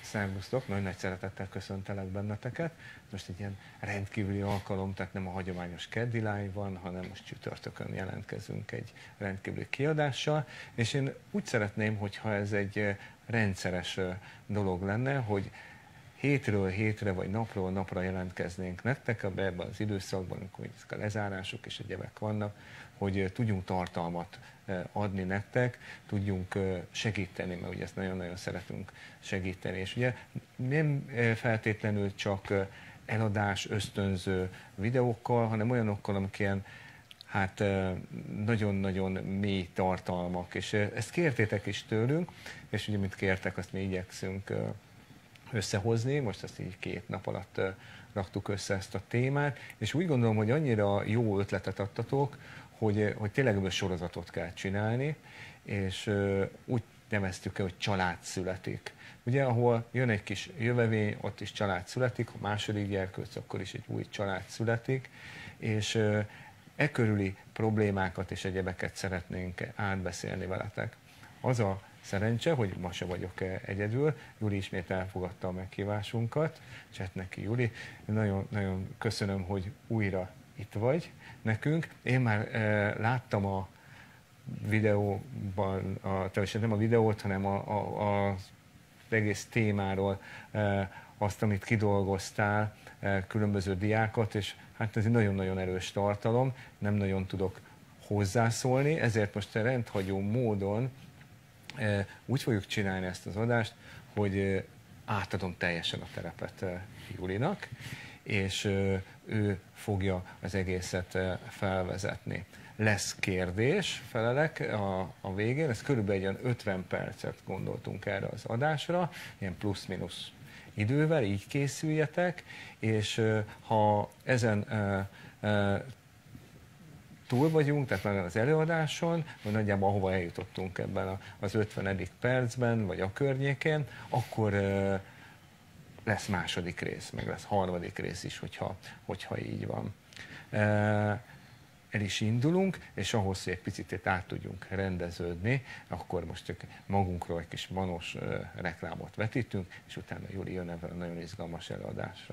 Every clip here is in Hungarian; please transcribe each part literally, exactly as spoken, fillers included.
Szervusztok, nagyon nagy szeretettel köszöntelek benneteket. Most egy ilyen rendkívüli alkalom, tehát nem a hagyományos keddi live van, hanem most csütörtökön jelentkezünk egy rendkívüli kiadással, és én úgy szeretném, hogyha ez egy rendszeres dolog lenne, hogy hétről hétre vagy napról napra jelentkeznénk nektek ebben az időszakban, amikor ezek a lezárások és egyebek vannak, hogy tudjunk tartalmat adni nektek, tudjunk segíteni, mert ugye ezt nagyon-nagyon szeretünk segíteni. És ugye nem feltétlenül csak eladás, ösztönző videókkal, hanem olyanokkal, amik ilyen hát nagyon-nagyon mély tartalmak, és ezt kértétek is tőlünk, és ugye mint kértek, azt mi igyekszünk összehozni, most ezt így két nap alatt raktuk össze ezt a témát, és úgy gondolom, hogy annyira jó ötletet adtatok, hogy, hogy tényleg ebből sorozatot kell csinálni, és úgy neveztük el, hogy család születik. Ugye, ahol jön egy kis jövevény, ott is család születik, ha második gyerkőc, akkor is egy új család születik, és e körüli problémákat és egyebeket szeretnénk átbeszélni veletek. Az a szerencse, hogy ma se vagyok egyedül, Juli ismét elfogadta a meghívásunkat, csett neki Juli, nagyon, nagyon köszönöm, hogy újra itt vagy nekünk. Én már e, láttam a videóban, a, tehát nem a videót, hanem a, a, a, az egész témáról e, azt, amit kidolgoztál, e, különböző diákat, és hát ez egy nagyon-nagyon erős tartalom, nem nagyon tudok hozzászólni, ezért most rendhagyó módon e, úgy fogjuk csinálni ezt az adást, hogy e, átadom teljesen a terepet e, Julinak, és e, ő fogja az egészet e, felvezetni. Lesz kérdés, felelek a, a végén, ez körülbelül egy ötven percet gondoltunk erre az adásra, ilyen plusz-minusz idővel, így készüljetek, és ha ezen túl vagyunk, tehát már az előadáson, vagy nagyjából ahova eljutottunk ebben az ötvenedik percben, vagy a környékén, akkor lesz második rész, meg lesz harmadik rész is, hogyha, hogyha így van. El is indulunk, és ahhoz, hogy egy picit át tudjunk rendeződni, akkor most csak magunkról egy kis manos uh, reklámot vetítünk, és utána Juli jön ebben a nagyon izgalmas előadásra.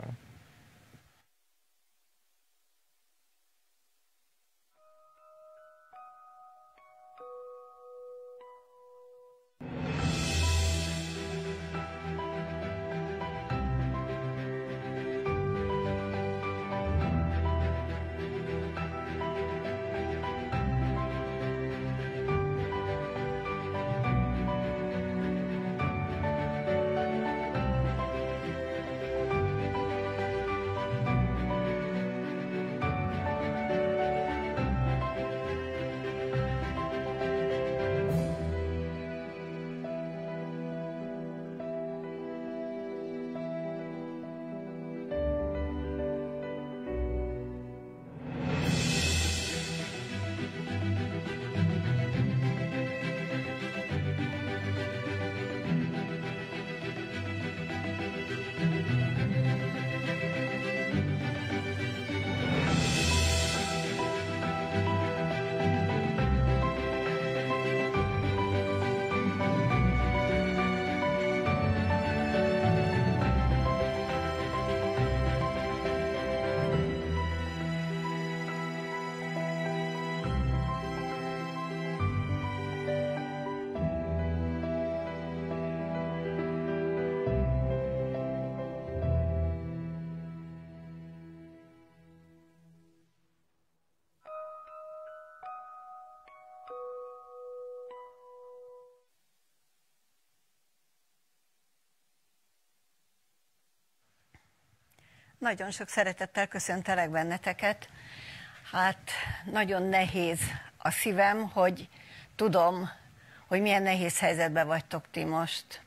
Nagyon sok szeretettel köszöntelek benneteket. Hát nagyon nehéz a szívem, hogy tudom, hogy milyen nehéz helyzetben vagytok ti most.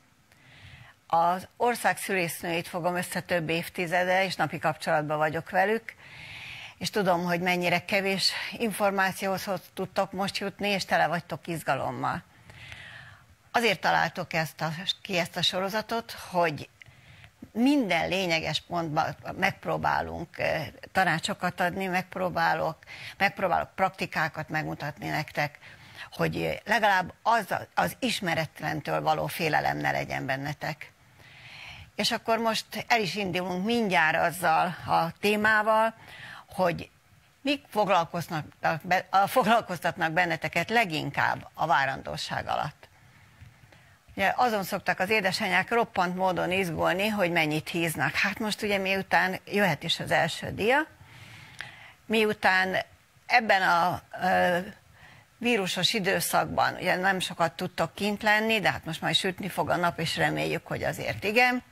Az ország szülésznőit fogom össze több évtizede, és napi kapcsolatban vagyok velük, és tudom, hogy mennyire kevés információhoz tudtok most jutni, és tele vagytok izgalommal. Azért találtok ezt a, ki ezt a sorozatot, hogy minden lényeges pontban megpróbálunk tanácsokat adni, megpróbálok, megpróbálok praktikákat megmutatni nektek, hogy legalább az, az ismeretlentől való félelem ne legyen bennetek. És akkor most el is indulunk mindjárt azzal a témával, hogy mik foglalkoztatnak, foglalkoztatnak benneteket leginkább a várandóság alatt. Ugye azon szoktak az édesanyák roppant módon izgulni, hogy mennyit híznak. Hát most ugye miután jöhet is az első dia, miután ebben a vírusos időszakban ugye nem sokat tudtok kint lenni, de hát most majd sütni fog a nap, és reméljük, hogy azért igen.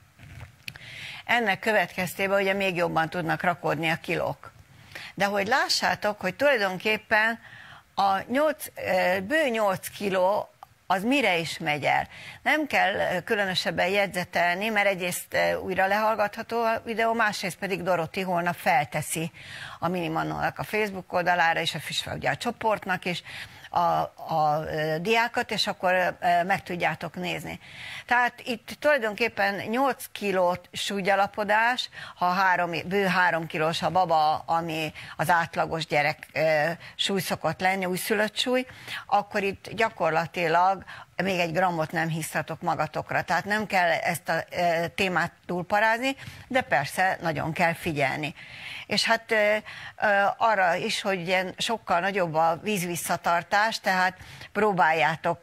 Ennek következtében ugye még jobban tudnak rakódni a kilók. De hogy lássátok, hogy tulajdonképpen a nyolc, bő nyolc kiló az mire is megy el. Nem kell különösebben jegyzetelni, mert egyrészt újra lehallgatható a videó, másrészt pedig Doroti holnap felteszi a Minimanónak a Facebook oldalára, és a, ugye a csoportnak is a, a diákat, és akkor meg tudjátok nézni. Tehát itt tulajdonképpen nyolc kilót súlygyalapodás, ha három, bő három kilós a baba, ami az átlagos gyerek súly szokott lenni, újszülött súly, akkor itt gyakorlatilag még egy grammot nem hisztatok magatokra. Tehát nem kell ezt a témát túlparázni, de persze nagyon kell figyelni. És hát arra is, hogy ilyen sokkal nagyobb a vízvisszatartás, tehát próbáljátok,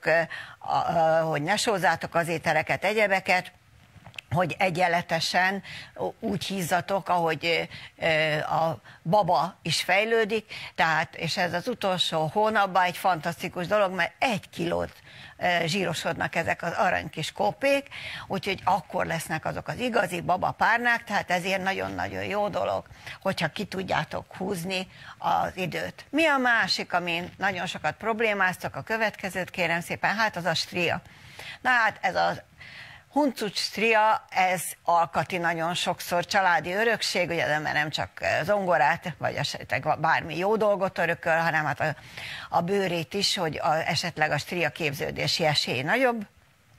hogy ne sózzátok az ételeket, egyebeket, hogy egyenletesen úgy hízzatok, ahogy a baba is fejlődik, tehát, és ez az utolsó hónapban egy fantasztikus dolog, mert egy kilót zsírosodnak ezek az arany kis kópék, úgyhogy akkor lesznek azok az igazi babapárnák, tehát ezért nagyon-nagyon jó dolog, hogyha ki tudjátok húzni az időt. Mi a másik, amin nagyon sokat problémáztak, a következőt kérem szépen, hát az a stria. Na hát ez az huncucs stria, ez alkati nagyon sokszor családi örökség, ugye, de nem csak zongorát, vagy esetleg bármi jó dolgot örököl, hanem hát a, a bőrét is, hogy a, esetleg a stria képződési esély nagyobb.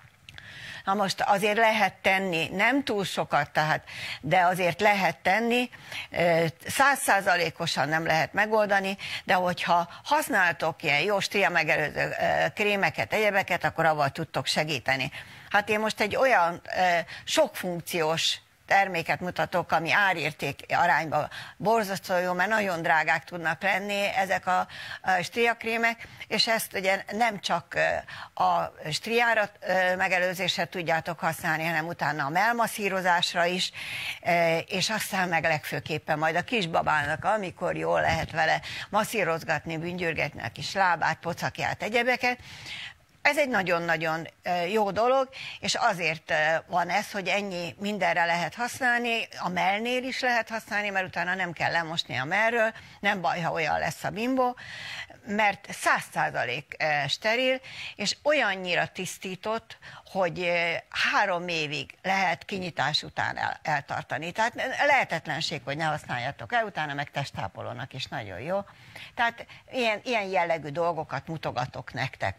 Na most azért lehet tenni, nem túl sokat, tehát, de azért lehet tenni, százszázalékosan nem lehet megoldani, de hogyha használtok ilyen jó stria megelőző krémeket, egyebeket, akkor avval tudtok segíteni. Hát én most egy olyan sokfunkciós terméket mutatok, ami árérték arányban borzasztó jó, mert nagyon drágák tudnak lenni ezek a, a striakrémek, és ezt ugye nem csak a striára megelőzésre tudjátok használni, hanem utána a mellmasszírozásra is, és aztán meg legfőképpen majd a kisbabának, amikor jól lehet vele masszírozgatni, büngyürgetni a kis lábát, pocakját, egyebeket. Ez egy nagyon-nagyon jó dolog, és azért van ez, hogy ennyi mindenre lehet használni, a mellnél is lehet használni, mert utána nem kell lemosni a mellről, nem baj, ha olyan lesz a bimbó, mert száz százalék steril, és olyannyira tisztított, hogy három évig lehet kinyitás után el, eltartani. Tehát lehetetlenség, hogy ne használjátok el, utána meg testápolónak is nagyon jó. Tehát ilyen, ilyen jellegű dolgokat mutogatok nektek,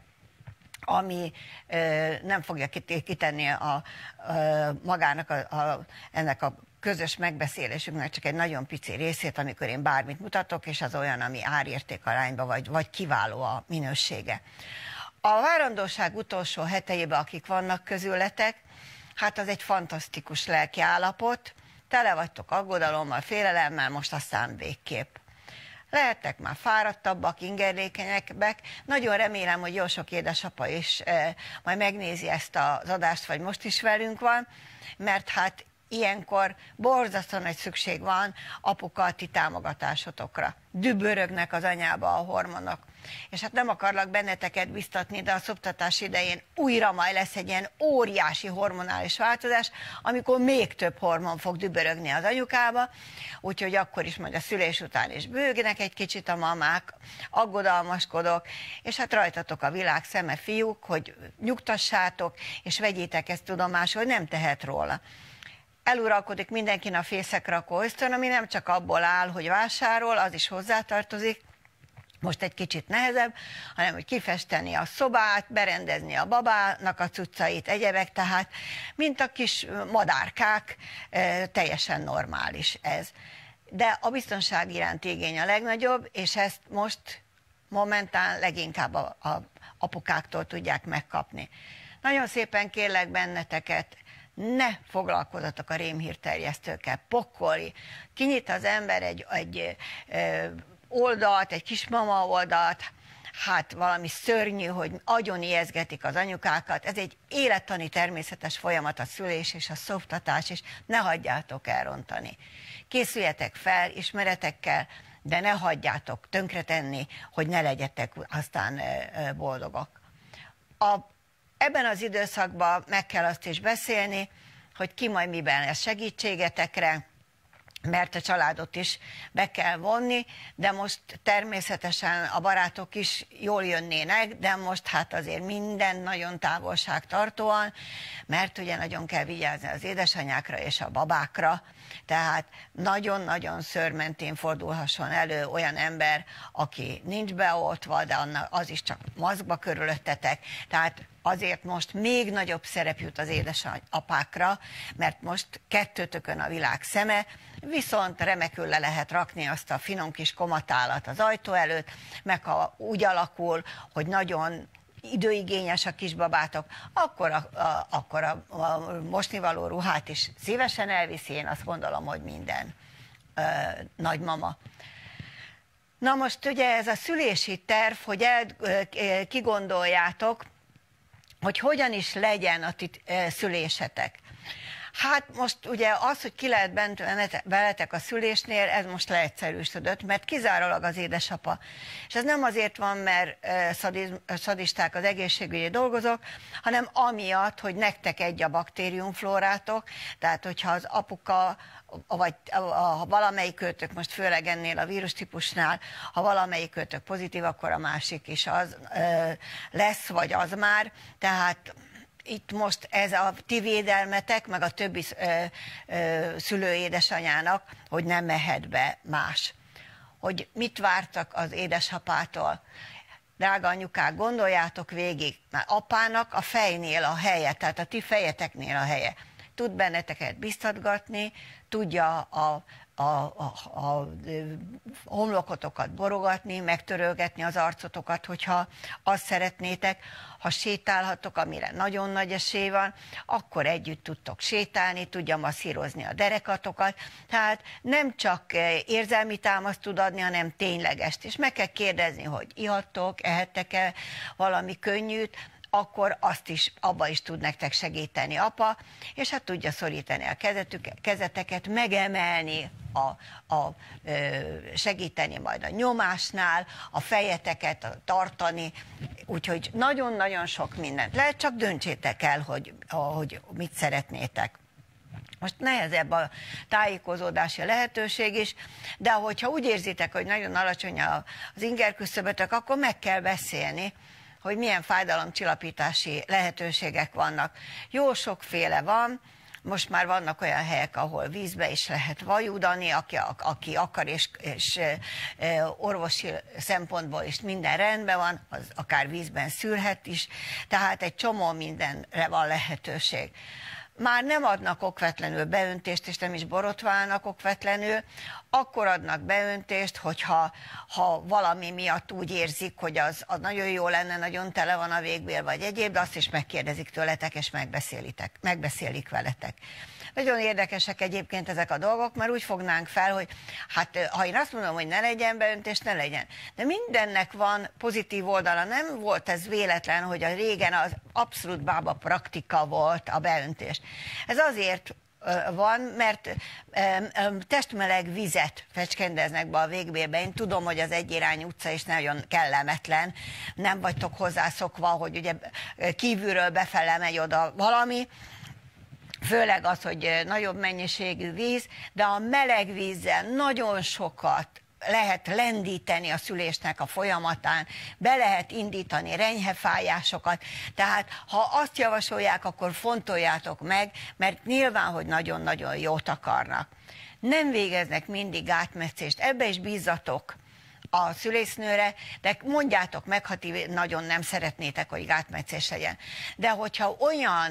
ami ö, nem fogja kitenni a, a, magának a, a, ennek a közös megbeszélésünknek csak egy nagyon pici részét, amikor én bármit mutatok, és az olyan, ami árérték arányba, vagy, vagy kiváló a minősége. A várandóság utolsó heteiben, akik vannak közületek, hát az egy fantasztikus lelki állapot, tele vagytok aggodalommal, félelemmel, most aztán végképp. Lehettek már fáradtabbak, ingerlékenyebbek. Nagyon remélem, hogy jó sok édesapa is e, majd megnézi ezt az adást, vagy most is velünk van, mert hát ilyenkor borzasztóan nagy szükség van apuka a ti támogatásotokra. Dübörögnek az anyába a hormonok. És hát nem akarlak benneteket biztatni, de a szoptatás idején újra majd lesz egy ilyen óriási hormonális változás, amikor még több hormon fog dübörögni az anyukába, úgyhogy akkor is majd a szülés után is bőgnek egy kicsit a mamák, aggodalmaskodok, és hát rajtatok a világ szeme, fiúk, hogy nyugtassátok, és vegyétek ezt tudomásul, hogy nem tehet róla. Eluralkodik mindenkin a fészekrakó ösztön, ami nem csak abból áll, hogy vásárol, az is hozzátartozik, most egy kicsit nehezebb, hanem hogy kifesteni a szobát, berendezni a babának a cuccait, egyebek, tehát mint a kis madárkák, teljesen normális ez. De a biztonság iránti igény a legnagyobb, és ezt most momentán leginkább a, a apukáktól tudják megkapni. Nagyon szépen kérlek benneteket, ne foglalkozzatok a rémhírterjesztőkkel, pokkoli. Kinyit az ember egy, egy ö, oldalt, egy kismama oldalt, hát valami szörnyű, hogy agyon ijeszgetik az anyukákat. Ez egy élettani természetes folyamat, a szülés és a szoptatás, és ne hagyjátok elrontani. Készüljetek fel ismeretekkel, de ne hagyjátok tönkretenni, hogy ne legyetek aztán boldogok. A, ebben az időszakban meg kell azt is beszélni, hogy ki majd miben lesz segítségetekre, mert a családot is be kell vonni, de most természetesen a barátok is jól jönnének, de most hát azért minden nagyon távolságtartóan, mert ugye nagyon kell vigyázni az édesanyákra és a babákra, tehát nagyon-nagyon szőrmentén fordulhasson elő olyan ember, aki nincs beoltva, de az is csak maszkba körülöttetek, tehát azért most még nagyobb szerep jut az édesapákra, mert most kettőtökön a világ szeme, viszont remekül le lehet rakni azt a finom kis komatálat az ajtó előtt, meg ha úgy alakul, hogy nagyon időigényes a kisbabátok, akkor a, a, akkor a, a mosnivaló ruhát is szívesen elviszi, én azt gondolom, hogy minden ö, nagymama. Na most ugye ez a szülési terv, hogy el, ö, kigondoljátok, hogy hogyan is legyen a ti szülésetek. Hát most ugye az, hogy ki lehet bent veletek a szülésnél, ez most leegyszerűsödött, mert kizárólag az édesapa. És ez nem azért van, mert szadisták az egészségügyi dolgozók, hanem amiatt, hogy nektek egy a baktériumflórátok, tehát hogyha az apuka, vagy ha valamelyik őtök, most főleg ennél a vírustípusnál, ha valamelyik őtök pozitív, akkor a másik is az ö, lesz, vagy az már, tehát itt most ez a ti védelmetek, meg a többi ö, ö, szülő édesanyának, hogy nem mehet be más. Hogy mit vártak az édesapától? Drága anyukák, gondoljátok végig, mert apának a fejnél a helye, tehát a ti fejeteknél a helye. Tud benneteket biztatgatni, tudja a, a, a, a homlokotokat borogatni, megtörölgetni az arcotokat, hogyha azt szeretnétek. Ha sétálhatok, amire nagyon nagy esély van, akkor együtt tudtok sétálni, tudja masszírozni a derekatokat. Tehát nem csak érzelmi támaszt tud adni, hanem ténylegest. És meg kell kérdezni, hogy ihattok, ehettek-e valami könnyűt, akkor azt is, abba is tud nektek segíteni apa, és hát tudja szorítani a kezetük, kezeteket, megemelni, a, a, segíteni majd a nyomásnál, a fejeteket a, tartani, úgyhogy nagyon-nagyon sok mindent lehet, csak döntsétek el, hogy, hogy mit szeretnétek. Most nehezebb a tájékozódási lehetőség is, de hogyha úgy érzitek, hogy nagyon alacsony az ingerküszöbötök, akkor meg kell beszélni, hogy milyen fájdalomcsillapítási lehetőségek vannak. Jó sokféle van, most már vannak olyan helyek, ahol vízbe is lehet vajúdani, aki, aki akar, és, és orvosi szempontból is minden rendben van, az akár vízben szűrhet is, tehát egy csomó mindenre van lehetőség. Már nem adnak okvetlenül beöntést, és nem is borotválnak okvetlenül, akkor adnak beöntést, hogyha ha valami miatt úgy érzik, hogy az, az nagyon jó lenne, nagyon tele van a végbél, vagy egyéb, de azt is megkérdezik tőletek, és megbeszélitek, megbeszélik veletek. Nagyon érdekesek egyébként ezek a dolgok, mert úgy fognánk fel, hogy hát ha én azt mondom, hogy ne legyen beöntés, ne legyen. De mindennek van pozitív oldala. Nem volt ez véletlen, hogy a régen az abszolút bába praktika volt a beöntés. Ez azért van, mert testmeleg vizet fecskendeznek be a végbélbe. Én tudom, hogy az egyirányú utca is nagyon kellemetlen, nem vagytok hozzászokva, hogy ugye kívülről befele megy oda valami, főleg az, hogy nagyobb mennyiségű víz, de a meleg vízzel nagyon sokat lehet lendíteni a szülésnek a folyamatán, be lehet indítani renyhefájásokat, tehát ha azt javasolják, akkor fontoljátok meg, mert nyilván, hogy nagyon-nagyon jót akarnak. Nem végeznek mindig gátmetszést, ebbe is bízzatok a szülésznőre, de mondjátok meg, ha ti nagyon nem szeretnétek, hogy gátmetszés legyen. De hogyha olyan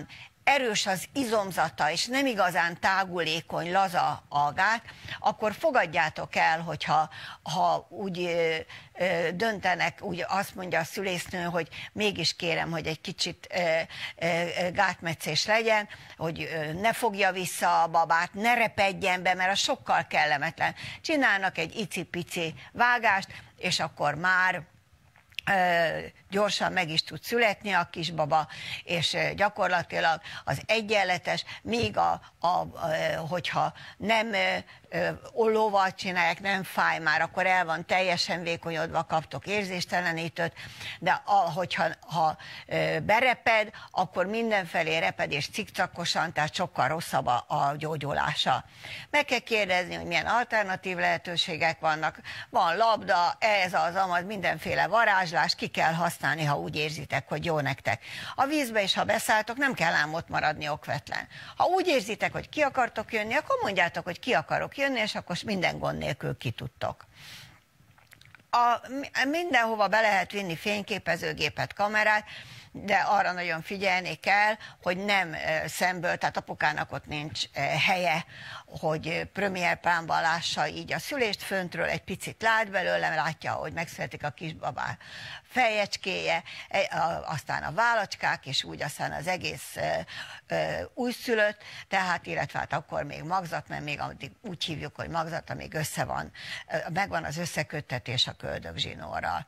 erős az izomzata, és nem igazán tágulékony, laza a gát, akkor fogadjátok el, hogyha ha úgy ö, ö, döntenek, úgy azt mondja a szülésznő, hogy mégis kérem, hogy egy kicsit ö, ö, gátmetszés legyen, hogy ö, ne fogja vissza a babát, ne repedjen be, mert az sokkal kellemetlen. Csinálnak egy icipici vágást, és akkor már gyorsan meg is tud születni a kisbaba, és gyakorlatilag az egyenletes, míg a, a, a, hogyha nem ollóval csinálják, nem fáj már, akkor el van teljesen vékonyodva, kaptok érzéstelenítőt, de a, hogyha ha bereped, akkor mindenfelé reped és cikcakosan, tehát sokkal rosszabb a, a gyógyulása. Meg kell kérdezni, hogy milyen alternatív lehetőségek vannak. Van labda, ez az, amaz, mindenféle varázslás, ki kell használni, ha úgy érzitek, hogy jó nektek. A vízbe is, ha beszálltok, nem kell ám ott maradni okvetlen. Ha úgy érzitek, hogy ki akartok jönni, akkor mondjátok, hogy ki akarok jönni, és akkor minden gond nélkül ki tudtok. A, mindenhova be lehet vinni fényképezőgépet, kamerát, de arra nagyon figyelni kell, hogy nem szemből, tehát apukának ott nincs helye, hogy premier plánban lássa így a szülést föntről, egy picit lát belőle, látja, hogy megszületik a kisbabá fejecskéje, aztán a vállacskák, és úgy aztán az egész újszülött, tehát illetve hát akkor még magzat, mert még addig úgy hívjuk, hogy magzat, amíg össze van, megvan az összeköttetés a köldögzsinórral.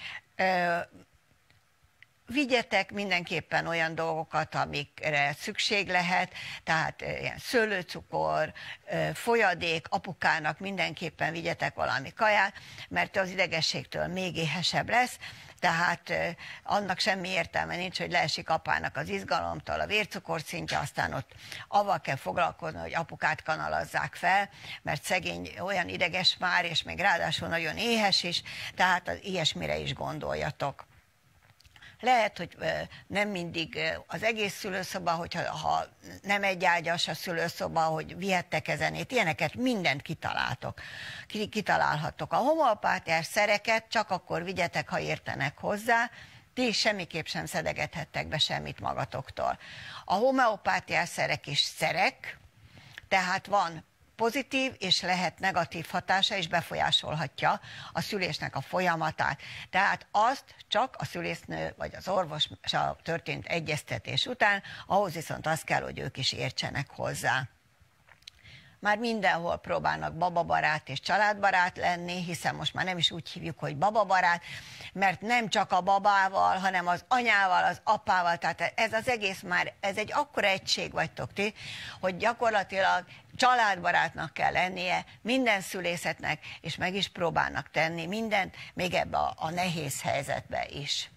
Vigyetek mindenképpen olyan dolgokat, amikre szükség lehet, tehát ilyen szőlőcukor, folyadék, apukának mindenképpen vigyetek valami kaját, mert az idegességtől még éhesebb lesz, tehát annak semmi értelme nincs, hogy leesik apának az izgalomtól a vércukorszintje, aztán ott avval kell foglalkozni, hogy apukát kanalazzák fel, mert szegény olyan ideges már, és még ráadásul nagyon éhes is, tehát az ilyesmire is gondoljatok. Lehet, hogy nem mindig az egész szülőszoba, hogyha ha nem egy ágyas a szülőszoba, hogy vihettek ezenét, ilyeneket mindent kitaláltok, kitalálhattok. A homeopátiás szereket csak akkor vigyetek, ha értenek hozzá, ti semmiképp sem szedegethettek be semmit magatoktól. A homeopátiás szerek is szerek, tehát van pozitív és lehet negatív hatása, és befolyásolhatja a szülésnek a folyamatát. Tehát azt csak a szülésznő vagy az orvossal történt egyeztetés után, ahhoz viszont az kell, hogy ők is értsenek hozzá. Már mindenhol próbálnak bababarát és családbarát lenni, hiszen most már nem is úgy hívjuk, hogy bababarát, mert nem csak a babával, hanem az anyával, az apával, tehát ez az egész már, ez egy akkora egység vagytok ti, hogy gyakorlatilag családbarátnak kell lennie minden szülészetnek, és meg is próbálnak tenni mindent, még ebbe a, a nehéz helyzetbe is.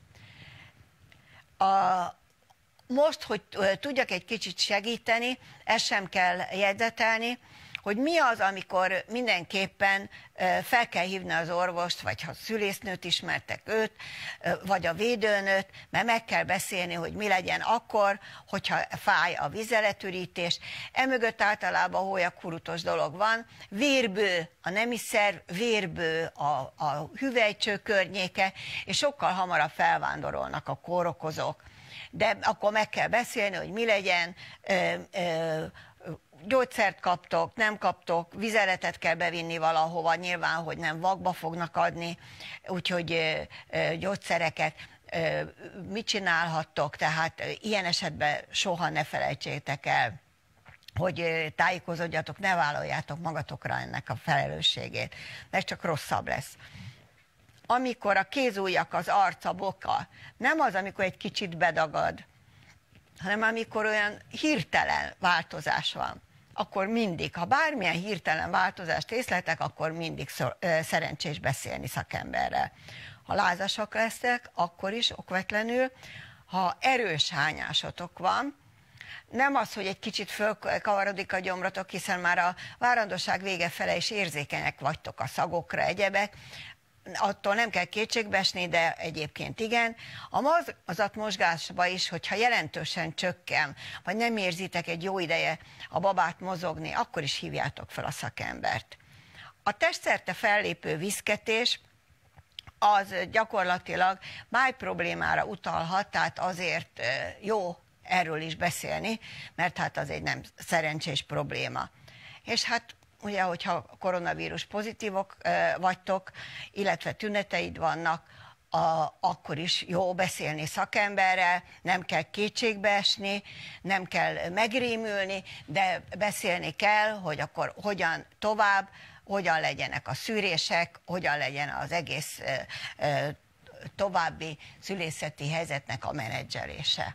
A, most, hogy tudjak egy kicsit segíteni, ezt sem kell jegyzetelni, hogy mi az, amikor mindenképpen fel kell hívni az orvost, vagy ha szülésznőt ismertek őt, vagy a védőnőt, mert meg kell beszélni, hogy mi legyen akkor, hogyha fáj a vizeletürítés. Emögött általában hólyagkurutos dolog van, vérbő a nemi szerv, vérbő a, a hüvelycső környéke, és sokkal hamarabb felvándorolnak a kórokozók. De akkor meg kell beszélni, hogy mi legyen, ö, ö, gyógyszert kaptok, nem kaptok, vizeletet kell bevinni valahova, nyilván, hogy nem vakba fognak adni, úgyhogy ö, ö, gyógyszereket, ö, mit csinálhattok, tehát ilyen esetben soha ne felejtsétek el, hogy tájékozódjatok, ne vállaljátok magatokra ennek a felelősségét, mert csak rosszabb lesz. Amikor a kézujjak, az arc, a boka, nem az, amikor egy kicsit bedagad, hanem amikor olyan hirtelen változás van, akkor mindig, ha bármilyen hirtelen változást észleltek, akkor mindig szerencsés beszélni szakemberrel. Ha lázasak lesztek, akkor is okvetlenül, ha erős hányásotok van, nem az, hogy egy kicsit fölkavarodik a gyomrotok, hiszen már a várandóság vége fele is érzékenyek vagytok a szagokra, egyebek, attól nem kell kétségbe esni, de egyébként igen. A mozgatmozgásban is, hogyha jelentősen csökken, vagy nem érzitek egy jó ideje a babát mozogni, akkor is hívjátok fel a szakembert. A testszerte fellépő viszketés az gyakorlatilag máj problémára utalhat, tehát azért jó erről is beszélni, mert hát az egy nem szerencsés probléma. És hát ugye, hogyha koronavírus pozitívok vagytok, illetve tüneteid vannak, A, akkor is jó beszélni szakemberrel, nem kell kétségbe esni, nem kell megrémülni, de beszélni kell, hogy akkor hogyan tovább, hogyan legyenek a szűrések, hogyan legyen az egész e, e, további szülészeti helyzetnek a menedzselése.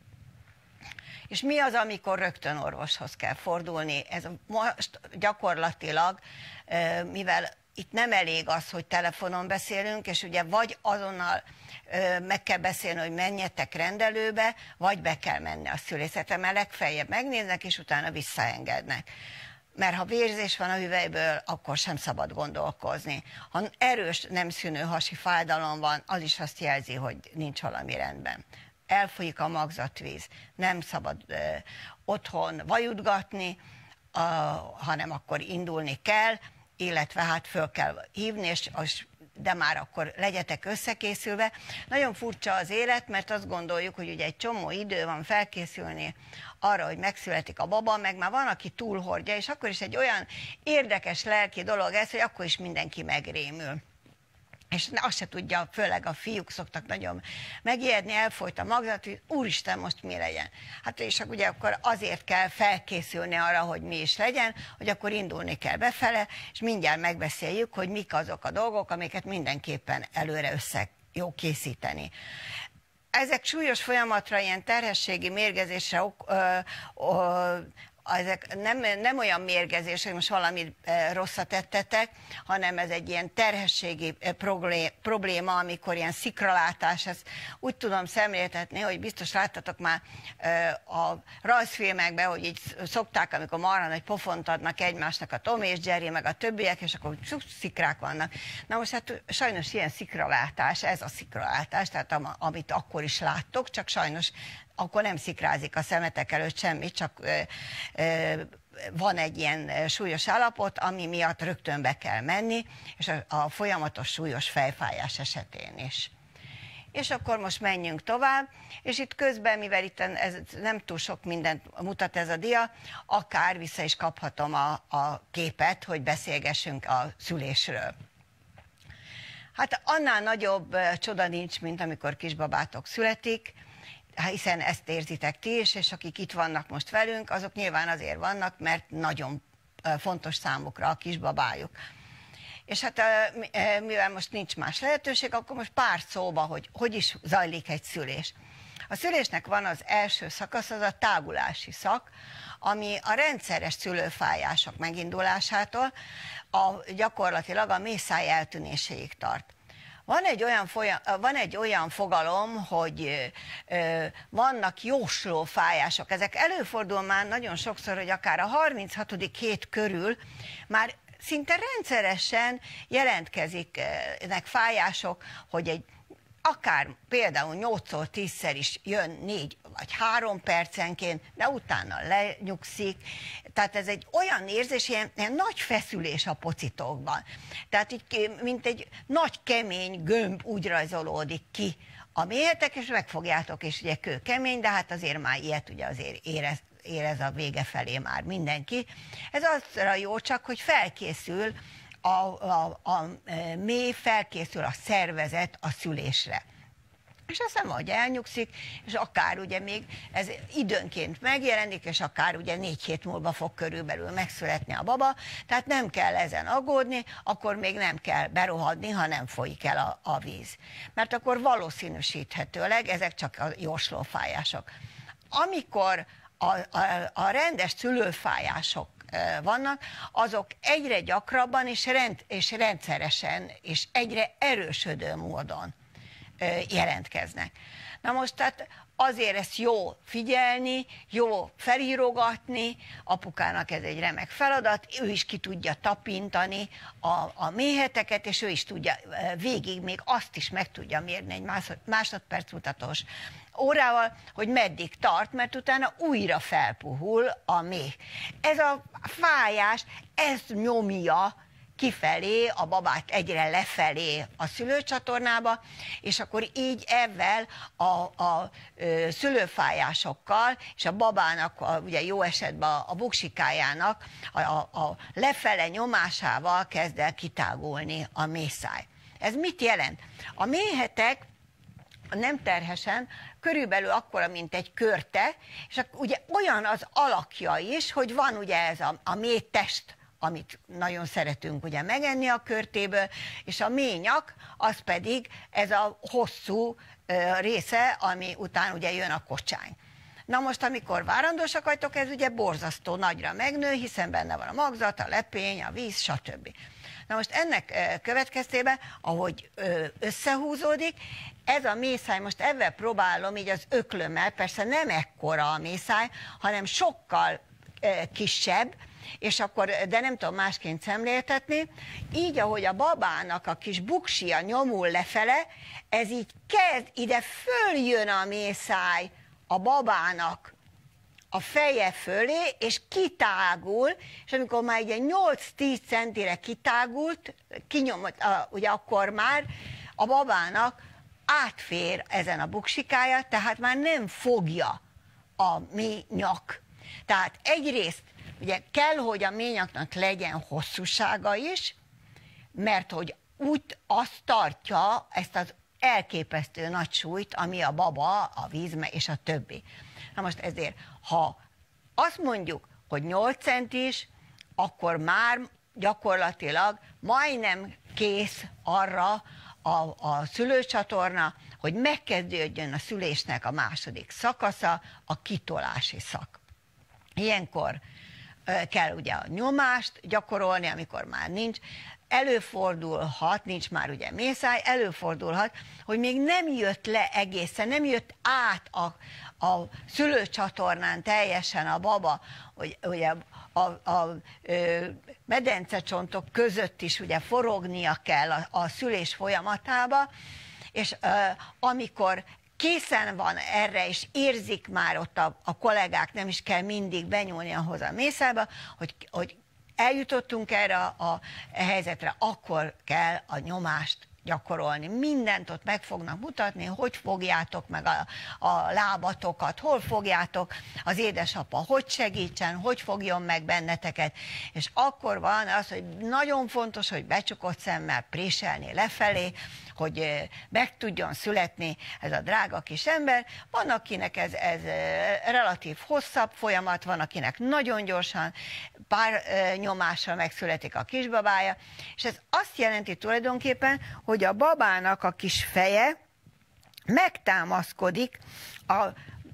És mi az, amikor rögtön orvoshoz kell fordulni? Ez most gyakorlatilag, e, mivel itt nem elég az, hogy telefonon beszélünk, és ugye vagy azonnal ö, meg kell beszélni, hogy menjetek rendelőbe, vagy be kell menni a szülészetre, mert legfeljebb megnéznek, és utána visszaengednek. Mert ha vérzés van a hüvelyből, akkor sem szabad gondolkozni. Ha erős, nem szűnő hasi fájdalom van, az is azt jelzi, hogy nincs valami rendben. Elfolyik a magzatvíz, nem szabad ö, otthon vajudgatni, a, hanem akkor indulni kell, illetve hát föl kell hívni, és, de már akkor legyetek összekészülve. Nagyon furcsa az élet, mert azt gondoljuk, hogy ugye egy csomó idő van felkészülni arra, hogy megszületik a baba, meg már van, aki túlhordja, és akkor is egy olyan érdekes lelki dolog ez, hogy akkor is mindenki megrémül. És azt se tudja, főleg a fiúk szoktak nagyon megijedni, elfolyt a magzatvíz, úristen, most mi legyen? Hát és ugye akkor azért kell felkészülni arra, hogy mi is legyen, hogy akkor indulni kell befele, és mindjárt megbeszéljük, hogy mik azok a dolgok, amiket mindenképpen előre össze jó készíteni. Ezek súlyos folyamatra, ilyen terhességi mérgezésre ö, ö, ezek nem, nem olyan mérgezés, hogy most valami rosszat tettetek, hanem ez egy ilyen terhességi probléma, amikor ilyen szikralátás, ezt úgy tudom szemléltetni, hogy biztos láttatok már a rajzfilmekben, hogy így szokták, amikor marha nagy pofont adnak egymásnak a Tom és Jerry, meg a többiek, és akkor szikrák vannak. Na most hát sajnos ilyen szikralátás, ez a szikralátás, tehát amit akkor is láttok, csak sajnos akkor nem szikrázik a szemetek előtt semmi, csak ö, ö, van egy ilyen súlyos állapot, ami miatt rögtön be kell menni, és a, a folyamatos súlyos fejfájás esetén is. És akkor most menjünk tovább, és itt közben, mivel itt ez nem túl sok mindent mutat ez a dia, akár vissza is kaphatom a, a képet, hogy beszélgessünk a szülésről. Hát annál nagyobb csoda nincs, mint amikor kisbabátok születik, hiszen ezt érzitek ti is, és akik itt vannak most velünk, azok nyilván azért vannak, mert nagyon fontos számukra a kisbabájuk. És hát mivel most nincs más lehetőség, akkor most pár szóba, hogy hogy is zajlik egy szülés. A szülésnek van az első szakasz, az a tágulási szak, ami a rendszeres szülőfájások megindulásától a, gyakorlatilag a méhszáj eltűnéséig tart. Van egy olyan, folyam, van egy olyan fogalom, hogy ö, vannak jóslófájások. Ezek előfordul már nagyon sokszor, hogy akár a harminchatodik hét körül már szinte rendszeresen jelentkeznek fájások, hogy egy akár például nyolcszor, tízszer is jön négy vagy három percenként, de utána lenyugszik. Tehát ez egy olyan érzés, ilyen, ilyen nagy feszülés a pocitokban. Tehát így, mint egy nagy kemény gömb úgy rajzolódik ki a méhetek, és megfogjátok, és ugye kőkemény, de hát azért már ilyet ugye azért érez, érez a vége felé már mindenki. Ez azra jó csak, hogy felkészül A, a, a méh, felkészül a szervezet a szülésre. És aztán majd elnyugszik, és akár ugye még ez időnként megjelenik, és akár ugye négy hét múlva fog körülbelül megszületni a baba, tehát nem kell ezen aggódni, akkor még nem kell berohadni, ha nem folyik el a, a víz. Mert akkor valószínűsíthetőleg ezek csak a jóslófájások. Amikor a, a, a rendes szülőfájások vannak, azok egyre gyakrabban és, rend, és rendszeresen és egyre erősödő módon jelentkeznek. Na most tehát azért ezt jó figyelni, jó felírogatni, apukának ez egy remek feladat, ő is ki tudja tapintani a, a méheteket, és ő is tudja végig még azt is meg tudja mérni egy másodperc mutatós órával, hogy meddig tart, mert utána újra felpuhul a méh. Ez a fájás, ez nyomja kifelé, a babát egyre lefelé a szülőcsatornába, és akkor így ebben a, a szülőfájásokkal, és a babának, a, ugye jó esetben a, a buksikájának a, a, a lefele nyomásával kezd el kitágulni a méhszáj. Ez mit jelent? A méhetek nem terhesen, körülbelül akkora, mint egy körte, és ugye olyan az alakja is, hogy van ugye ez a, a mély test, amit nagyon szeretünk ugye megenni a körtéből, és a mély nyak, az pedig ez a hosszú ö, része, ami után ugye jön a kocsány. Na most, amikor várandósak vagytok, ez ugye borzasztó nagyra megnő, hiszen benne van a magzat, a lepény, a víz, stb. Na most ennek következtében, ahogy összehúzódik, ez a méhszáj, most ebben próbálom így az öklömmel, persze nem ekkora a méhszáj, hanem sokkal kisebb, és akkor, de nem tudom másként szemléltetni, így, ahogy a babának a kis buksia nyomul lefele, ez így kezd, ide följön a méhszáj a babának a feje fölé, és kitágul, és amikor már ugye nyolc-tíz centire kitágult, kinyomott, ugye akkor már a babának átfér ezen a buksikája, tehát már nem fogja a mély nyak. Tehát egyrészt ugye kell, hogy a mély nyaknak legyen hosszúsága is, mert hogy úgy azt tartja ezt az elképesztő nagy súlyt, ami a baba, a víz és a többi. Na most ezért, ha azt mondjuk, hogy nyolc centis, akkor már gyakorlatilag majdnem kész arra a, a szülőcsatorna, hogy megkezdődjön a szülésnek a második szakasza, a kitolási szak. Ilyenkor kell ugye a nyomást gyakorolni, amikor már nincs. Előfordulhat, nincs már ugye méhszáj, előfordulhat, hogy még nem jött le egészen, nem jött át a, a szülőcsatornán teljesen a baba, hogy ugye a, a, a, a medencecsontok között is ugye forognia kell a, a szülés folyamatába, és uh, amikor készen van erre, és érzik már ott a, a kollégák, nem is kell mindig benyúlni ahhoz a méhszájba, hogy, hogy eljutottunk erre a, a helyzetre, akkor kell a nyomást gyakorolni. Mindent ott meg fognak mutatni, hogy fogjátok meg a, a lábatokat, hol fogjátok, az édesapa hogy segítsen, hogy fogjon meg benneteket, és akkor van az, hogy nagyon fontos, hogy becsukott szemmel préselni lefelé, hogy meg tudjon születni ez a drága kis ember. Van, akinek ez, ez relatív hosszabb folyamat, van, akinek nagyon gyorsan, pár nyomásra megszületik a kisbabája, és ez azt jelenti tulajdonképpen, hogy a babának a kis feje megtámaszkodik a, a,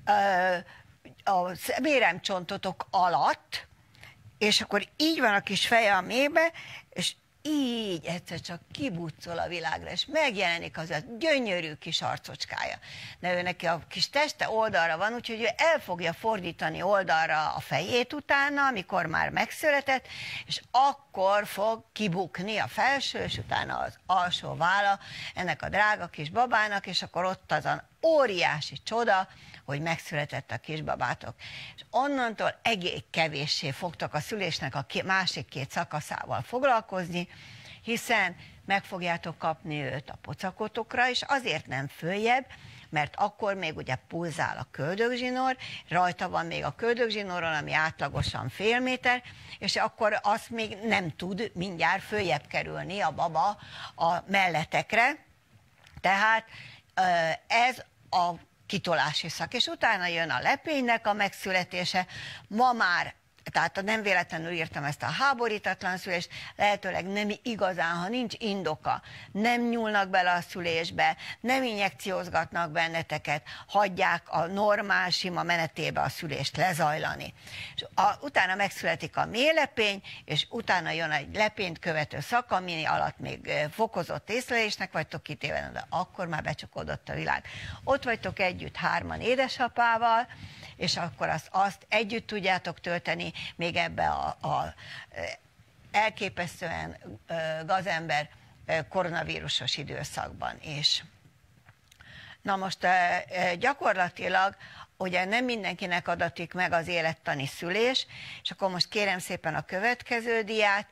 a méremcsontotok alatt, és akkor így van a kis feje a mélybe, és így egyszer csak kibuccol a világra, és megjelenik az a gyönyörű kis arcocskája. De ő neki a kis teste oldalra van, úgyhogy ő el fogja fordítani oldalra a fejét utána, amikor már megszületett, és akkor fog kibukni a felső, és utána az alsó válla ennek a drága kis babának, és akkor ott az a óriási csoda, hogy megszületett a kisbabátok. És onnantól egész kevéssé fogtok a szülésnek a másik két szakaszával foglalkozni, hiszen meg fogjátok kapni őt a pocakotokra, és azért nem följebb, mert akkor még ugye pulzál a köldögzsinór, rajta van még a köldögzsinóron, ami átlagosan fél méter, és akkor azt még nem tud mindjárt följebb kerülni a baba a melletekre. Tehát ez a kitolási szak, és utána jön a lepénynek a megszületése. Ma már, tehát nem véletlenül írtam ezt a háborítatlan szülést, lehetőleg nem igazán, ha nincs indoka, nem nyúlnak bele a szülésbe, nem injekciózgatnak benneteket, hagyják a normál, sima menetébe a szülést lezajlani. És a, utána megszületik a méhlepény, és utána jön egy lepényt követő szak, ami alatt még fokozott észlelésnek vagytok kitéve, de akkor már becsukódott a világ. Ott vagytok együtt hárman édesapával, és akkor azt, azt együtt tudjátok tölteni még ebbe a, a elképesztően gazember koronavírusos időszakban is. Na most gyakorlatilag ugye nem mindenkinek adatik meg az élettani szülés, és akkor most kérem szépen a következő diát,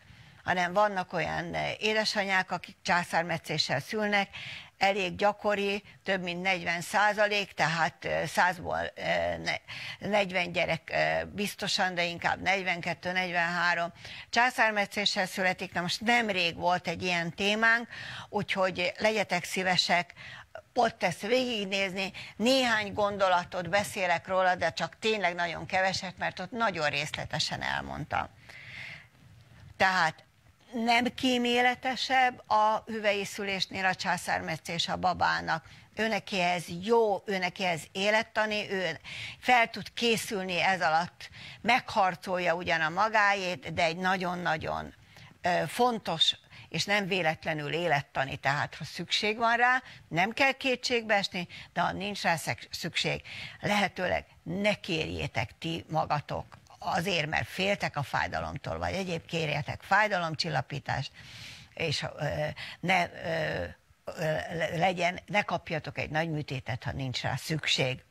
hanem vannak olyan édesanyák, akik császármetszéssel szülnek, elég gyakori, több mint negyven százalék, tehát százból negyven gyerek biztosan, de inkább negyvenkettő negyvenhárom császármetszéssel születik. Na most nemrég volt egy ilyen témánk, úgyhogy legyetek szívesek ott ezt végignézni, néhány gondolatot beszélek róla, de csak tényleg nagyon keveset, mert ott nagyon részletesen elmondtam. Tehát nem kíméletesebb a hüvei szülésnél a császármetszés a babának. Őnekihez jó, őnekihez élettani, ő fel tud készülni ez alatt, megharcolja ugyan a magáét, de egy nagyon-nagyon fontos és nem véletlenül élettani, tehát ha szükség van rá, nem kell kétségbe esni, de ha nincs rá szükség, lehetőleg ne kérjétek ti magatok azért, mert féltek a fájdalomtól, vagy egyéb kérjetek fájdalomcsillapítást, és ne legyen, ne kapjatok egy nagy műtétet, ha nincs rá szükség.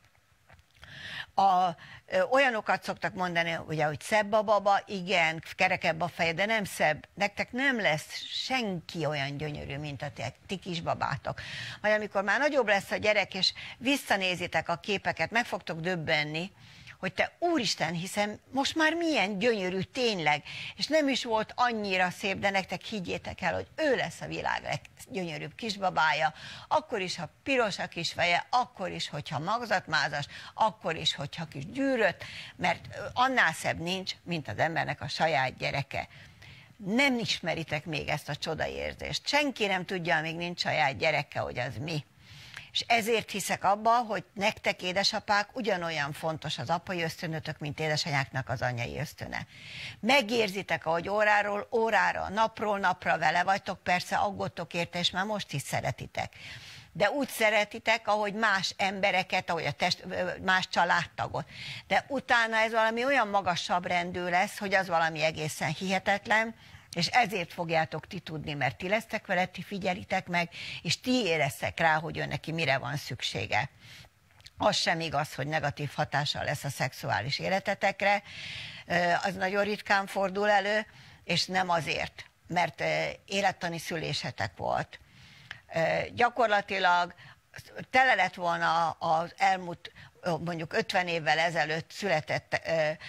A, ö, olyanokat szoktak mondani, ugye, hogy szebb a baba, igen, kerekebb a feje, de nem szebb. Nektek nem lesz senki olyan gyönyörű, mint a ti, ti kisbabátok. Vagy amikor már nagyobb lesz a gyerek, és visszanézitek a képeket, meg fogtok döbbenni, hogy te úristen, hiszen most már milyen gyönyörű tényleg, és nem is volt annyira szép, de nektek higgyétek el, hogy ő lesz a világ leggyönyörűbb kisbabája, akkor is, ha piros a kis feje, akkor is, hogyha magzatmázas, akkor is, hogyha kis gyűrött, mert annál szebb nincs, mint az embernek a saját gyereke. Nem ismeritek még ezt a csodaérzést. Senki nem tudja, amíg nincs saját gyereke, hogy az mi. És ezért hiszek abba, hogy nektek, édesapák, ugyanolyan fontos az apai ösztönötök, mint édesanyáknak az anyai ösztöne. Megérzitek, ahogy óráról órára, napról napra vele vagytok, persze aggódtok érte, és már most is szeretitek. De úgy szeretitek, ahogy más embereket, ahogy a test, más családtagot. De utána ez valami olyan magasabb rendű lesz, hogy az valami egészen hihetetlen, és ezért fogjátok ti tudni, mert ti lesztek vele, ti figyelitek meg, és ti éreztek rá, hogy ő neki mire van szüksége. Az sem igaz, hogy negatív hatással lesz a szexuális életetekre, az nagyon ritkán fordul elő, és nem azért, mert élettani szülésetek volt. Gyakorlatilag tele lett volna az elmúlt mondjuk ötven évvel ezelőtt született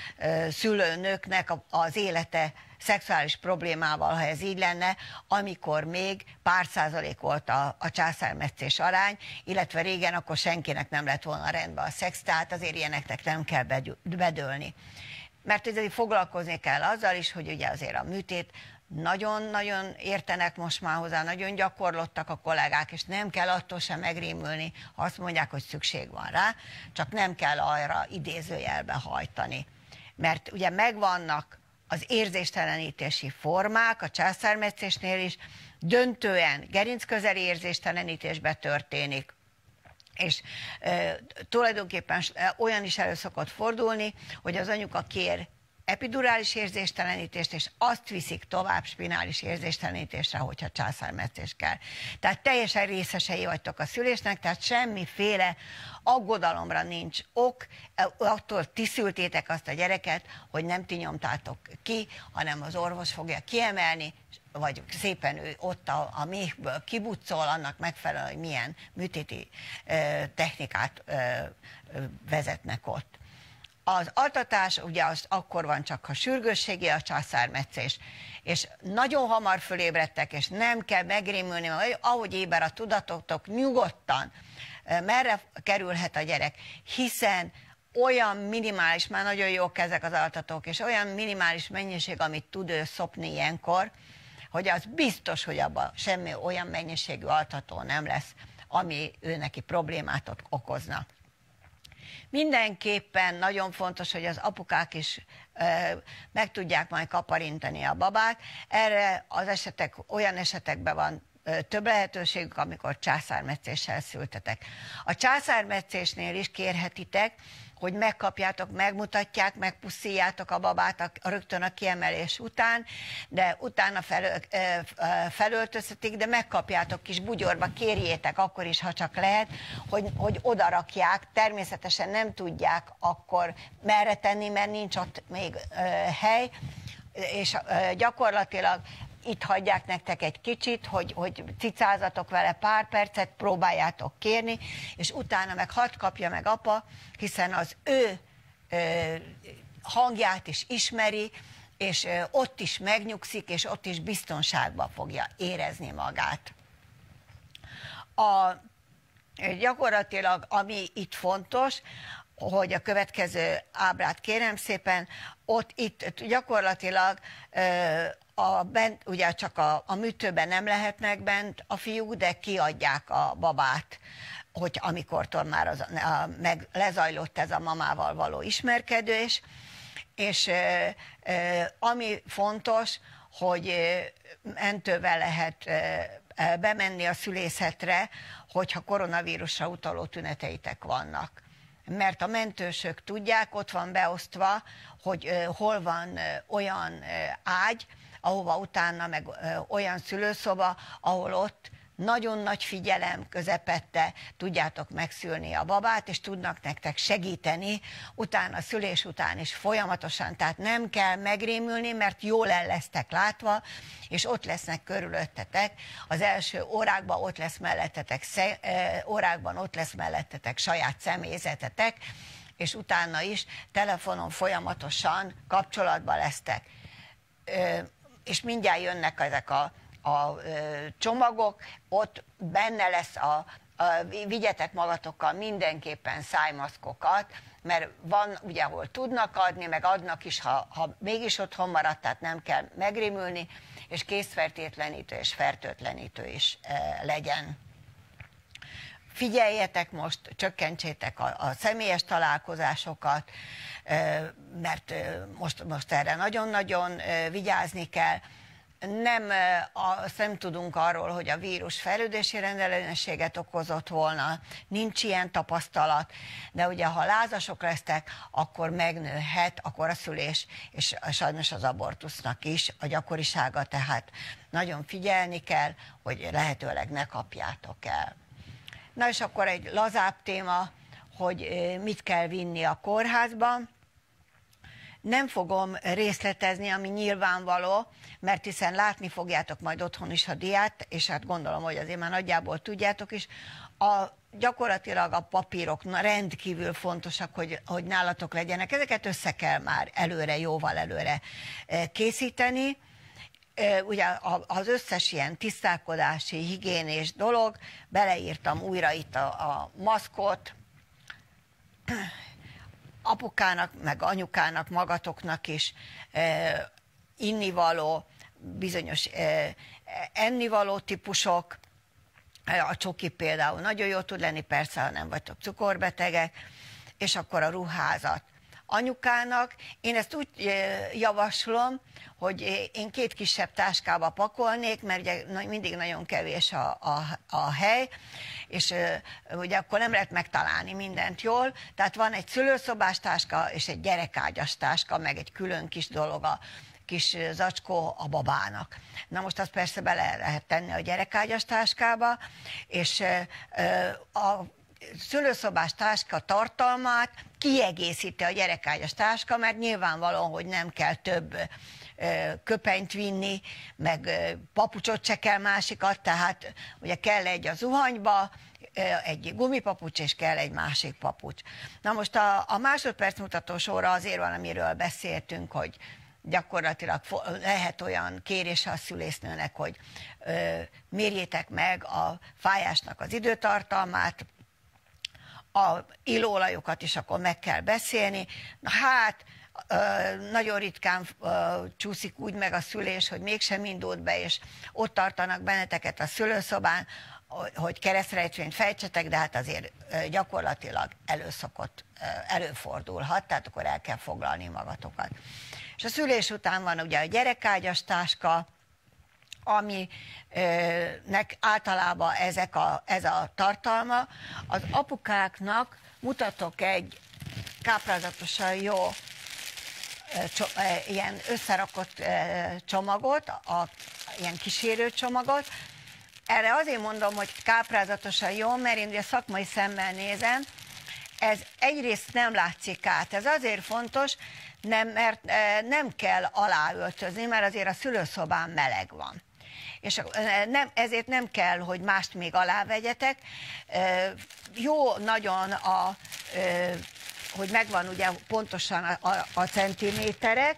szülőnőknek az élete szexuális problémával, ha ez így lenne, amikor még pár százalék volt a, a császármetszés arány, illetve régen akkor senkinek nem lett volna rendben a szex, tehát azért ilyeneknek nem kell bedőlni. Mert azért foglalkozni kell azzal is, hogy ugye azért a műtét nagyon-nagyon értenek most már hozzá, nagyon gyakorlottak a kollégák, és nem kell attól sem megrémülni, ha azt mondják, hogy szükség van rá, csak nem kell arra idézőjelbe hajtani. Mert ugye megvannak az érzéstelenítési formák, a császármetszésnél is döntően gerincközeli érzéstelenítésbe történik, és e, tulajdonképpen olyan is elő szokott fordulni, hogy az anyuka kér epidurális érzéstelenítést, és azt viszik tovább spinális érzéstelenítésre, hogyha császármetszés kell. Tehát teljesen részesei vagytok a szülésnek, tehát semmiféle aggodalomra nincs ok, attól ti szültétek azt a gyereket, hogy nem ti nyomtátok ki, hanem az orvos fogja kiemelni, vagy szépen ő ott a, a méhből kibuccol, annak megfelelően, hogy milyen műtéti ö, technikát ö, ö, vezetnek ott. Az altatás ugye az akkor van csak, ha sürgősségi a császármetszés, és nagyon hamar fölébredtek, és nem kell megrémülni, mert ahogy éber a tudatotok, nyugodtan merre kerülhet a gyerek, hiszen olyan minimális, már nagyon jók ezek az altatók, és olyan minimális mennyiség, amit tud ő szopni ilyenkor, hogy az biztos, hogy abban semmi olyan mennyiségű altató nem lesz, ami ő neki problémát okozna. Mindenképpen nagyon fontos, hogy az apukák is e, meg tudják majd kaparintani a babát. Erre az esetek, olyan esetekben van e, több lehetőségük, amikor császármetszéssel szültetek. A császármetszésnél is kérhetitek, hogy megkapjátok, megmutatják, megpuszíjátok a babát a, a rögtön a kiemelés után, de utána felöl, felöltöztetik, de megkapjátok kis bugyorba, kérjétek akkor is, ha csak lehet, hogy, hogy oda rakják. Természetesen nem tudják akkor merre tenni, mert nincs ott még uh, hely, és uh, gyakorlatilag itt hagyják nektek egy kicsit, hogy, hogy cicázatok vele pár percet, próbáljátok kérni, és utána meg hadd kapja meg apa, hiszen az ő ö, hangját is ismeri, és ö, ott is megnyugszik, és ott is biztonságban fogja érezni magát. A, gyakorlatilag, ami itt fontos, hogy a következő ábrát kérem szépen, ott itt gyakorlatilag a bent, ugye csak a, a műtőben nem lehetnek bent a fiúk, de kiadják a babát, hogy amikor már az, a, meg lezajlott ez a mamával való ismerkedés, és e, e, ami fontos, hogy mentővel lehet e, bemenni a szülészetre, hogyha koronavírusra utaló tüneteitek vannak. Mert a mentősök tudják, ott van beosztva, hogy uh, hol van uh, olyan uh, ágy, ahova utána meg uh, olyan szülőszoba, ahol ott nagyon nagy figyelem közepette tudjátok megszülni a babát, és tudnak nektek segíteni utána, a szülés után is folyamatosan, tehát nem kell megrémülni, mert jól el lesztek látva, és ott lesznek körülöttetek, az első órákban ott lesz mellettetek, órákban ott lesz mellettetek saját személyzetetek, és utána is telefonon folyamatosan kapcsolatban lesztek. És mindjárt jönnek ezek a a csomagok, ott benne lesz a, a vigyetek magatokkal mindenképpen szájmaszkokat, mert van ugye, ahol tudnak adni, meg adnak is, ha, ha mégis otthon maradt, tehát nem kell megrémülni, és készfertőtlenítő és fertőtlenítő is e, legyen. Figyeljetek most, csökkentsétek a, a személyes találkozásokat, e, mert e, most, most erre nagyon-nagyon e, vigyázni kell. Nem, azt nem tudunk arról, hogy a vírus fejlődési rendellenességet okozott volna, nincs ilyen tapasztalat, de ugye ha lázasok lesztek, akkor megnőhet a koraszülés, és sajnos az abortusznak is a gyakorisága, tehát nagyon figyelni kell, hogy lehetőleg ne kapjátok el. Na és akkor egy lazább téma, hogy mit kell vinni a kórházban. Nem fogom részletezni, ami nyilvánvaló, mert hiszen látni fogjátok majd otthon is a diát, és hát gondolom, hogy azért már nagyjából tudjátok is. A, gyakorlatilag a papírok rendkívül fontosak, hogy, hogy nálatok legyenek. Ezeket össze kell már előre, jóval előre készíteni. Ugye az összes ilyen tisztálkodási, higiénés dolog, beleírtam újra itt a, a maszkot, apukának, meg anyukának, magatoknak is e, innivaló, bizonyos e, ennivaló típusok, a csoki például nagyon jó tud lenni, persze, ha nem vagytok cukorbetegek, és akkor a ruházat. Anyukának én ezt úgy javaslom, hogy én két kisebb táskába pakolnék, mert ugye mindig nagyon kevés a, a, a hely, és ugye akkor nem lehet megtalálni mindent jól, tehát van egy szülőszobás táska, és egy gyerekágyas táska, meg egy külön kis dolog, a kis zacskó a babának. Na most azt persze bele lehet tenni a gyerekágyas táskába, és a szülőszobás táska tartalmát kiegészíti a gyerekágyas táska, mert nyilvánvaló, hogy nem kell több köpenyt vinni, meg papucsot se kell másikat, tehát ugye kell egy a zuhanyba, egy gumipapucs, és kell egy másik papucs. Na most a, a másodperc mutató sorra azért van, amiről beszéltünk, hogy gyakorlatilag lehet olyan kérése a szülésznőnek, hogy ö, mérjétek meg a fájásnak az időtartalmát, a illóolajokat is akkor meg kell beszélni. Na hát, nagyon ritkán csúszik úgy meg a szülés, hogy mégsem indult be, és ott tartanak benneteket a szülőszobán, hogy keresztrejtvényt fejtsetek, de hát azért gyakorlatilag előszokott, előfordulhat, tehát akkor el kell foglalni magatokat. És a szülés után van ugye a gyerekágyas táska, aminek általában ezek a, ez a tartalma. Az apukáknak mutatok egy káprázatosan jó ilyen összerakott csomagot, a, ilyen kísérő csomagot. Erre azért mondom, hogy káprázatosan jó, mert én ugye szakmai szemmel nézem, ez egyrészt nem látszik át. Ez azért fontos, nem, mert nem kell aláöltözni, mert azért a szülőszobán meleg van. És nem, ezért nem kell, hogy mást még alávegyetek. Jó nagyon, a, hogy megvan ugye pontosan a, a, a centiméterek,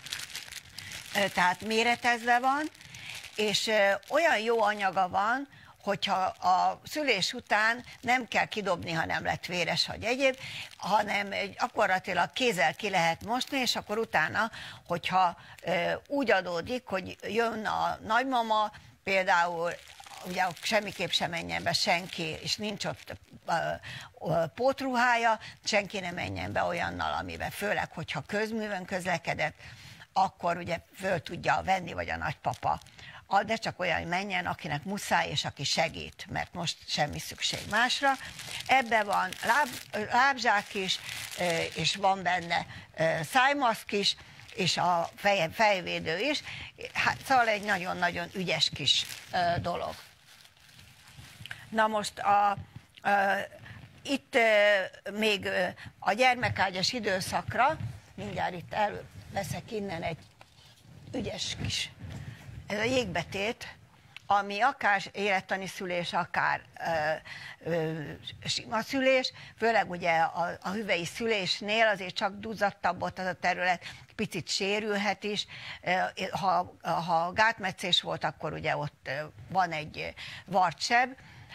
tehát méretezve van, és olyan jó anyaga van, hogyha a szülés után nem kell kidobni, ha nem lett véres vagy egyéb, hanem gyakorlatilag kézzel ki lehet mosni, és akkor utána, hogyha úgy adódik, hogy jön a nagymama, például ugye semmiképp sem menjen be senki, és nincs ott pótruhája, senki nem menjen be olyannal, amiben főleg, hogyha közművön közlekedett, akkor ugye föl tudja venni, vagy a nagypapa. De csak olyan, hogy menjen, akinek muszáj, és aki segít, mert most semmi szükség másra. Ebben van láb, lábzsák is, és van benne szájmaszk is, és a fej, fejvédő is. Hát, szóval egy nagyon-nagyon ügyes kis dolog. Na most a, a, itt még a gyermekágyas időszakra, mindjárt itt elveszek innen egy ügyes kis, ez a jégbetét, ami akár élettani szülés, akár ö, ö, sima szülés, főleg ugye a, a hüvei szülésnél azért csak duzzadtabb ott az a terület, picit sérülhet is. Ha, ha gátmetszés volt, akkor ugye ott van egy vartseb.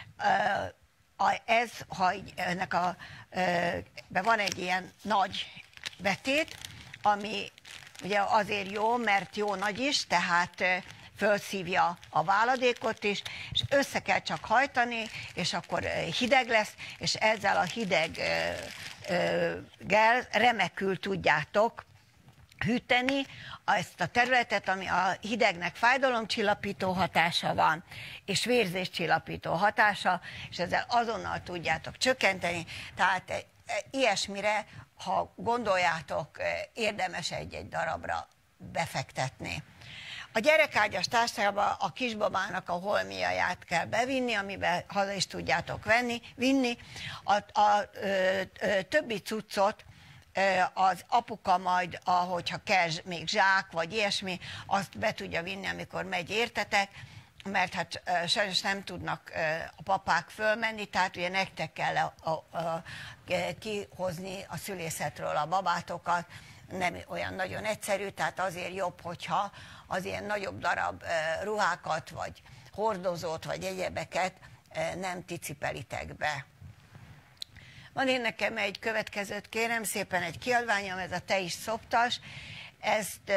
Ez, ha ennek a, van egy ilyen nagy betét, ami ugye azért jó, mert jó nagy is, tehát fölszívja a váladékot is, és össze kell csak hajtani, és akkor hideg lesz, és ezzel a hideggel remekül tudjátok hűteni ezt a területet, ami a hidegnek fájdalomcsillapító hatása van, és vérzéscsillapító hatása, és ezzel azonnal tudjátok csökkenteni, tehát ilyesmire, ha gondoljátok, érdemes egy-egy darabra befektetni. A gyerekágyas táskába a kisbabának a holmiaját kell bevinni, amiben haza is tudjátok venni, vinni. A, a, a, a többi cuccot az apuka majd, ahogyha kell még zsák vagy ilyesmi, azt be tudja vinni, amikor megy értetek, mert hát sajnos nem tudnak a papák fölmenni, tehát ugye nektek kell a, a, a, kihozni a szülészetről a babátokat, nem olyan nagyon egyszerű, tehát azért jobb, hogyha az ilyen nagyobb darab ruhákat, vagy hordozót, vagy egyebeket nem ti cipelitek be. Van én nekem egy következőt, kérem szépen, egy kiadványom, ez a Te is szoptas. Ezt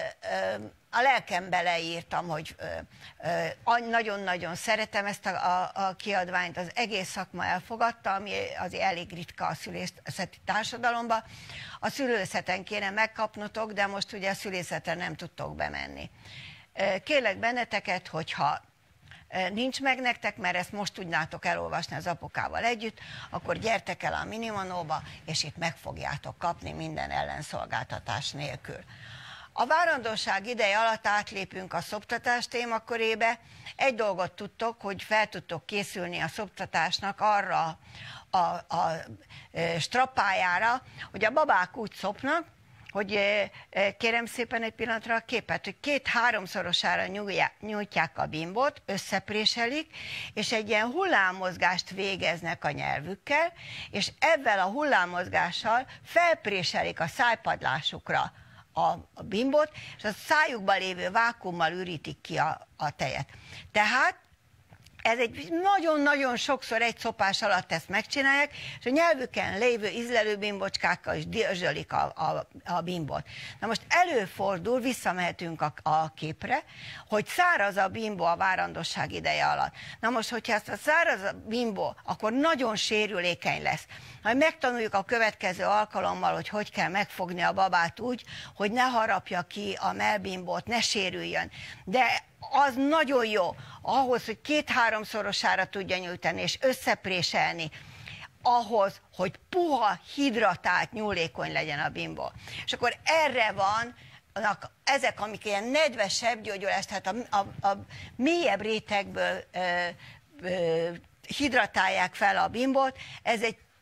a lelkembe leírtam, hogy nagyon-nagyon szeretem ezt a, a, a kiadványt, az egész szakma elfogadta, ami azért elég ritka a szülészeti társadalomban. A szülőszeten kéne megkapnotok, de most ugye a szülészeten nem tudtok bemenni. Kérlek benneteket, hogyha nincs meg nektek, mert ezt most tudnátok elolvasni az apukával együtt, akkor gyertek el a Minimonóba, és itt meg fogjátok kapni minden ellenszolgáltatás nélkül. A várandóság ideje alatt átlépünk a szoptatás témakörébe. Egy dolgot tudtok, hogy fel tudtok készülni a szoptatásnak arra a, a, a strappájára, hogy a babák úgy szopnak, hogy kérem szépen egy pillanatra a képet, hogy két-háromszorosára nyújtják a bimbot, összepréselik, és egy ilyen hullámmozgást végeznek a nyelvükkel, és ebben a hullámmozgással felpréselik a szájpadlásukra a bimbot, és a szájukban lévő vákuummal ürítik ki a, a tejet. Tehát ez egy nagyon-nagyon sokszor egy szopás alatt ezt megcsinálják, és a nyelvüken lévő ízlelő bimbocskákkal is dörzsölik a, a, a bimbot. Na most előfordul, visszamehetünk a, a képre, hogy száraz a bimbo a várandosság ideje alatt. Na most, hogyha ezt a száraz a bimbo, akkor nagyon sérülékeny lesz. Ha megtanuljuk a következő alkalommal, hogy hogy kell megfogni a babát úgy, hogy ne harapja ki a mellbimbót, ne sérüljön. De az nagyon jó ahhoz, hogy két-háromszorosára tudja nyújtani és összepréselni, ahhoz, hogy puha, hidratált, nyúlékony legyen a bimbó. És akkor erre van ezek, amik ilyen nedvesebb gyógyulás, tehát a, a, a mélyebb rétegből ö, ö, hidratálják fel a bimbót, ez egy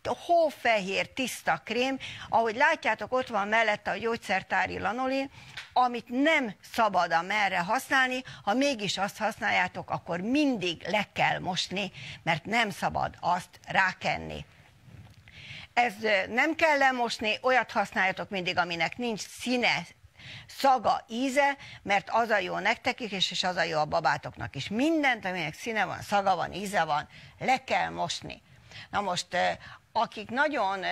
hófehér, tiszta krém, ahogy látjátok, ott van mellette a gyógyszertári lanolin, amit nem szabad amerre használni, ha mégis azt használjátok, akkor mindig le kell mosni, mert nem szabad azt rákenni. Ez nem kell lemosni, olyat használjatok mindig, aminek nincs színe, szaga, íze, mert az a jó nektek is, és az a jó a babátoknak is. Mindent, aminek színe van, szaga van, íze van, le kell mosni. Na most, akik nagyon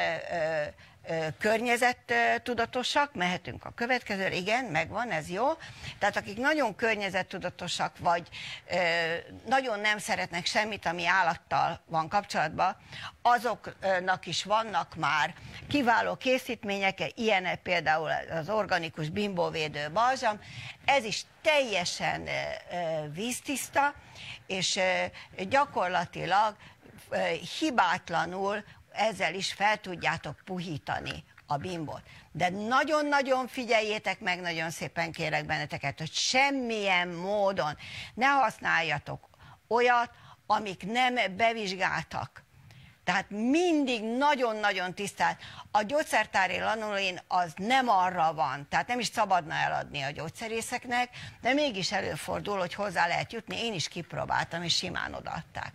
környezettudatosak, mehetünk a következőre, igen, megvan, ez jó. Tehát akik nagyon környezettudatosak, vagy ö, nagyon nem szeretnek semmit, ami állattal van kapcsolatban, azoknak is vannak már kiváló készítmények, ilyen például az organikus bimbóvédő balzsam, ez is teljesen ö, ö, víztiszta, és ö, gyakorlatilag ö, hibátlanul ezzel is fel tudjátok puhítani a bimbót. De nagyon-nagyon figyeljétek meg, nagyon szépen kérek benneteket, hogy semmilyen módon ne használjatok olyat, amik nem bevizsgáltak. Tehát mindig nagyon-nagyon tisztelt. A gyógyszertári lanolin az nem arra van, tehát nem is szabadna eladni a gyógyszerészeknek, de mégis előfordul, hogy hozzá lehet jutni. Én is kipróbáltam, és simán odaadták.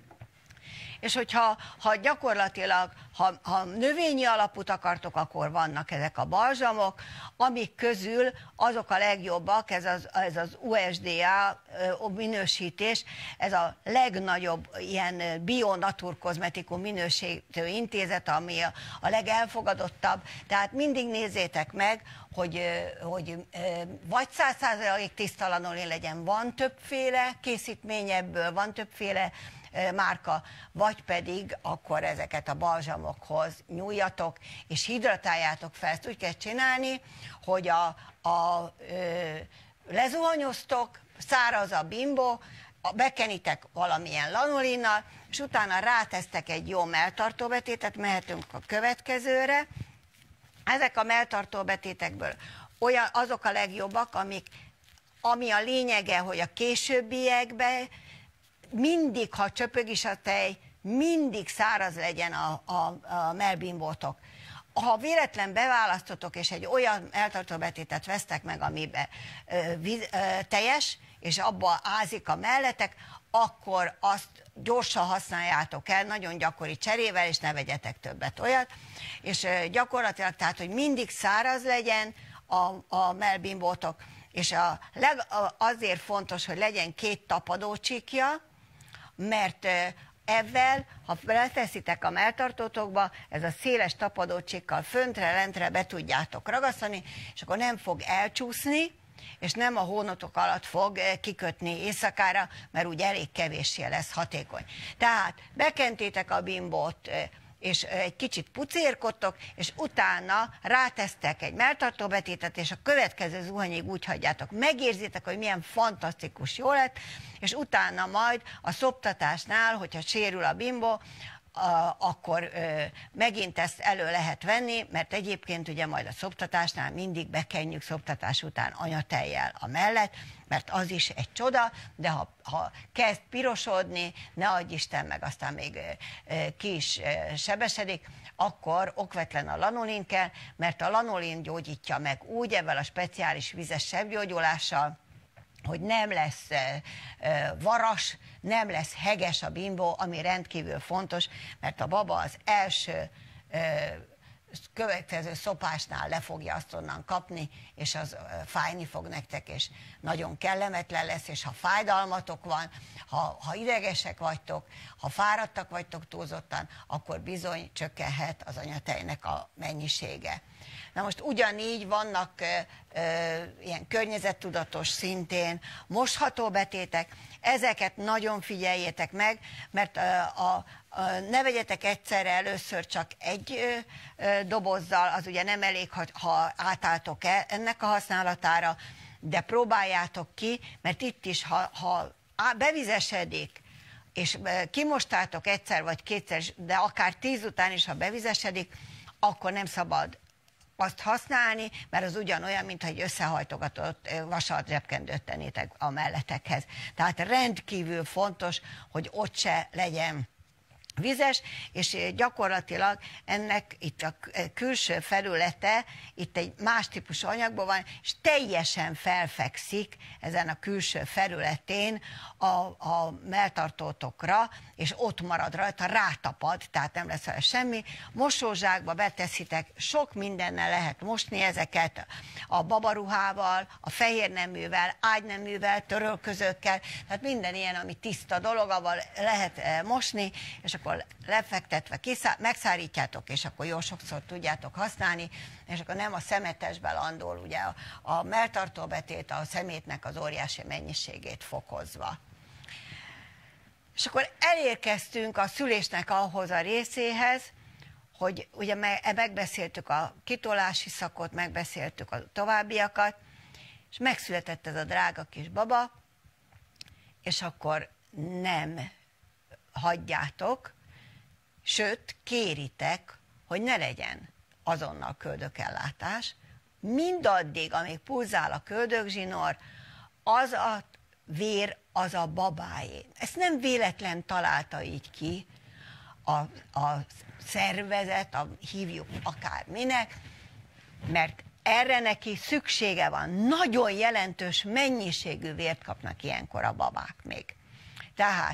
És hogyha ha gyakorlatilag, ha, ha növényi alapút akartok, akkor vannak ezek a balzsamok, amik közül azok a legjobbak, ez az, ez az u es dé á minősítés, ez a legnagyobb ilyen bio-naturkozmetikum minősítő intézet, ami a, a legelfogadottabb, tehát mindig nézzétek meg, hogy, hogy vagy száz százalék tiszta lanolin legyen, van többféle készítmény ebből, van többféle márka, vagy pedig akkor ezeket a balzsamokhoz nyúljatok, és hidratáljátok fel. Ezt úgy kell csinálni, hogy a, a, ö, lezuhanyoztok, száraz a bimbó, bekenitek valamilyen lanolinnal, és utána rátesztek egy jó melltartóbetétet, mehetünk a következőre. Ezek a melltartóbetétekből olyan, azok a legjobbak, amik, ami a lényege, hogy a későbbiekben mindig, ha csöpög is a tej, mindig száraz legyen a, a, a mellbimbótok. Ha véletlen beválasztotok, és egy olyan eltartóbetétet vesztek meg, amiben ö, víz, ö, teljes, és abba ázik a melletek, akkor azt gyorsan használjátok el, nagyon gyakori cserével, és ne vegyetek többet olyat. És ö, gyakorlatilag, tehát, hogy mindig száraz legyen a, a mellbimbótok, és a leg, a, azért fontos, hogy legyen két tapadócsíkja, mert ezzel, ha leteszitek a melltartótokba, ez a széles tapadócsikkal föntre-lentre be tudjátok ragasztani, és akkor nem fog elcsúszni, és nem a hónotok alatt fog kikötni éjszakára, mert úgy elég kevéssé lesz hatékony. Tehát bekentétek a bimbót, és egy kicsit pucérkodtok, és utána rátesztek egy melltartóbetétet, és a következő zuhanyig úgy hagyjátok. Megérzitek, hogy milyen fantasztikus jó lett, és utána majd a szoptatásnál, hogyha sérül a bimbó, akkor megint ezt elő lehet venni, mert egyébként ugye majd a szoptatásnál mindig bekenjük szoptatás után anyatejjel a mellet, mert az is egy csoda, de ha, ha kezd pirosodni, ne adj Isten, meg aztán még ki is sebesedik, akkor okvetlen a lanolin kell, mert a lanolin gyógyítja meg úgy, ebben a speciális vizes sebgyógyulással, hogy nem lesz varas, nem lesz heges a bimbó, ami rendkívül fontos, mert a baba az első következő szopásnál le fogja azt onnan kapni, és az fájni fog nektek, és nagyon kellemetlen lesz, és ha fájdalmatok van, ha, ha idegesek vagytok, ha fáradtak vagytok túlzottan, akkor bizony csökkenhet az anyatejnek a mennyisége. Na most ugyanígy vannak ö, ö, ilyen környezettudatos szintén mosható betétek, ezeket nagyon figyeljétek meg, mert ö, a, a, ne vegyetek egyszerre először csak egy ö, ö, dobozzal, az ugye nem elég, ha, ha átálltok el ennek a használatára, de próbáljátok ki, mert itt is, ha, ha bevizesedik, és kimostátok egyszer vagy kétszer, de akár tíz után is, ha bevizesedik, akkor nem szabad azt használni, mert az ugyanolyan, mintha egy összehajtogatott vasalt zsebkendőt tennétek a melletekhez. Tehát rendkívül fontos, hogy ott se legyen vizes, és gyakorlatilag ennek itt a külső felülete, itt egy más típusú anyagban van, és teljesen felfekszik ezen a külső felületén a, a melltartótokra, és ott marad rajta, rátapad, tehát nem lesz vele semmi. Mosózsákba beteszitek, sok mindennel lehet mosni ezeket, a babaruhával, a fehérneművel, ágyneművel, törölközőkkel, tehát minden ilyen, ami tiszta dolog, avval lehet mosni, és akkor lefektetve kiszá- megszárítjátok, és akkor jó sokszor tudjátok használni, és akkor nem a szemetesbe landol ugye a, a melltartóbetét, a szemétnek az óriási mennyiségét fokozva. És akkor elérkeztünk a szülésnek ahhoz a részéhez, hogy ugye megbeszéltük a kitolási szakot, megbeszéltük a továbbiakat, és megszületett ez a drága kis baba, és akkor nem hagyjátok, sőt, kéritek, hogy ne legyen azonnal köldökellátás, mindaddig, amíg pulzál a köldökzsinór, az a vér, az a babáé. Ezt nem véletlen találta így ki a, a szervezet, a, hívjuk akárminek, mert erre neki szüksége van. Nagyon jelentős mennyiségű vért kapnak ilyenkor a babák még. Tehát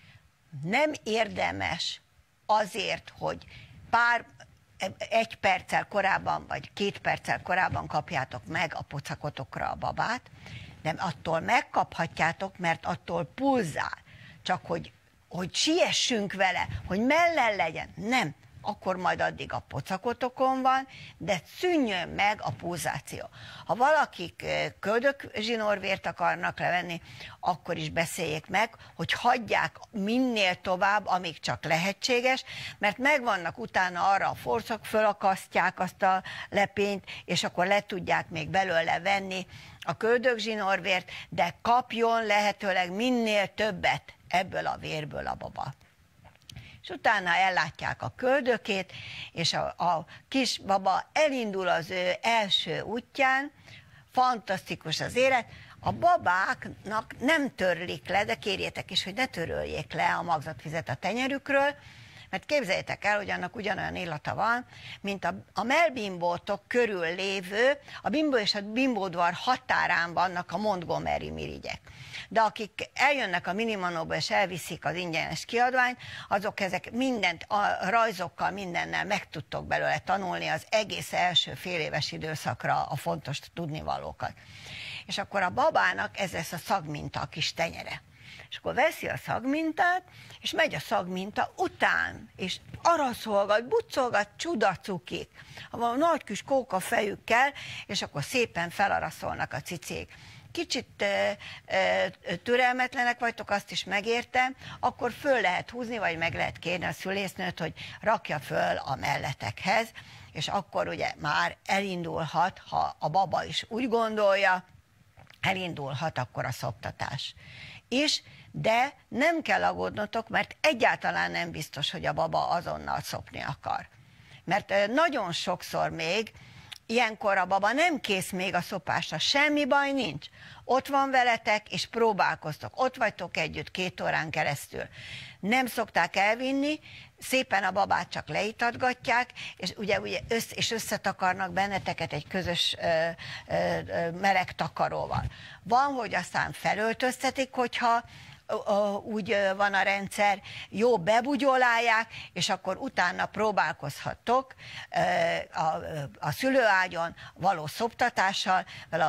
nem érdemes azért, hogy pár, egy perccel korábban, vagy két perccel korábban kapjátok meg a pocakotokra a babát, de attól megkaphatjátok, mert attól pulzál. Csak hogy, hogy siessünk vele, hogy mellen legyen. Nem. Akkor majd addig a pocakotokon van, de szűnjön meg a pulzáció. Ha valakik köldökzsinórvért akarnak levenni, akkor is beszéljék meg, hogy hagyják minél tovább, amíg csak lehetséges, mert megvannak utána arra a forszok, fölakasztják azt a lepényt, és akkor le tudják még belőle venni a köldökzsinórvért, de kapjon lehetőleg minél többet ebből a vérből a baba. És utána ellátják a köldökét, és a, a kis baba elindul az ő első útján, fantasztikus az élet, a babáknak nem törlik le, de kérjétek is, hogy ne töröljék le a magzatvizet a tenyerükről, mert képzeljétek el, hogy annak ugyanolyan illata van, mint a, a mellbimbótok körül lévő, a bimbó és a bimbódvar határán vannak a Montgomery mirigyek. De akik eljönnek a Minimanóba és elviszik az ingyenes kiadványt, azok ezek mindent, a rajzokkal, mindennel meg tudtok belőle tanulni az egész első fél éves időszakra a fontos tudnivalókat. És akkor a babának ez lesz a szagminta, a kis tenyere. És akkor veszi a szagmintát, és megy a szagminta után, és araszolgat, buccolgat, csudacukik, a nagy kis kóka fejükkel, és akkor szépen felaraszolnak a cicék. Kicsit e, e, türelmetlenek vagytok, azt is megértem, akkor föl lehet húzni, vagy meg lehet kérni a szülésznőt, hogy rakja föl a melletekhez, és akkor ugye már elindulhat, ha a baba is úgy gondolja, elindulhat akkor a szoptatás is, de nem kell aggódnotok, mert egyáltalán nem biztos, hogy a baba azonnal szopni akar. Mert nagyon sokszor még ilyenkor a baba nem kész még a szopásra, semmi baj nincs. Ott van veletek, és próbálkoztok. Ott vagytok együtt két órán keresztül. Nem szokták elvinni, szépen a babát csak leitatgatják, és ugye, ugye össz, és összetakarnak benneteket egy közös ö, ö, meleg takaróval. Van, hogy aztán felöltöztetik, hogyha úgy van a rendszer, jó bebugyolálják, és akkor utána próbálkozhattok a, a szülőágyon való szoptatással,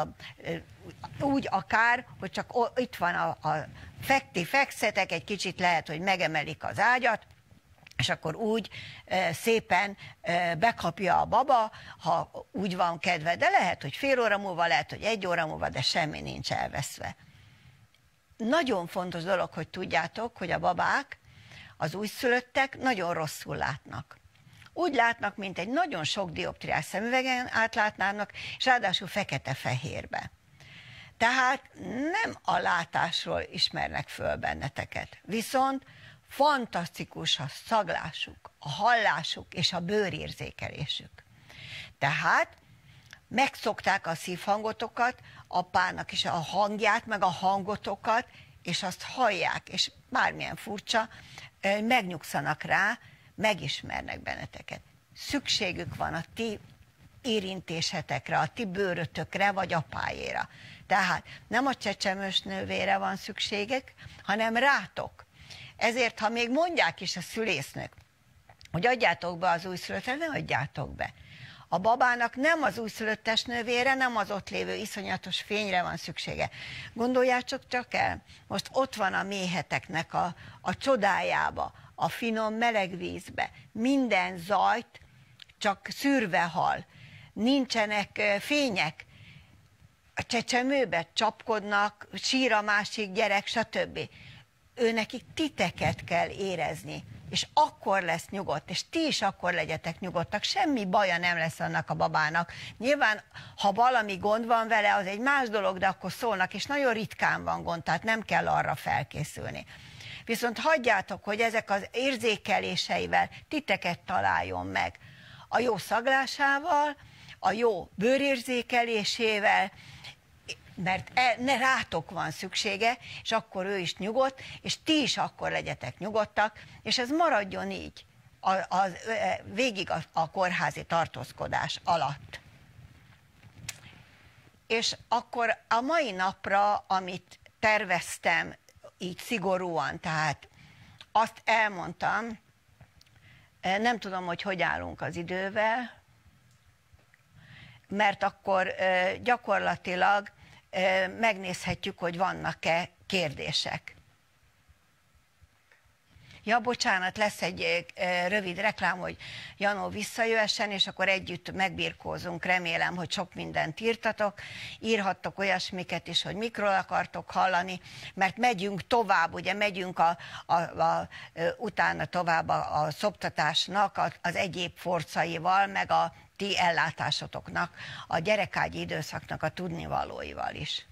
úgy akár, hogy csak itt van a, a fekti fekszetek, egy kicsit lehet, hogy megemelik az ágyat, és akkor úgy e, szépen e, bekapja a baba, ha úgy van kedve, de lehet, hogy fél óra múlva, lehet, hogy egy óra múlva, de semmi nincs elveszve. Nagyon fontos dolog, hogy tudjátok, hogy a babák, az újszülöttek nagyon rosszul látnak. Úgy látnak, mint egy nagyon sok dioptriás szemüvegen átlátnának, és ráadásul fekete-fehérbe. Tehát nem a látásról ismernek föl benneteket, viszont fantasztikus a szaglásuk, a hallásuk és a bőrérzékelésük. Tehát megszokták a szívhangotokat, apának is a hangját, meg a hangotokat, és azt hallják, és bármilyen furcsa, megnyugszanak rá, megismernek benneteket. Szükségük van a ti érintésetekre, a ti bőrötökre, vagy apájéra. Tehát nem a csecsemős nővére van szükségek, hanem rátok. Ezért, ha még mondják is a szülésznök, hogy adjátok be az újszülöttet, ne adjátok be. A babának nem az újszülöttes nővére, nem az ott lévő iszonyatos fényre van szüksége. Gondoljátok csak el, most ott van a méheteknek a, a csodájába, a finom meleg vízbe, minden zajt csak szűrve hal, nincsenek fények, a csecsemőbe csapkodnak, sír a másik gyerek, stb. Ő nekik titeket kell érezni, és akkor lesz nyugodt, és ti is akkor legyetek nyugodtak, semmi baja nem lesz annak a babának. Nyilván, ha valami gond van vele, az egy más dolog, de akkor szólnak, és nagyon ritkán van gond, tehát nem kell arra felkészülni. Viszont hagyjátok, hogy ezek az érzékeléseivel titeket találjon meg. A jó szaglásával, a jó bőrérzékelésével, mert ne rátok van szüksége, és akkor ő is nyugodt, és ti is akkor legyetek nyugodtak, és ez maradjon így a, a, végig a, a kórházi tartózkodás alatt. És akkor a mai napra, amit terveztem így szigorúan, tehát azt elmondtam, nem tudom, hogy hogy állunk az idővel, mert akkor gyakorlatilag megnézhetjük, hogy vannak-e kérdések. Ja, bocsánat, lesz egy rövid reklám, hogy Janó visszajöhessen, és akkor együtt megbirkózunk, remélem, hogy sok mindent írtatok. Írhattok olyasmiket is, hogy mikről akartok hallani, mert megyünk tovább, ugye megyünk a, a, a, utána tovább a, a szoptatásnak az egyéb forcaival, meg a ti ellátásotoknak, a gyerekágyi időszaknak a tudnivalóival is.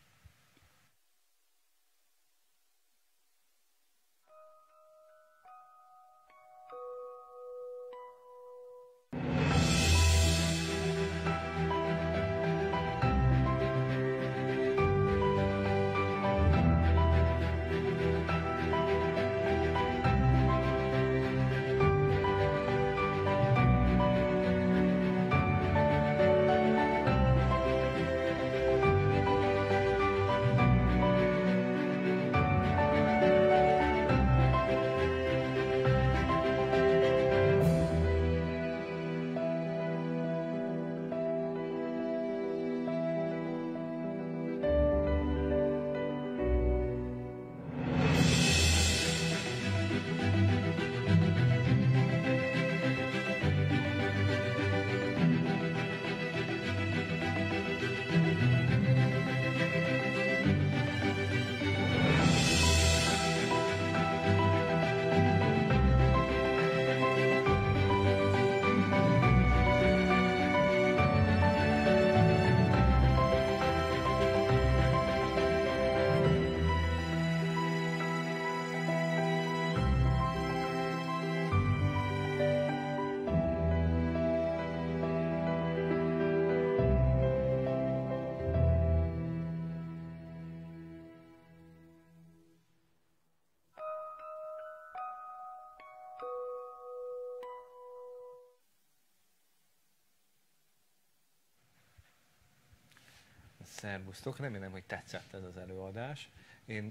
Szervusztok, remélem, hogy tetszett ez az előadás. Én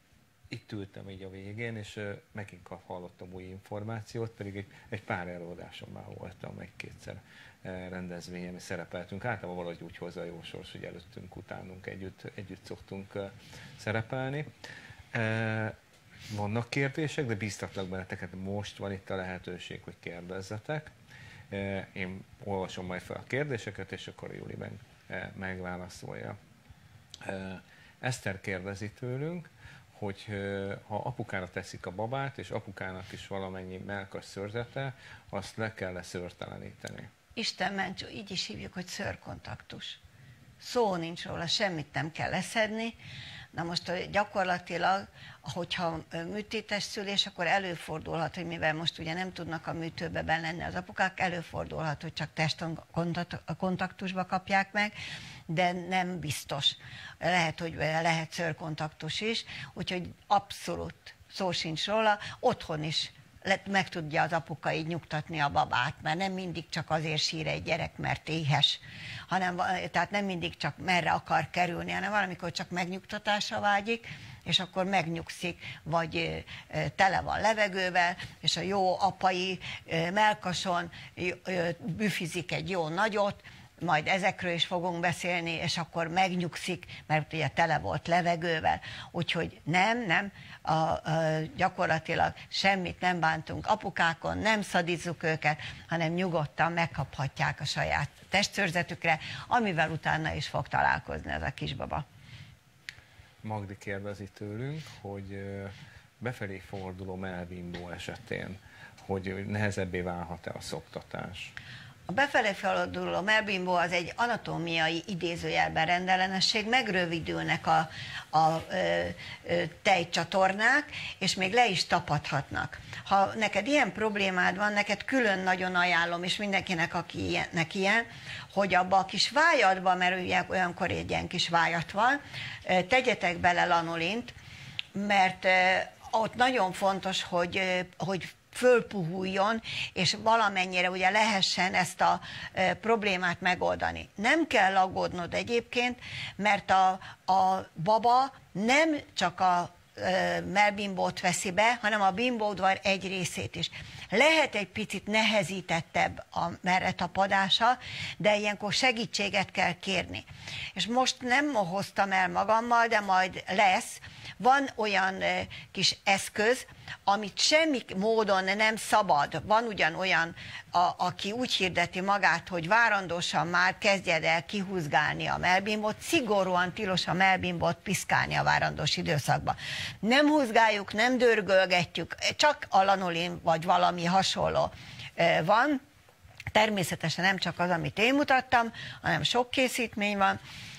itt ültem így a végén, és megint hallottam új információt, pedig egy, egy pár előadáson már voltam, egy-kétszer rendezvényen, és szerepeltünk. Általában valahogy úgy hozza a jó sors, hogy előttünk, utánunk együtt, együtt szoktunk szerepelni. Vannak kérdések, de bíztatlak benneteket, most van itt a lehetőség, hogy kérdezzetek. Én olvasom majd fel a kérdéseket, és akkor a Júli meg megválaszolja. Eszter kérdezi tőlünk, hogy ha apukára teszik a babát, és apukának is valamennyi mellkas szőrzete, azt le kell leszőrteleníteni. Isten ments, így is hívjuk, hogy szőrkontaktus. Szó nincs róla, semmit nem kell leszedni, Na most gyakorlatilag, hogyha műtétes szülés, akkor előfordulhat, hogy mivel most ugye nem tudnak a műtőbe benn lenni az apukák, előfordulhat, hogy csak testkontaktusba kapják meg, de nem biztos. Lehet, hogy lehet szőrkontaktus is, úgyhogy abszolút szó sincs róla, otthon is meg tudja az apuka így nyugtatni a babát, mert nem mindig csak azért sír egy gyerek, mert éhes, hanem tehát nem mindig csak merre akar kerülni, hanem valamikor csak megnyugtatásra vágyik, és akkor megnyugszik, vagy tele van levegővel, és a jó apai mellkason büfizik egy jó nagyot, majd ezekről is fogunk beszélni, és akkor megnyugszik, mert ugye tele volt levegővel. Úgyhogy nem, nem, a, a, gyakorlatilag semmit nem bántunk apukákon, nem szadizzuk őket, hanem nyugodtan megkaphatják a saját testszőrzetükre, amivel utána is fog találkozni ez a kisbaba. Magdi kérdezi tőlünk, hogy befelé forduló mellbimbó esetén, hogy nehezebbé válhat-e a szoptatás? A befelé forduló mellbimbó az egy anatómiai idézőjelben rendellenesség, megrövidülnek a, a, a tejcsatornák, és még le is tapadhatnak. Ha neked ilyen problémád van, neked külön nagyon ajánlom, és mindenkinek, akinek ilyen, hogy abba a kis vájadba, mert ugye olyankor egy ilyen kis vájat van, tegyetek bele lanolint, mert ott nagyon fontos, hogy, hogy fölpuhuljon, és valamennyire ugye lehessen ezt a e, problémát megoldani. Nem kell aggódnod egyébként, mert a, a baba nem csak a e, mellbimbót veszi be, hanem a bimbódvar egy részét is. Lehet egy picit nehezítettebb a merretapadása, de ilyenkor segítséget kell kérni. És most nem hoztam el magammal, de majd lesz. Van olyan e, kis eszköz, amit semmi módon nem szabad. Van ugyan olyan, a, aki úgy hirdeti magát, hogy várandósan már kezdjed el kihúzgálni a mellbimbót, szigorúan tilos a mellbimbót piszkálni a várandós időszakban. Nem húzgáljuk, nem dörgölgetjük, csak a lanolin vagy valami hasonló e, van. Természetesen nem csak az, amit én mutattam, hanem sok készítmény van.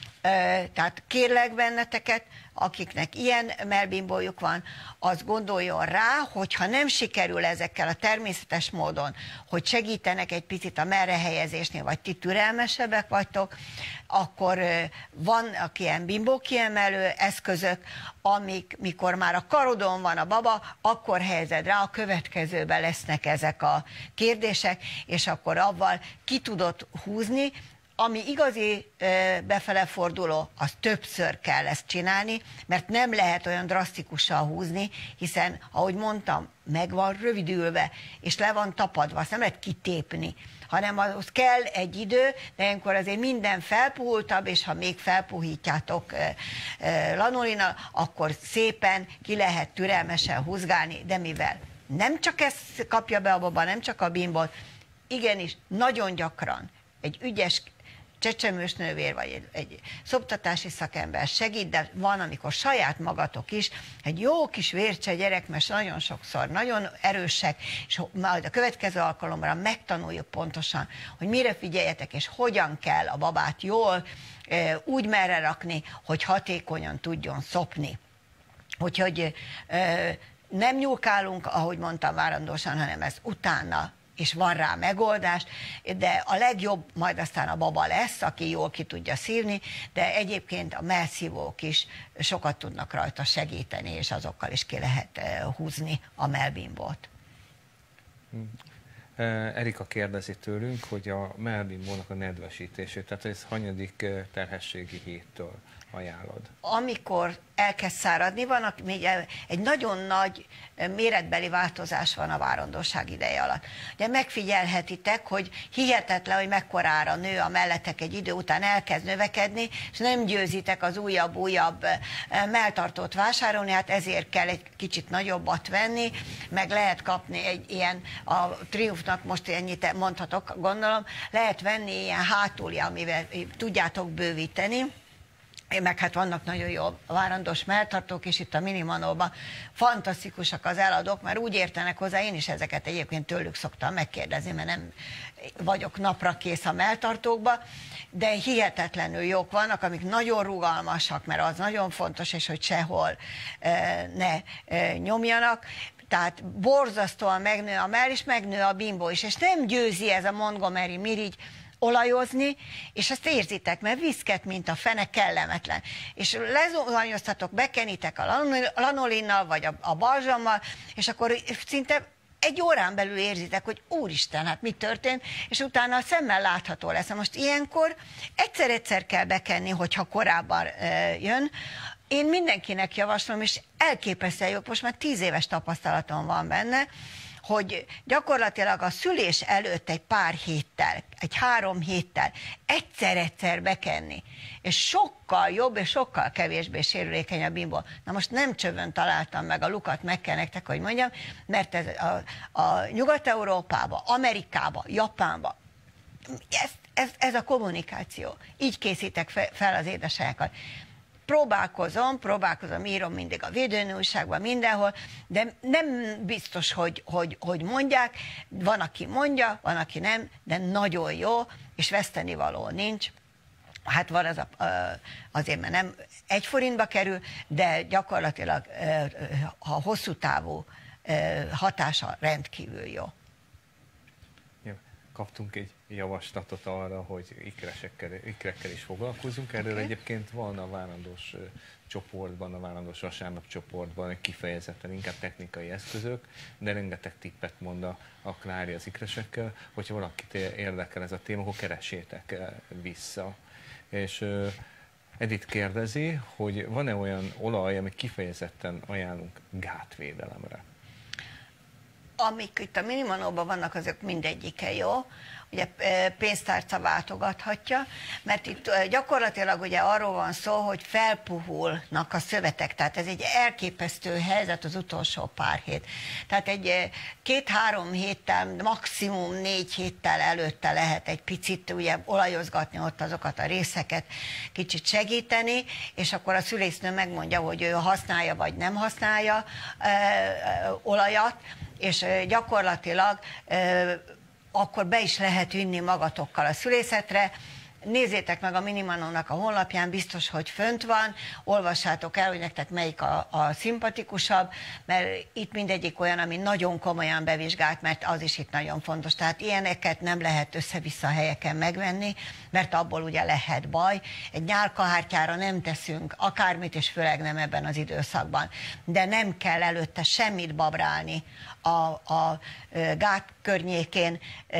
E, tehát kérlek benneteket, akiknek ilyen mellbimbójuk van, az gondoljon rá, hogyha nem sikerül ezekkel a természetes módon, hogy segítenek egy picit a merrehelyezésnél, vagy ti türelmesebbek vagytok, akkor vannak ilyen bimbókiemelő eszközök, amik, mikor már a karodon van a baba, akkor helyezed rá, a következőben lesznek ezek a kérdések, és akkor avval ki tudod húzni. Ami igazi befele forduló, az többször kell ezt csinálni, mert nem lehet olyan drasztikusan húzni, hiszen, ahogy mondtam, meg van rövidülve, és le van tapadva, azt nem lehet kitépni, hanem ahhoz kell egy idő, de ilyenkor azért minden felpuhultabb, és ha még felpuhítjátok lanolina, akkor szépen ki lehet türelmesen húzgálni, de mivel nem csak ezt kapja be a baba, nem csak a bimbót, igenis, nagyon gyakran egy ügyes csecsemős nővér, vagy egy, egy szoptatási szakember segít, de van, amikor saját magatok is, egy jó kis vércse gyerek, mert nagyon sokszor nagyon erősek, és majd a következő alkalomra megtanuljuk pontosan, hogy mire figyeljetek, és hogyan kell a babát jól e, úgy merre rakni, hogy hatékonyan tudjon szopni. Úgyhogy e, nem nyúlkálunk, ahogy mondtam, várandósan, hanem ez utána, és van rá megoldás, de a legjobb majd aztán a baba lesz, aki jól ki tudja szívni, de egyébként a mellszívók is sokat tudnak rajta segíteni, és azokkal is ki lehet húzni a mellbimbót. Erika kérdezi tőlünk, hogy a mellbimbónak a nedvesítését, tehát ez hanyadik terhességi héttől ajánlod? Amikor elkezd száradni, van még egy nagyon nagy méretbeli változás van a várandóság ideje alatt. Ugye megfigyelhetitek, hogy hihetetlen, hogy mekkorára nő a melletek egy idő után, elkezd növekedni, és nem győzitek az újabb-újabb melltartót vásárolni, hát ezért kell egy kicsit nagyobbat venni, meg lehet kapni egy ilyen, a Triumphnak most ennyit mondhatok, gondolom, lehet venni ilyen hátulja, amivel tudjátok bővíteni, meg hát vannak nagyon jó várandós melltartók is itt a Minimanóban, fantasztikusak az eladók, mert úgy értenek hozzá, én is ezeket egyébként tőlük szoktam megkérdezni, mert nem vagyok napra kész a melltartókba, de hihetetlenül jók vannak, amik nagyon rugalmasak, mert az nagyon fontos, és hogy sehol ne nyomjanak. Tehát borzasztóan megnő a mell, és megnő a bimbó is, és nem győzi ez a Montgomery mirigy olajozni, és azt érzitek, mert viszket, mint a fene, kellemetlen. És lezuhanyoztatok, bekenitek a lanolinnal, vagy a, a balzsammal, és akkor szinte egy órán belül érzitek, hogy úristen, hát mi történt, és utána a szemmel látható lesz. Most ilyenkor egyszer-egyszer kell bekenni, hogyha korábban e, jön. Én mindenkinek javaslom, és elképesztően jó, most már tíz éves tapasztalatom van benne, hogy gyakorlatilag a szülés előtt egy pár héttel, egy három héttel egyszer-egyszer bekenni, és sokkal jobb, és sokkal kevésbé sérülékeny a bimbó. Na most nem csövön találtam meg a lukat, meg kell nektek, hogy mondjam, mert ez a, a Nyugat-Európába, Amerikába, Japánba, ez, ez, ez a kommunikáció. Így készítek fel az édesanyákat. Próbálkozom, próbálkozom, írom mindig a védőnőújságban, mindenhol, de nem biztos, hogy, hogy, hogy mondják, van, aki mondja, van, aki nem, de nagyon jó, és vesztenivaló nincs. Hát van az a, azért, mert nem egy forintba kerül, de gyakorlatilag a hosszú távú hatása rendkívül jó. Kaptunk egy javaslatot arra, hogy ikresekkel, ikrekkel is foglalkozunk. Erről okay. Egyébként van a várandós csoportban, a várandós vasárnap csoportban egy kifejezetten inkább technikai eszközök, de rengeteg tippet mond a, a Klári az ikresekkel, hogyha valakit érdekel ez a téma, akkor keressétek vissza. És uh, Edith kérdezi, hogy van-e olyan olaj, amit kifejezetten ajánlunk gátvédelemre? Amik itt a Minimanóban vannak, azok mindegyike jó. Ugye pénztárca váltogathatja, mert itt gyakorlatilag ugye arról van szó, hogy felpuhulnak a szövetek, tehát ez egy elképesztő helyzet az utolsó pár hét. Tehát egy két-három héttel, maximum négy héttel előtte lehet egy picit ugye olajozgatni ott azokat a részeket, kicsit segíteni, és akkor a szülésznő megmondja, hogy ő használja vagy nem használja ö, ö, olajat, és gyakorlatilag ö, akkor be is lehet vinni magatokkal a szülészetre. Nézzétek meg a Minimanónak a honlapján, biztos, hogy fönt van, olvassátok el, hogy nektek melyik a, a szimpatikusabb, mert itt mindegyik olyan, ami nagyon komolyan bevizsgált, mert az is itt nagyon fontos. Tehát ilyeneket nem lehet össze-vissza helyeken megvenni, mert abból ugye lehet baj. Egy nyálkahártyára nem teszünk akármit, és főleg nem ebben az időszakban. De nem kell előtte semmit babrálni a, a gát környékén,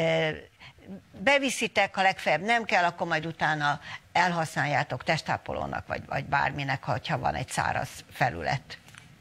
beviszitek, ha legfeljebb nem kell, akkor majd utána elhasználjátok testápolónak, vagy, vagy bárminek, ha van egy száraz felület.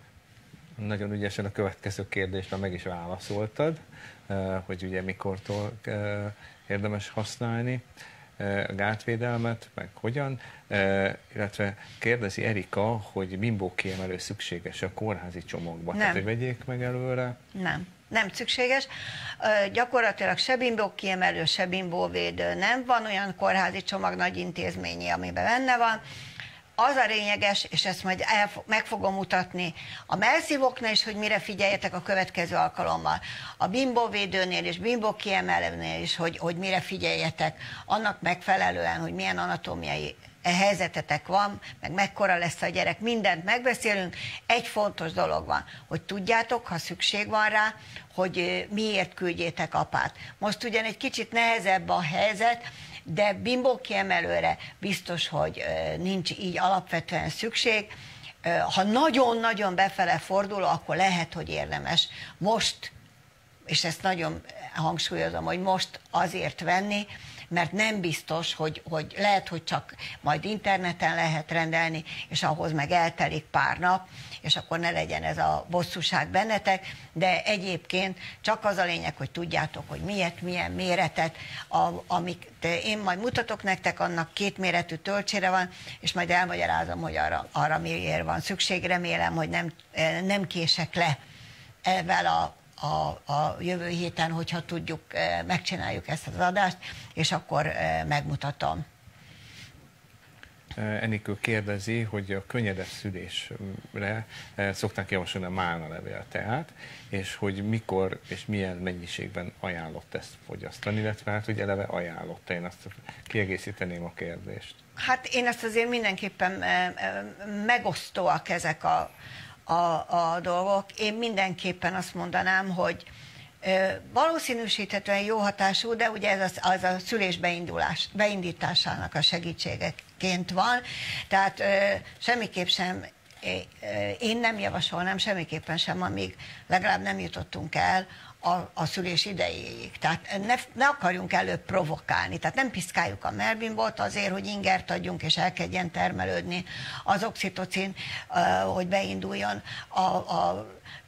Nagyon ügyesen a következő kérdésre meg is válaszoltad, hogy ugye mikortól érdemes használni a gátvédelmet, meg hogyan, illetve kérdezi Erika, hogy bimbókiemelő szükséges a kórházi csomagba. Tehát, hogy vegyék meg előre? Nem. Nem szükséges. Gyakorlatilag se bimbókiemelő, se bimbóvédő nem van, olyan kórházi csomag nagy intézményi, amiben benne van. Az a lényeges, és ezt majd el, meg fogom mutatni a mellszívóknál is, hogy mire figyeljetek a következő alkalommal. A bimbóvédőnél és bimbókiemelőnél is, hogy, hogy mire figyeljetek, annak megfelelően, hogy milyen anatómiai helyzetetek van, meg mekkora lesz a gyerek, mindent megbeszélünk. Egy fontos dolog van, hogy tudjátok, ha szükség van rá, hogy miért küldjétek apát. Most ugyan egy kicsit nehezebb a helyzet, de bimbókiemelőre biztos, hogy nincs így alapvetően szükség. Ha nagyon-nagyon befele fordul, akkor lehet, hogy érdemes most, és ezt nagyon hangsúlyozom, hogy most azért venni, mert nem biztos, hogy, hogy lehet, hogy csak majd interneten lehet rendelni, és ahhoz meg eltelik pár nap, és akkor ne legyen ez a bosszúság bennetek, de egyébként csak az a lényeg, hogy tudjátok, hogy miért, milyen méretet, a, amik én majd mutatok nektek, annak két méretű töltsére van, és majd elmagyarázom, hogy arra, arra miért van szükség. Remélem, hogy nem, nem kések le ezzel a A, a jövő héten, hogyha tudjuk, megcsináljuk ezt az adást, és akkor megmutatom. Enikő kérdezi, hogy a könnyedebb szülésre szokták javasolni a málnalevél teát, és hogy mikor és milyen mennyiségben ajánlott ezt fogyasztani, illetve hát, hogy eleve ajánlott. Én azt kiegészíteném a kérdést. Hát én ezt azért mindenképpen megosztóak ezek a, a, a dolgok. Én mindenképpen azt mondanám, hogy valószínűsíthetően jó hatású, de ugye ez az, az a szülés beindulás, beindításának a segítségeként van, tehát ö, semmiképp sem, én nem javasolnám semmiképpen sem, amíg legalább nem jutottunk el a, a szülés idejéig. Tehát ne, ne akarjunk előbb provokálni, tehát nem piszkáljuk a melbimbot azért, hogy ingert adjunk és elkezdjen termelődni az oxitocin, hogy beinduljon a, a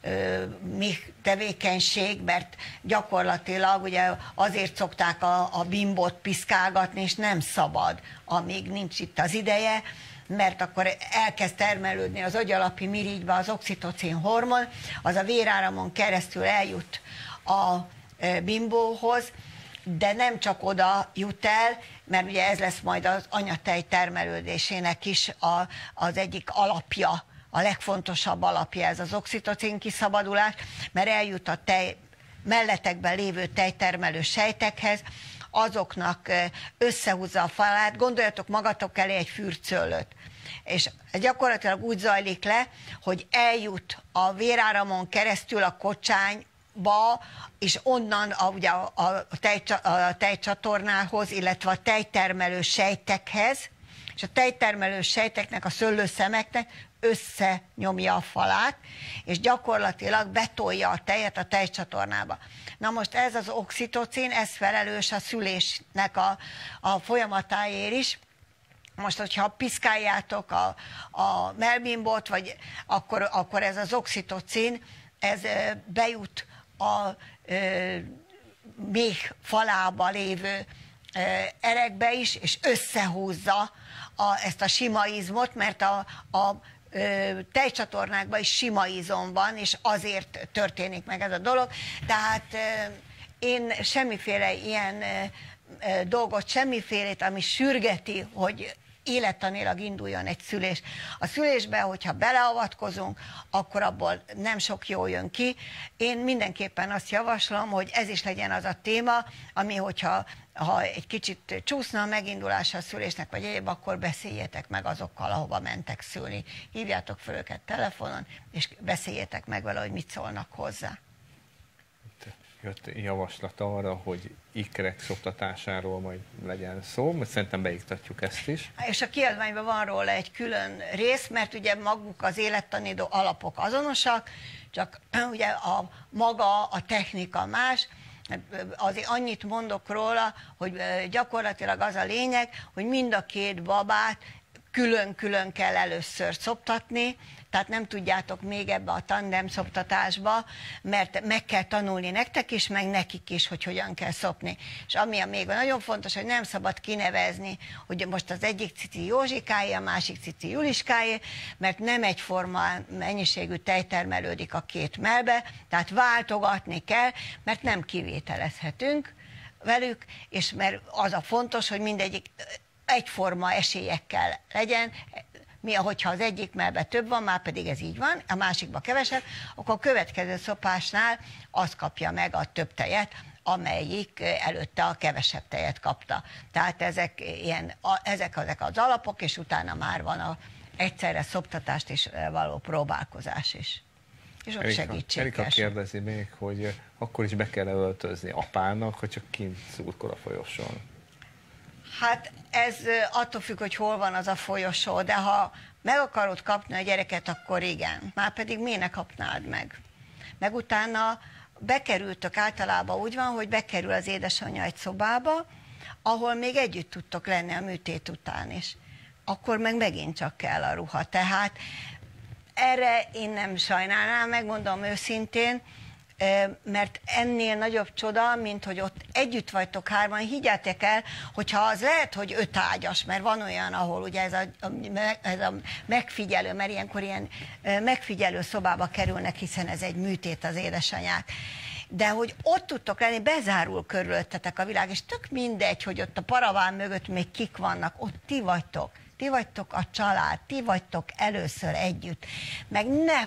még tevékenység, mert gyakorlatilag ugye azért szokták a, a bimbot piszkálgatni, és nem szabad, amíg nincs itt az ideje, mert akkor elkezd termelődni az agyalapi mirigybe az oxitocin hormon, az a véráramon keresztül eljut a bimbóhoz, de nem csak oda jut el, mert ugye ez lesz majd az anyatej termelődésének is a, az egyik alapja, a legfontosabb alapja ez az oxitocin kiszabadulás, mert eljut a tej, melletekben lévő tejtermelő sejtekhez, azoknak összehúzza a falát, gondoljatok magatok elé egy fürcöllőt, és gyakorlatilag úgy zajlik le, hogy eljut a véráramon keresztül a kocsányba, és onnan a, ugye a, a, tej, a tejcsatornához, illetve a tejtermelő sejtekhez, és a tejtermelő sejteknek, a szőlőszemeknek összenyomja a falát, és gyakorlatilag betolja a tejet a tejcsatornába. Na most ez az oxitocin, ez felelős a szülésnek a, a folyamatáért is. Most, hogyha piszkáljátok a, a melbimbot, vagy akkor, akkor ez az oxitocin, ez bejut a e, méh falába lévő e, erekbe is, és összehúzza a, ezt a sima izmot, mert a, a tejcsatornákban is sima izom van, és azért történik meg ez a dolog. Tehát én semmiféle ilyen dolgot, semmifélét, ami sürgeti, hogy élettanilag induljon egy szülés. A szülésbe, hogyha beleavatkozunk, akkor abból nem sok jó jön ki. Én mindenképpen azt javaslom, hogy ez is legyen az a téma, ami, hogyha ha egy kicsit csúszna a megindulása a szülésnek, vagy egyéb, akkor beszéljetek meg azokkal, ahova mentek szülni. Hívjátok fel őket telefonon, és beszéljetek meg vele, hogy mit szólnak hozzá. Jött javaslat arra, hogy ikrek szoptatásáról majd legyen szó, mert szerintem beiktatjuk ezt is. És a kiadványban van róla egy külön rész, mert ugye maguk az élettani alapok azonosak, csak ugye a maga, a technika más. Azért annyit mondok róla, hogy gyakorlatilag az a lényeg, hogy mind a két babát külön-külön kell először szoptatni, tehát nem tudjátok még ebbe a tandem szoptatásba, mert meg kell tanulni nektek is, meg nekik is, hogy hogyan kell szopni. És ami a még nagyon fontos, hogy nem szabad kinevezni, hogy most az egyik cici Józsikáé, a másik cici Juliskáé, mert nem egyforma mennyiségű tej termelődik a két mellbe, tehát váltogatni kell, mert nem kivételezhetünk velük, és mert az a fontos, hogy mindegyik egyforma esélyekkel legyen. Mi, hogyha az egyik mellbe több van, már pedig ez így van, a másikban kevesebb, akkor a következő szopásnál az kapja meg a több tejet, amelyik előtte a kevesebb tejet kapta. Tehát ezek, ilyen, a, ezek, ezek az alapok, és utána már van a egyszerre szoptatást is való próbálkozás is. És ott Erika, segítség Erika kérdezi még, hogy akkor is be kell öltözni apának, hogy csak kint szurkol a folyosón. Hát ez attól függ, hogy hol van az a folyosó, de ha meg akarod kapni a gyereket, akkor igen. Már pedig miért ne kapnád meg? Meg utána bekerültök, általában úgy van, hogy bekerül az édesanyja egy szobába, ahol még együtt tudtok lenni a műtét után is. Akkor meg megint csak kell a ruha. Tehát erre én nem sajnálnám, megmondom őszintén, mert ennél nagyobb csoda, mint hogy ott együtt vagytok hárman, higgyátok el, hogyha az lehet, hogy öt ágyas, mert van olyan, ahol ugye ez a, ez a megfigyelő, mert ilyenkor ilyen megfigyelő szobába kerülnek, hiszen ez egy műtét az édesanyák. De hogy ott tudtok lenni, bezárul körülöttetek a világ, és tök mindegy, hogy ott a paraván mögött még kik vannak, ott ti vagytok. ti vagytok a család, ti vagytok először együtt, meg ne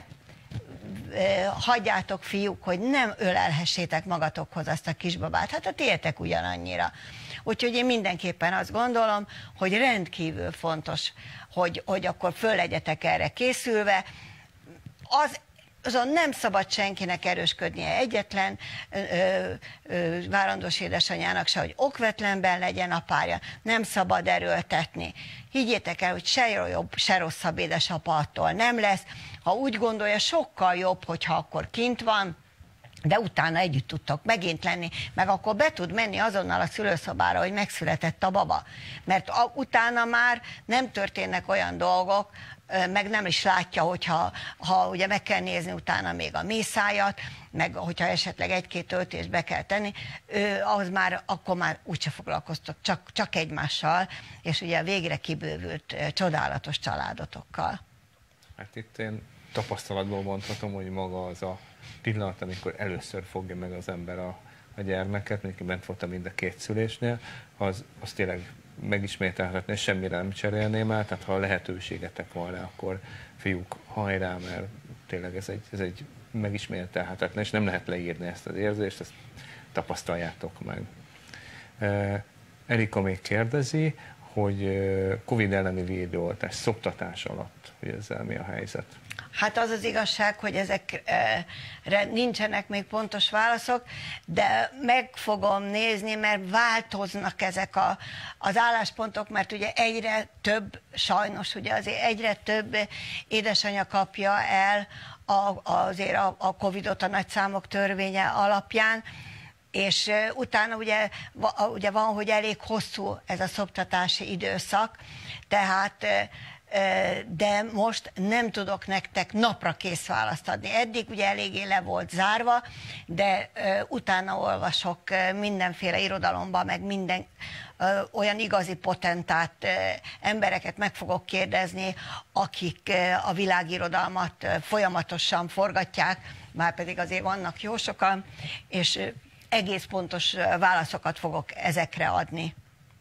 hagyjátok, fiúk, hogy nem ölelhessétek magatokhoz azt a kisbabát, hát a tiétek ugyanannyira. Úgyhogy én mindenképpen azt gondolom, hogy rendkívül fontos, hogy, hogy akkor föl legyetek erre készülve. Az azon nem szabad senkinek erősködnie egyetlen ö, ö, várandós édesanyának se, hogy okvetlenben legyen a párja, nem szabad erőltetni. Higgyétek el, hogy se jobb, se rosszabb édesapa attól nem lesz. Ha úgy gondolja, sokkal jobb, hogyha akkor kint van, de utána együtt tudtok megint lenni, meg akkor be tud menni azonnal a szülőszobára, hogy megszületett a baba. Mert a, utána már nem történnek olyan dolgok, meg nem is látja, hogyha ha ugye meg kell nézni utána még a mészájat, meg hogyha esetleg egy-két töltést be kell tenni, az már, akkor már úgyse foglalkoztok, csak, csak egymással, és ugye végre kibővült csodálatos családotokkal. Hát itt én tapasztalatból mondhatom, hogy maga az a pillanat, amikor először fogja meg az ember a, a gyermeket, mondjuk bent voltam mind a két szülésnél, az, az tényleg megismételhetné, semmire nem cserélném el, tehát ha lehetőségetek van rá, akkor fiúk, hajrá, mert tényleg ez egy, ez egy megismételhetetlen, és nem lehet leírni ezt az érzést, ezt tapasztaljátok meg. Erika még kérdezi, hogy Covid elleni védőoltás szoptatás alatt, hogy ezzel mi a helyzet? Hát az az igazság, hogy ezekre nincsenek még pontos válaszok, de meg fogom nézni, mert változnak ezek a, az álláspontok, mert ugye egyre több, sajnos ugye azért egyre több édesanyja kapja el a, azért a, a Covidot a nagyszámok törvénye alapján, és utána ugye, ugye van, hogy elég hosszú ez a szoptatási időszak, tehát de most nem tudok nektek napra kész választ adni. Eddig ugye eléggé le volt zárva, de utána olvasok mindenféle irodalomban, meg minden olyan igazi potentát embereket meg fogok kérdezni, akik a világirodalmat folyamatosan forgatják, már pedig azért vannak jó sokan, és egész pontos válaszokat fogok ezekre adni.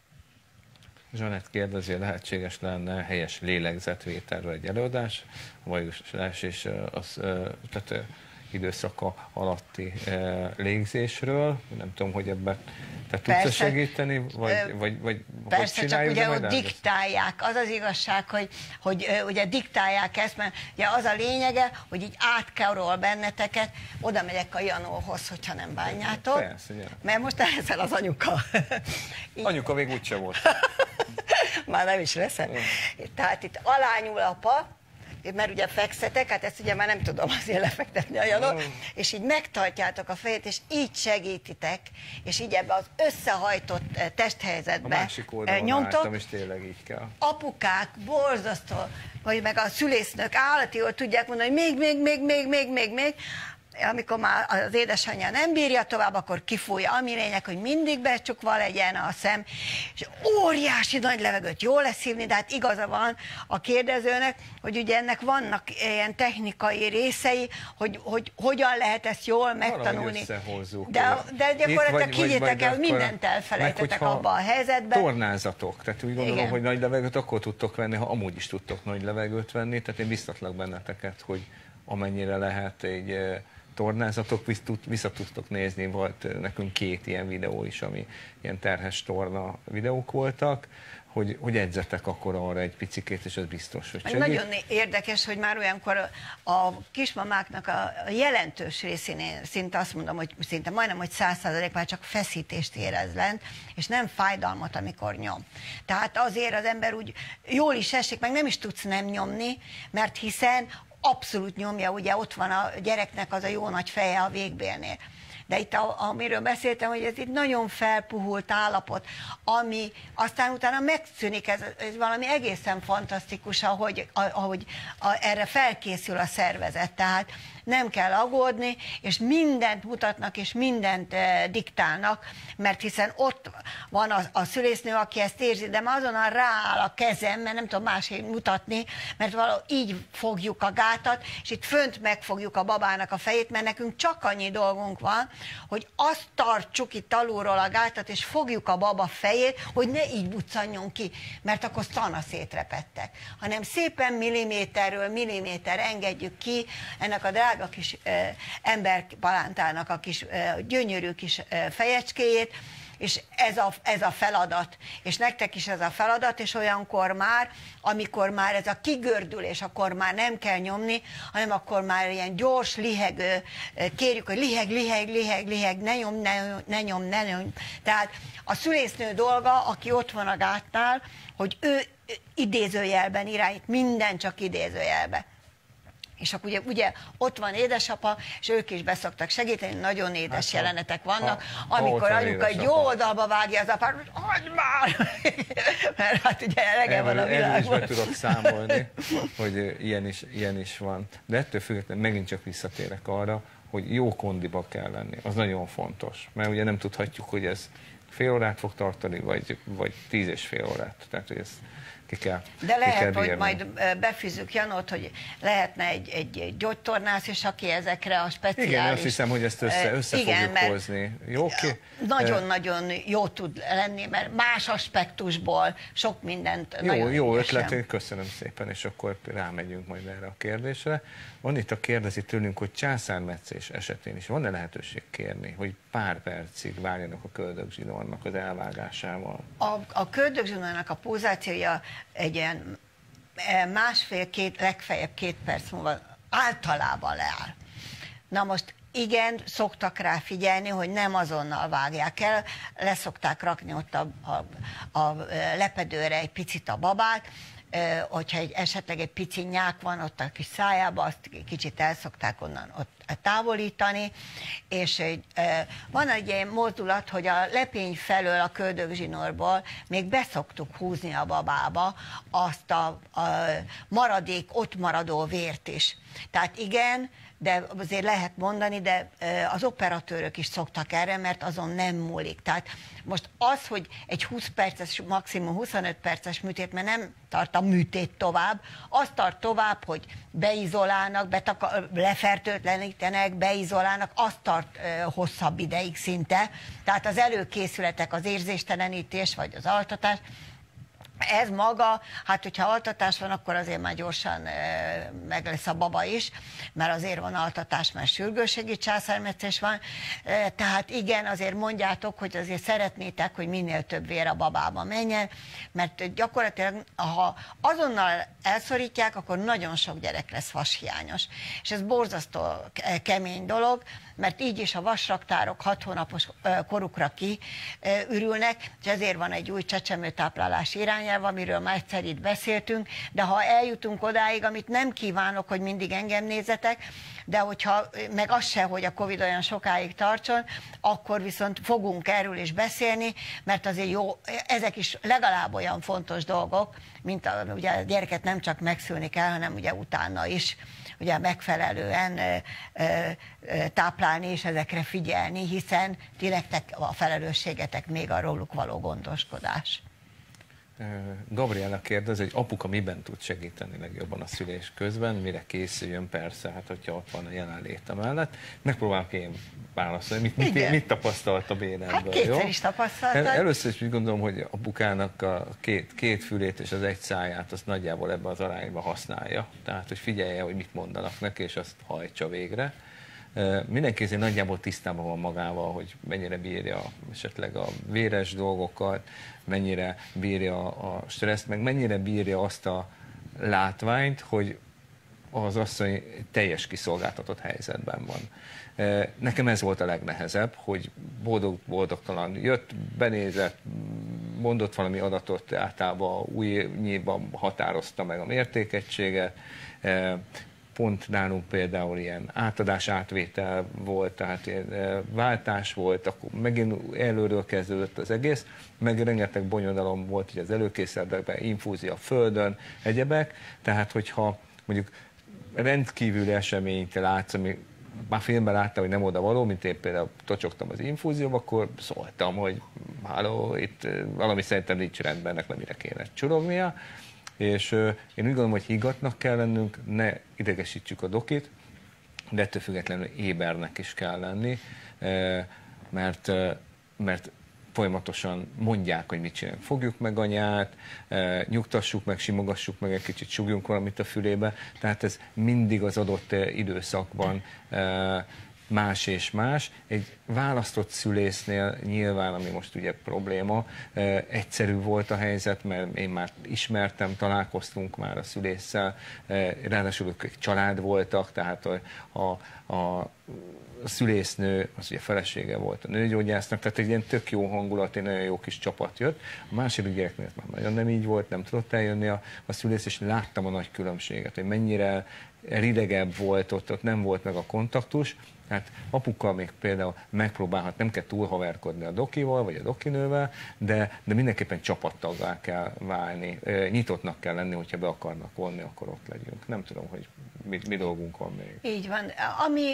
Zsanett kérdezi, lehetséges lenne helyes lélegzetvételről egy előadás, vagy és az tehát, időszaka alatti légzésről. Nem tudom, hogy ebben te tudsz segíteni, vagy, vagy, vagy persze, hogy csak ugye ott ezt? diktálják. Az az igazság, hogy, hogy ugye diktálják ezt, mert ugye az a lényege, hogy így átkarol benneteket, oda megyek a Janóhoz, hogyha nem bánjátok. Persze, ja. Mert most leszel az anyuka. Anyuka még úgyse volt. Már nem is leszel. Tehát itt alányul apa, mert ugye fekszetek, hát ezt ugye már nem tudom azért lefektetni a Janot, és így megtartjátok a fejét, és így segítitek, és így ebbe az összehajtott testhelyzetbe a másik oldalon nyomtok. álltam, és tényleg így kell. Apukák borzasztó, vagy meg a szülésznők állati jól tudják mondani, hogy még, még, még, még, még, még, még, amikor már az édesanyja nem bírja tovább, akkor kifújja, ami lényeg, hogy mindig becsukva legyen a szem, és óriási nagy levegőt jól lesz hívni, de hát igaza van a kérdezőnek, hogy ugye ennek vannak ilyen technikai részei, hogy, hogy hogyan lehet ezt jól megtanulni. De, de gyakorlatilag higgyétek el, hogy mindent elfelejtetek abba a helyzetben. Tornázatok, tehát úgy gondolom, igen, hogy nagy levegőt akkor tudtok venni, ha amúgy is tudtok nagy levegőt venni, tehát én biztatlak benneteket, hogy amennyire lehet egy tornázatok, vissza tudtok nézni, volt nekünk két ilyen videó is, ami ilyen terhes torna videók voltak, hogy, hogy edzetek akkor arra egy picikét, és az biztos, hogy segít. Nagyon érdekes, hogy már olyankor a kismamáknak a jelentős részén, én szinte azt mondom, hogy szinte majdnem, hogy száz százalék már csak feszítést érez lent, és nem fájdalmat, amikor nyom. Tehát azért az ember úgy jól is esik, meg nem is tudsz nem nyomni, mert hiszen abszolút nyomja, ugye ott van a gyereknek az a jó nagy feje a végbélnél. De itt, a, amiről beszéltem, hogy ez itt nagyon felpuhult állapot, ami aztán utána megszűnik, ez, ez valami egészen fantasztikus, ahogy, ahogy a, erre felkészül a szervezet. Tehát nem kell aggódni, és mindent mutatnak, és mindent e, diktálnak, mert hiszen ott van a, a szülésznő, aki ezt érzi, de már azonnal rááll a kezem, mert nem tudom máshogy mutatni, mert valahogy így fogjuk a gátat, és itt fönt megfogjuk a babának a fejét, mert nekünk csak annyi dolgunk van, hogy azt tartsuk itt alulról a gátat, és fogjuk a baba fejét, hogy ne így buccanjon ki, mert akkor szana szétrepettek. Hanem szépen milliméterről milliméter engedjük ki ennek a drága kis eh, emberpalántának a kis eh, gyönyörű kis eh, fejecskéjét, és ez a, ez a feladat, és nektek is ez a feladat, és olyankor már, amikor már ez a kigördülés, akkor már nem kell nyomni, hanem akkor már ilyen gyors, lihegő, kérjük, hogy liheg, liheg, liheg, liheg, ne nyom, ne, ne nyom, ne nyom. Tehát a szülésznő dolga, aki ott van a gátnál, hogy ő idézőjelben irányít, minden csak idézőjelben. És akkor ugye, ugye ott van édesapa, és ők is beszoktak segíteni, nagyon édes hát, jelenetek vannak, ha, amikor anyuka egy jó oldalba vágja az apát, hogy hagyd már! Mert hát ugye elege van a világban. Erről is be tudok számolni, hogy ilyen is, ilyen is van. De ettől függetlenül megint csak visszatérek arra, hogy jó kondiba kell lenni. Az nagyon fontos. Mert ugye nem tudhatjuk, hogy ez fél órát fog tartani, vagy, vagy tíz és fél órát. Tehát, hogy ez ki kell, de lehet, ki kell hogy bírni. majd befűzzük Janót, hogy lehetne egy, egy gyógytornász is, aki ezekre a speciális... Igen, azt hiszem, hogy ezt össze, össze igen, fogjuk hozni. Jó, ki? Nagyon-nagyon jó tud lenni, mert más aspektusból sok mindent jó, nagyon jó ügyesen. ötlet, köszönöm szépen, és akkor rámegyünk majd erre a kérdésre. Anita kérdezi tőlünk, hogy császármetszés esetén is van-e lehetőség kérni, hogy pár percig várjanak a köldögzsinórnak az elvágásával? A, a köldögzsinórnak a pulzációja egy ilyen másfél-két, legfeljebb két perc múlva általában leáll. Na most igen, szoktak rá figyelni, hogy nem azonnal vágják el, leszokták rakni ott a, a, a lepedőre egy picit a babát, hogyha egy, esetleg egy pici nyák van ott a kis szájába, azt kicsit el szokták onnan ott távolítani, és van egy ilyen mozdulat, hogy a lepény felől a köldögzsinórból még beszoktuk húzni a babába azt a, a maradék, ott maradó vért is. Tehát igen, de azért lehet mondani, de az operatőrök is szoktak erre, mert azon nem múlik. Tehát most az, hogy egy húsz perces, maximum huszonöt perces műtét, mert nem tart a műtét tovább, az tart tovább, hogy beizolálnak, betaka- lefertőtlenítenek, beizolálnak, az tart uh, hosszabb ideig szinte. Tehát az előkészületek, az érzéstelenítés, vagy az altatás, ez maga, hát hogyha altatás van, akkor azért már gyorsan e, meg lesz a baba is, mert azért van altatás, mert sürgősségi császármetszés van, e, tehát igen, azért mondjátok, hogy azért szeretnétek, hogy minél több vér a babába menjen, mert gyakorlatilag, ha azonnal elszorítják, akkor nagyon sok gyerek lesz vashiányos. És ez borzasztó kemény dolog, mert így is a vasraktárok hat hónapos korukra kiürülnek, és ezért van egy új csecsemőtáplálás irányelv, amiről már egyszer itt beszéltünk, de ha eljutunk odáig, amit nem kívánok, hogy mindig engem nézzetek, de hogyha meg az se, hogy a Covid olyan sokáig tartson, akkor viszont fogunk erről is beszélni, mert azért jó, ezek is legalább olyan fontos dolgok, mint a, ugye a gyereket nem csak megszülni kell, hanem ugye utána is ugye megfelelően ö, ö, táplálni és ezekre figyelni, hiszen ti nektek a felelősségetek még a róluk való gondoskodás. Gabriella kérdez, hogy apuka miben tud segíteni legjobban a szülés közben, mire készüljön, persze, hát hogyha ott van a jelenléte mellett. Megpróbálok én válaszolni, mit, mit, mit tapasztalt a bénemből, hát kétszer is tapasztaltad. El, először is úgy gondolom, hogy apukának a két, két fülét és az egy száját azt nagyjából ebben az arányban használja. Tehát, hogy figyelje, hogy mit mondanak neki, és azt hajtsa végre. Mindenki azért nagyjából tisztában van magával, hogy mennyire bírja esetleg a véres dolgokat, mennyire bírja a stresszt, meg mennyire bírja azt a látványt, hogy az asszony teljes kiszolgáltatott helyzetben van. Nekem ez volt a legnehezebb, hogy boldog-boldogtalan jött, benézett, mondott valami adatot, általában újnyiban határozta meg a mértékegységet, pont nálunk például ilyen átadás-átvétel volt, tehát ilyen váltás volt, akkor megint előről kezdődött az egész, meg rengeteg bonyodalom volt ugye az előkészületekben, infúzia a földön, egyebek, tehát hogyha mondjuk rendkívüli eseményt látsz, ami már filmben láttam, hogy nem oda való, mint én például tocsogtam az infúzióba, akkor szóltam, hogy halló, itt valami szerintem nincs rendben, ennek nem ide kéne csurognia, és uh, én úgy gondolom, hogy higgadtnak kell lennünk, ne idegesítsük a dokit, de ettől függetlenül ébernek is kell lenni, mert, mert folyamatosan mondják, hogy mit csinálunk. Fogjuk meg anyát, nyugtassuk meg, simogassuk meg, egy kicsit sugjunk valamit a fülébe, tehát ez mindig az adott időszakban más és más. Egy választott szülésznél nyilván, ami most ugye probléma, egyszerű volt a helyzet, mert én már ismertem, találkoztunk már a szülésszel, ráadásul ők család voltak, tehát a, a, a a szülésznő, az ugye felesége volt a nőgyógyásznak, tehát egy ilyen tök jó hangulat, egy nagyon jó kis csapat jött. A második gyereknél már nagyon nem így volt, nem tudott eljönni a, a szülész, és láttam a nagy különbséget, hogy mennyire ridegebb volt, ott, ott nem volt meg a kontaktus. Hát apukkal még például megpróbálhat, nem kell túlhaverkodni a dokival, vagy a dokinővel, de, de mindenképpen csapattaggá kell válni, nyitottnak kell lenni, hogyha be akarnak vonni, akkor ott legyünk. Nem tudom, hogy mi, mi dolgunk van még. Így van. Ami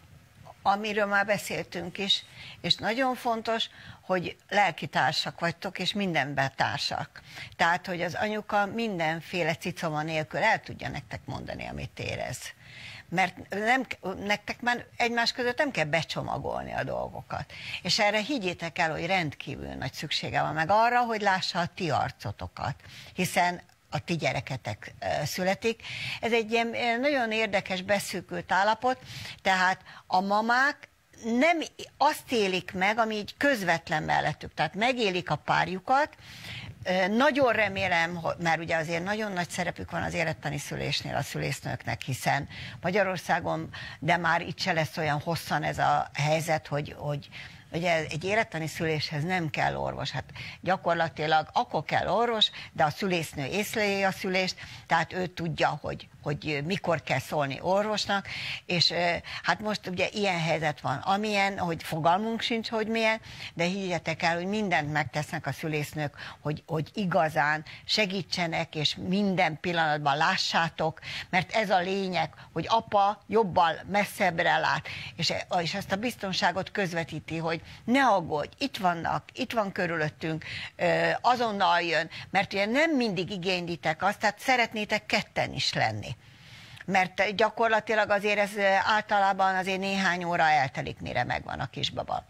amiről már beszéltünk is, és nagyon fontos, hogy lelkitársak vagytok, és mindenben társak. Tehát, hogy az anyuka mindenféle cicoma nélkül el tudja nektek mondani, amit érez. Mert nem, nektek már egymás között nem kell becsomagolni a dolgokat. És erre higgyétek el, hogy rendkívül nagy szüksége van meg arra, hogy lássa a ti arcotokat. Hiszen a ti gyereketek születik. Ez egy ilyen nagyon érdekes, beszűkült állapot, tehát a mamák nem azt élik meg, ami így közvetlen mellettük, tehát megélik a párjukat. Nagyon remélem, mert ugye azért nagyon nagy szerepük van az élettani szülésnél a szülésznőknek, hiszen Magyarországon, de már itt se lesz olyan hosszan ez a helyzet, hogy, hogy ugye egy élettani szüléshez nem kell orvos, hát gyakorlatilag akkor kell orvos, de a szülésznő észleli a szülést, tehát ő tudja, hogy, hogy mikor kell szólni orvosnak, és hát most ugye ilyen helyzet van, amilyen, hogy fogalmunk sincs, hogy milyen, de higgyetek el, hogy mindent megtesznek a szülésznők, hogy, hogy igazán segítsenek, és minden pillanatban lássátok, mert ez a lényeg, hogy apa jobban messzebbre lát, és, és ezt a biztonságot közvetíti, hogy ne aggódj, itt vannak, itt van körülöttünk, azonnal jön, mert ugye nem mindig igénylitek azt, tehát szeretnétek ketten is lenni. Mert gyakorlatilag azért ez általában azért néhány óra eltelik, mire megvan a kisbaba.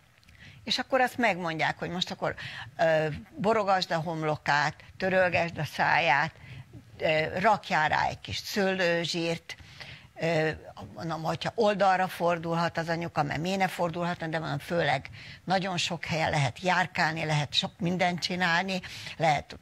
És akkor azt megmondják, hogy most akkor borogasd a homlokát, törölgesd a száját, rakjál rá egy kis szőlőzsírt, mondom, hogyha oldalra fordulhat az anyuka, mert miért ne fordulhatna, de mondom, főleg nagyon sok helyen lehet járkálni, lehet sok mindent csinálni, lehet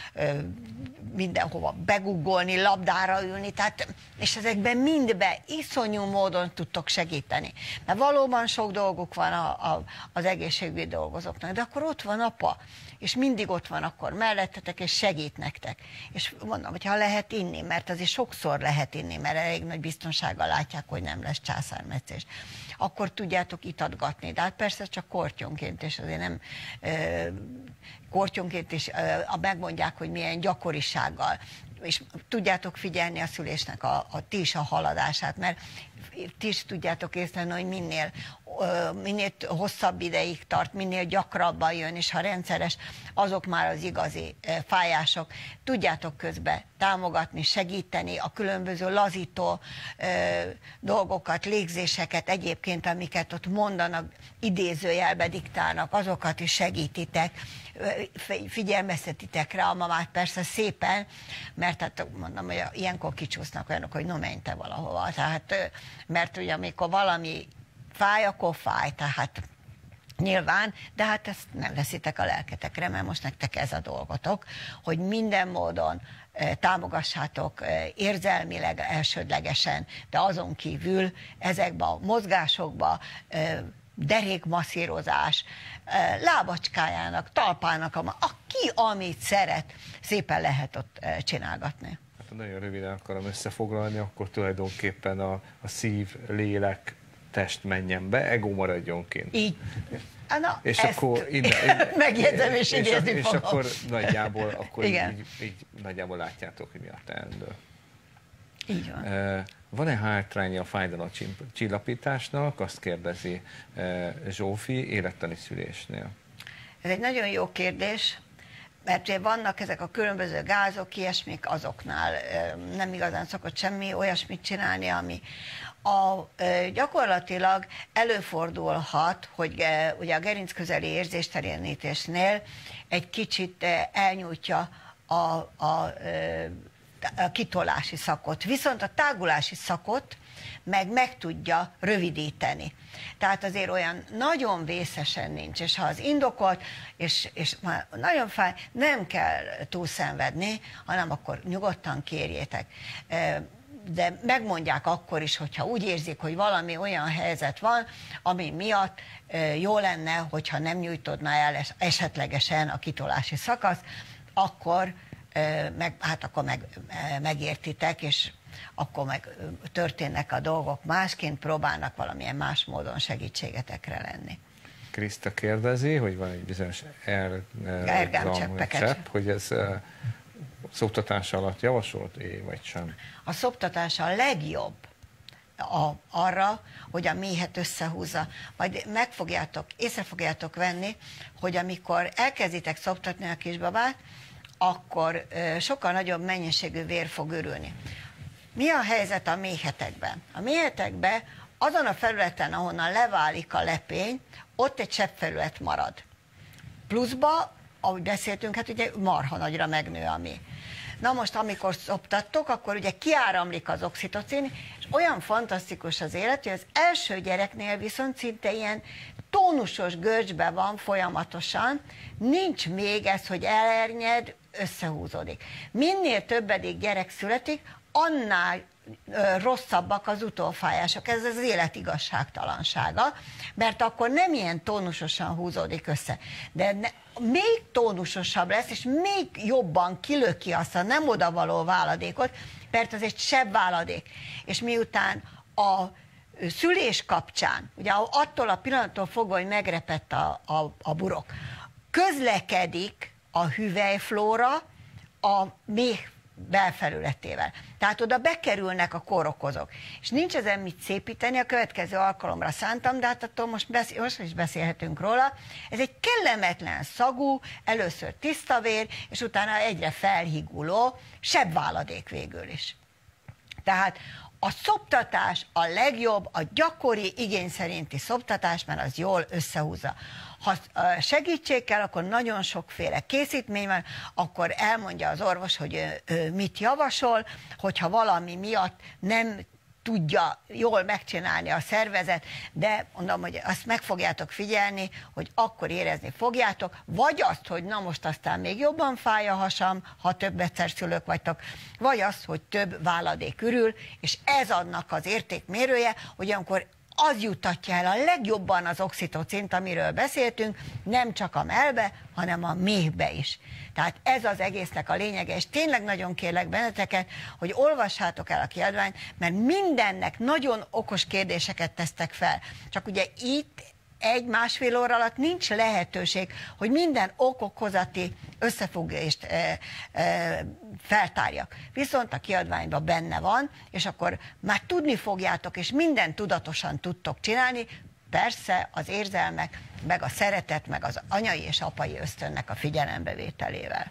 mindenhova beguggolni, labdára ülni, tehát, és ezekben mindben iszonyú módon tudtok segíteni. Mert valóban sok dolguk van a, a, az egészségügyi dolgozóknak, de akkor ott van apa, és mindig ott van akkor mellettetek, és segít nektek. És mondom, hogyha lehet inni, mert azért sokszor lehet inni, mert elég nagy biztonsággal látják, hogy nem lesz császármetszés. Akkor tudjátok itatgatni, de hát persze csak kortyonként, és azért nem ö, kortyonként is ö, megmondják, hogy milyen gyakorisággal. És tudjátok figyelni a szülésnek a, a ti is a haladását, mert ti is tudjátok észlelni, hogy minél, minél hosszabb ideig tart, minél gyakrabban jön, és ha rendszeres, azok már az igazi fájások. Tudjátok közben támogatni, segíteni a különböző lazító dolgokat, légzéseket egyébként, amiket ott mondanak, idézőjelbe diktálnak, azokat is segítitek, figyelmeztetitek rá a mamát persze szépen, mert hát mondom, hogy ilyenkor kicsúsznak olyanok, hogy no menj te valahova. Tehát, mert ugye amikor valami fáj, akkor fáj, tehát nyilván, de hát ezt nem veszitek a lelketekre, mert most nektek ez a dolgotok, hogy minden módon támogassátok érzelmileg elsődlegesen, de azon kívül ezekben a mozgásokban derékmasszírozás, lábacskájának, talpának, a ki amit szeret, szépen lehet ott csinálgatni. Hát nagyon röviden akarom összefoglalni, akkor tulajdonképpen a, a szív, lélek, test menjen be, ego maradjon kint. Így. Na, és akkor innen, megjegyzem és idézni és, és akkor nagyjából, akkor így, így nagyjából látjátok, hogy mi a teendő. Így van. Van-e hátránya a fájdalomcsillapításnak? Azt kérdezi Zsófi élettani szülésnél. Ez egy nagyon jó kérdés. mert vannak ezek a különböző gázok, ilyesmik, azoknál nem igazán szokott semmi olyasmit csinálni, ami a, gyakorlatilag előfordulhat, hogy ugye a gerinc közeli érzéstelenítésnél egy kicsit elnyújtja a, a, a kitolási szakot, viszont a tágulási szakot meg meg tudja rövidíteni. Tehát azért olyan nagyon vészesen nincs, és ha az indokolt, és, és már nagyon fáj, nem kell túlszenvedni, hanem akkor nyugodtan kérjétek. De megmondják akkor is, hogyha úgy érzik, hogy valami olyan helyzet van, ami miatt jó lenne, hogyha nem nyújtodna el esetlegesen a kitolási szakasz, akkor, meg, hát akkor meg, megértitek, és akkor meg történnek a dolgok másként, próbálnak valamilyen más módon segítségetekre lenni. Kriszta kérdezi, hogy van egy bizonyos ergámcsepp, hogy ez szoptatás alatt javasolt é vagy sem? A szoptatás a legjobb a, arra, hogy a méhet összehúzza. Majd megfogjátok, észre fogjátok venni, hogy amikor elkezditek szoptatni a kisbabát, akkor sokkal nagyobb mennyiségű vér fog örülni. Mi a helyzet a méhetekben? A méhetekben azon a felületen, ahonnan leválik a lepény, ott egy cseppfelület marad. Pluszba, ahogy beszéltünk, hát ugye marha nagyra megnő a méh. Na most, amikor szoptattok, akkor ugye kiáramlik az oxitocin, és olyan fantasztikus az élet, hogy az első gyereknél viszont szinte ilyen tónusos görcsbe van folyamatosan, nincs még ez, hogy elernyed, összehúzódik. Minél többedik gyerek születik, annál ö, rosszabbak az utófájások. Ez az élet igazságtalansága, mert akkor nem ilyen tónusosan húzódik össze. De ne, még tónusosabb lesz, és még jobban kilöki azt a nem odavaló váladékot, mert az egy sebb váladék. És miután a szülés kapcsán, ugye attól a pillanattól fogva, hogy megrepett a, a, a burok, közlekedik a hüvelyflóra a méh belfelületével. Tehát oda bekerülnek a kórokozók. És nincs ezen mit szépíteni, a következő alkalomra szántam, de hát attól most, beszél, most is beszélhetünk róla. Ez egy kellemetlen szagú, először tiszta vér, és utána egyre felhiguló sebváladék végül is. Tehát a szoptatás a legjobb, a gyakori, igény szerinti szoptatás, mert az jól összehúzza. Ha segítség kell, akkor nagyon sokféle készítmény van, akkor elmondja az orvos, hogy ő, ő mit javasol, hogyha valami miatt nem tudja jól megcsinálni a szervezet, de mondom, hogy azt meg fogjátok figyelni, hogy akkor érezni fogjátok, vagy azt, hogy na most aztán még jobban fáj a hasam, ha több egyszer szülők vagytok, vagy azt, hogy több váladék ürül, és ez annak az értékmérője, hogy amikor az juttatja el a legjobban az oxitocint, amiről beszéltünk, nem csak a mellbe, hanem a méhbe is. Tehát ez az egésznek a lényege, és tényleg nagyon kérlek benneteket, hogy olvassátok el a kiadványt, mert mindennek nagyon okos kérdéseket tesztek fel. Csak ugye itt egy-másfél óra alatt nincs lehetőség, hogy minden ok-okozati összefüggést e, e, feltárjak. Viszont a kiadványban benne van, és akkor már tudni fogjátok, és mindent tudatosan tudtok csinálni, persze az érzelmek, meg a szeretet, meg az anyai és apai ösztönnek a figyelembevételével.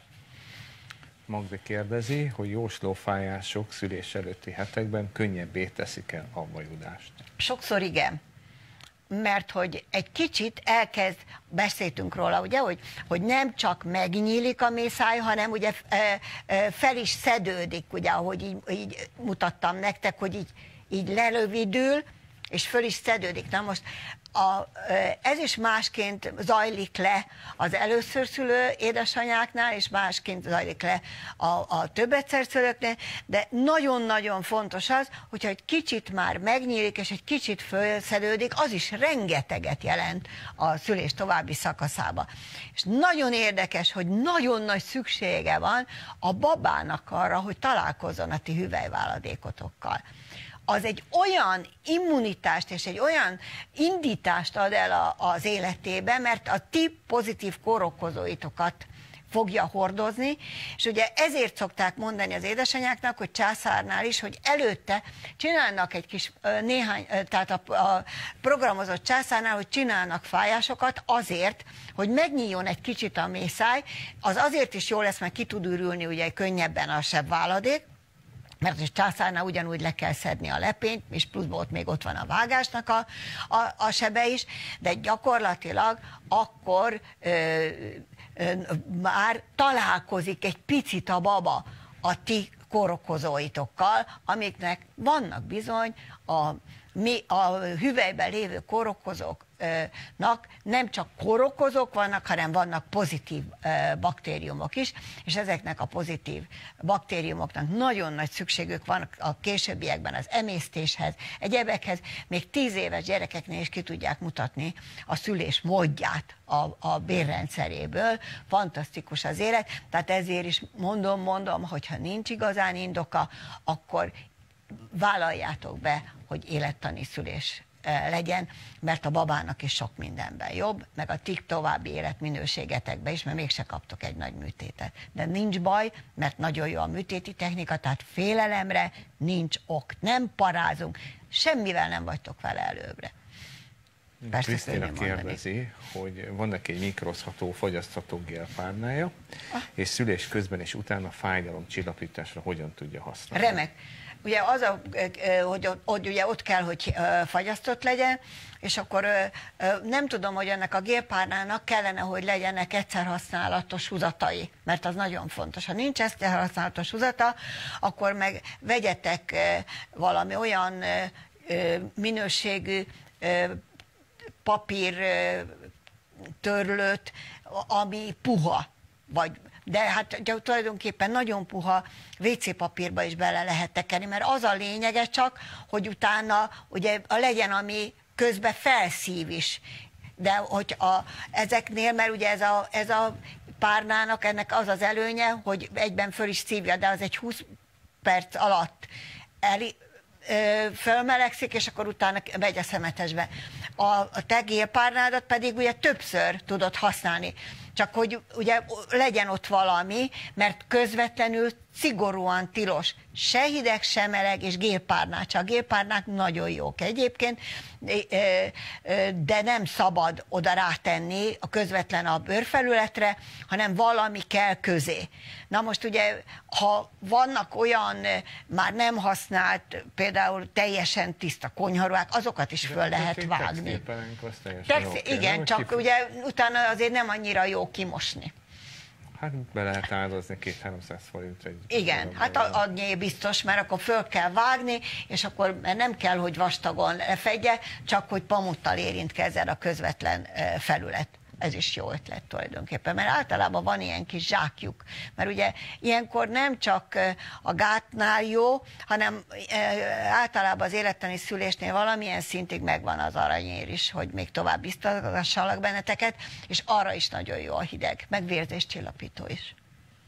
Magdi kérdezi, hogy jóslófájások szülés előtti hetekben könnyebbé teszik el a vajudást. Sokszor igen. Mert hogy egy kicsit elkezd, beszéltünk róla, ugye, hogy, hogy nem csak megnyílik a mészáj, hanem ugye fel is szedődik, ugye, ahogy így, így mutattam nektek, hogy így, így lerövidül, és föl is szedődik. Na most a, ez is másként zajlik le az először szülő édesanyáknál, és másként zajlik le a, a többegyszer szülőknél, de nagyon-nagyon fontos az, hogyha egy kicsit már megnyílik, és egy kicsit fölszedődik, az is rengeteget jelent a szülés további szakaszába. És nagyon érdekes, hogy nagyon nagy szüksége van a babának arra, hogy találkozzon a ti hüvelyváladékotokkal. Az egy olyan immunitást és egy olyan indítást ad el a, az életébe, mert a ti pozitív kórokozóitokat fogja hordozni, és ugye ezért szokták mondani az édesanyáknak, hogy császárnál is, hogy előtte csinálnak egy kis néhány, tehát a, a programozott császárnál, hogy csinálnak fájásokat azért, hogy megnyíljon egy kicsit a mészáj, az azért is jó lesz, mert ki tud ürülni ugye könnyebben a sebváladék, mert a császárnál ugyanúgy le kell szedni a lepényt, és pluszból ott még ott van a vágásnak a, a, a sebe is, de gyakorlatilag akkor ö, ö, már találkozik egy picit a baba a ti kórokozóitokkal, amiknek vannak bizony a, mi, a hüvelyben lévő kórokozóknak nem csak kórokozók vannak, hanem vannak pozitív baktériumok is, és ezeknek a pozitív baktériumoknak nagyon nagy szükségük van a későbbiekben az emésztéshez, egyebekhez, még tíz éves gyerekeknél is ki tudják mutatni a szülés módját a, a bérrendszeréből. Fantasztikus az élet, tehát ezért is mondom, mondom, hogyha nincs igazán indoka, akkor vállaljátok be, hogy élettani szülés legyen, mert a babának is sok mindenben jobb, meg a ti további életminőségetekben is, mert mégse kaptok egy nagy műtétet. De nincs baj, mert nagyon jó a műtéti technika, tehát félelemre nincs ok. Nem parázunk, semmivel nem vagytok vele előbbre. Persze Krisztina kérdezi, hogy van neki egy mikrozható, fogyasztható gélpárnája, ah. és szülés közben és utána fájdalom csillapításra hogyan tudja használni? Remek. Ugye az, a, hogy, hogy ugye ott kell, hogy fagyasztott legyen, és akkor nem tudom, hogy ennek a gélpárnának kellene, hogy legyenek egyszer használatos húzatai, mert az nagyon fontos. Ha nincs egyszer használatos húzata, akkor meg vegyetek valami olyan minőségű papír törlőt, ami puha, vagy de hát tulajdonképpen nagyon puha vé cé papírba is bele lehet tekerni, mert az a lényege csak, hogy utána ugye legyen, ami közben felszív is. De hogy a, ezeknél, mert ugye ez a, ez a párnának ennek az az előnye, hogy egyben föl is szívja, de az egy húsz perc alatt el, ö, fölmelegszik, és akkor utána megy a szemetesbe. A, a te gélpárnádat pedig ugye többször tudod használni. Csak hogy ugye legyen ott valami, mert közvetlenül szigorúan tilos. Se hideg, se meleg, és gélpárnák. Csak a gélpárnák nagyon jók egyébként, de nem szabad oda rátenni a közvetlen a bőrfelületre, hanem valami kell közé. Na most ugye, ha vannak olyan már nem használt, például teljesen tiszta konyharuhák, azokat is föl lehet vágni. Textil, igen, csak kif... ugye utána azért nem annyira jó kimosni. Hát be lehet áldozni kétszáz-háromszáz forint egy... Igen, hát annyi biztos, mert akkor föl kell vágni, és akkor nem kell, hogy vastagon lefedje, csak hogy pamuttal érintkezzen a közvetlen felület. Ez is jó ötlet tulajdonképpen, mert általában van ilyen kis zsákjuk, mert ugye ilyenkor nem csak a gátnál jó, hanem általában az élettani szülésnél valamilyen szintig megvan az aranyér is, hogy még tovább biztosgassalak benneteket, és arra is nagyon jó a hideg, meg vérzéscsillapító is.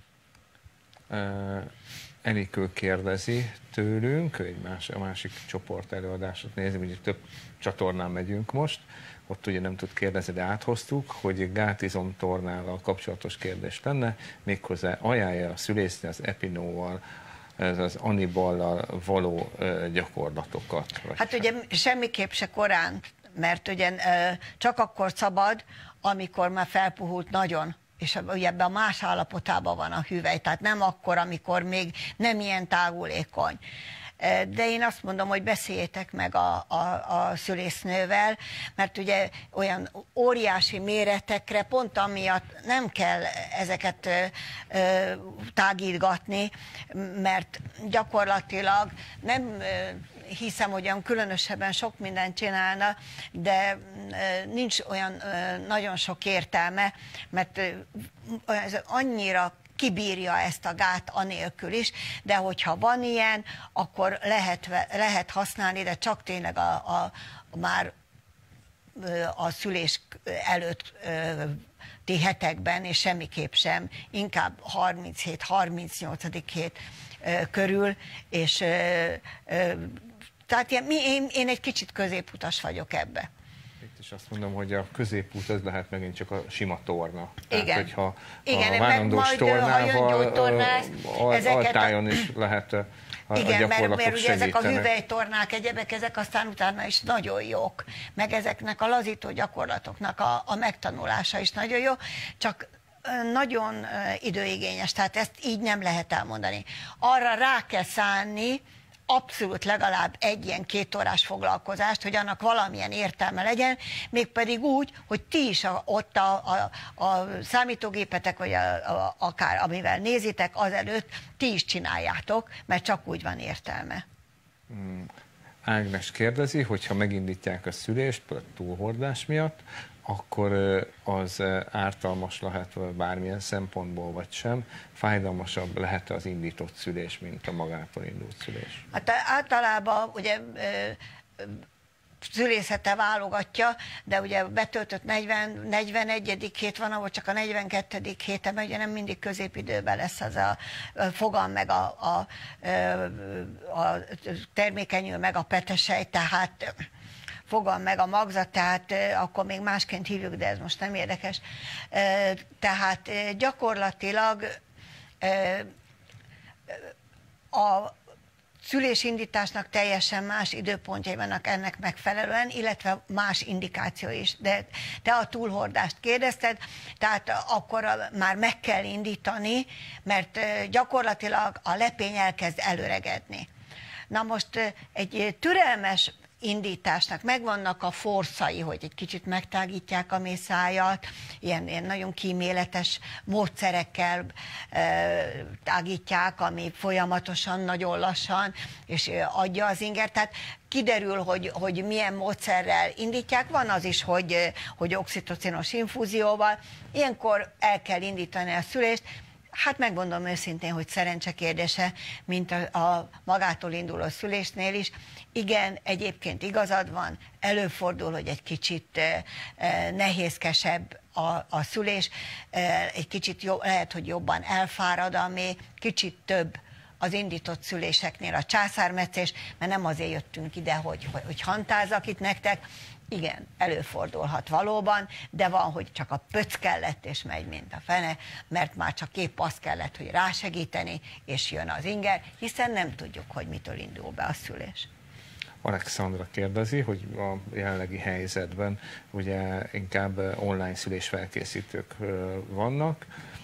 Uh, Enikő kérdezi tőlünk, egy más, a másik csoport előadásot nézni, ugye több csatornán megyünk most, ott ugye nem tud kérdezni, de áthoztuk, hogy gátizomtornállal kapcsolatos kérdés lenne, méghozzá ajánlja a szülészni az epinóval, ez az aniballal való gyakorlatokat. Hát ugye semmiképp se korán, mert ugye csak akkor szabad, amikor már felpuhult nagyon, és ugye ebben a más állapotában van a hüvely, tehát nem akkor, amikor még nem ilyen tágulékony. De én azt mondom, hogy beszéljétek meg a, a, a szülésznővel, mert ugye olyan óriási méretekre pont amiatt nem kell ezeket ö, ö, tágítgatni, mert gyakorlatilag nem ö, hiszem, hogy olyan különösebben sok mindent csinálna, de ö, nincs olyan ö, nagyon sok értelme, mert ö, ez annyira kibírja ezt a gát anélkül is, de hogyha van ilyen, akkor lehet, lehet használni, de csak tényleg a, a, a már a szülés előtti hetekben, és semmiképp sem, inkább harminchét harmincnyolc hét körül, és tehát én, én egy kicsit középutas vagyok ebbe. És azt mondom, hogy a középút az lehet megint csak a sima torna. Igen. Tehát, hogyha Igen, a várandós tornával altájon is lehet a, a igen, gyakorlatok mert, mert ugye ezek a segítenek. hüvelytornák, egyebek, ezek aztán utána is nagyon jók, meg ezeknek a lazító gyakorlatoknak a, a megtanulása is nagyon jó, csak nagyon időigényes, tehát ezt így nem lehet elmondani. Arra rá kell szánni abszolút legalább egy ilyen két órás foglalkozást, hogy annak valamilyen értelme legyen, mégpedig úgy, hogy ti is a, ott a, a, a számítógépetek, vagy a, a, akár amivel nézitek, azelőtt ti is csináljátok, mert csak úgy van értelme. Hmm. Ágnes kérdezi, hogyha megindítják a szülést, például túlhordás miatt, akkor az ártalmas lehet bármilyen szempontból, vagy sem? Fájdalmasabb lehet az indított szülés, mint a magától indult szülés? Hát általában ugye szülészete válogatja, de ugye betöltött negyven, negyvenegyedik hét van, ahol csak a negyvenkettedik héten, mert ugye nem mindig középidőben lesz az a fogan, meg a, a, a termékenyül, meg a petesej, tehát fogan meg a magzat, tehát akkor még másként hívjuk, de ez most nem érdekes. Tehát gyakorlatilag a szülésindításnak teljesen más időpontjai vannak ennek megfelelően, illetve más indikáció is. De te a túlhordást kérdezted, tehát akkor már meg kell indítani, mert gyakorlatilag a lepény elkezd előregedni. Na most egy türelmes indításnak megvannak a forszai, hogy egy kicsit megtágítják a mészájat, ilyen, ilyen nagyon kíméletes módszerekkel e, tágítják, ami folyamatosan, nagyon lassan, és adja az ingert. Tehát kiderül, hogy, hogy milyen módszerrel indítják. Van az is, hogy, hogy oxitocinos infúzióval. Ilyenkor el kell indítani a szülést. Hát megmondom őszintén, hogy szerencse kérdése, mint a, a magától induló szülésnél is. Igen, egyébként igazad van, előfordul, hogy egy kicsit eh, nehézkesebb a, a szülés, eh, egy kicsit jó, lehet, hogy jobban elfárad a méh, kicsit több az indított szüléseknél a császármetszés, mert nem azért jöttünk ide, hogy, hogy, hogy hantázzak itt nektek. Igen, előfordulhat valóban, de van, hogy csak a pöc kellett, és megy, mint a fene, mert már csak épp azt kellett, hogy rásegíteni, és jön az inger, hiszen nem tudjuk, hogy mitől indul be a szülés. Alexandra kérdezi, hogy a jelenlegi helyzetben ugye inkább online szülésfelkészítők vannak,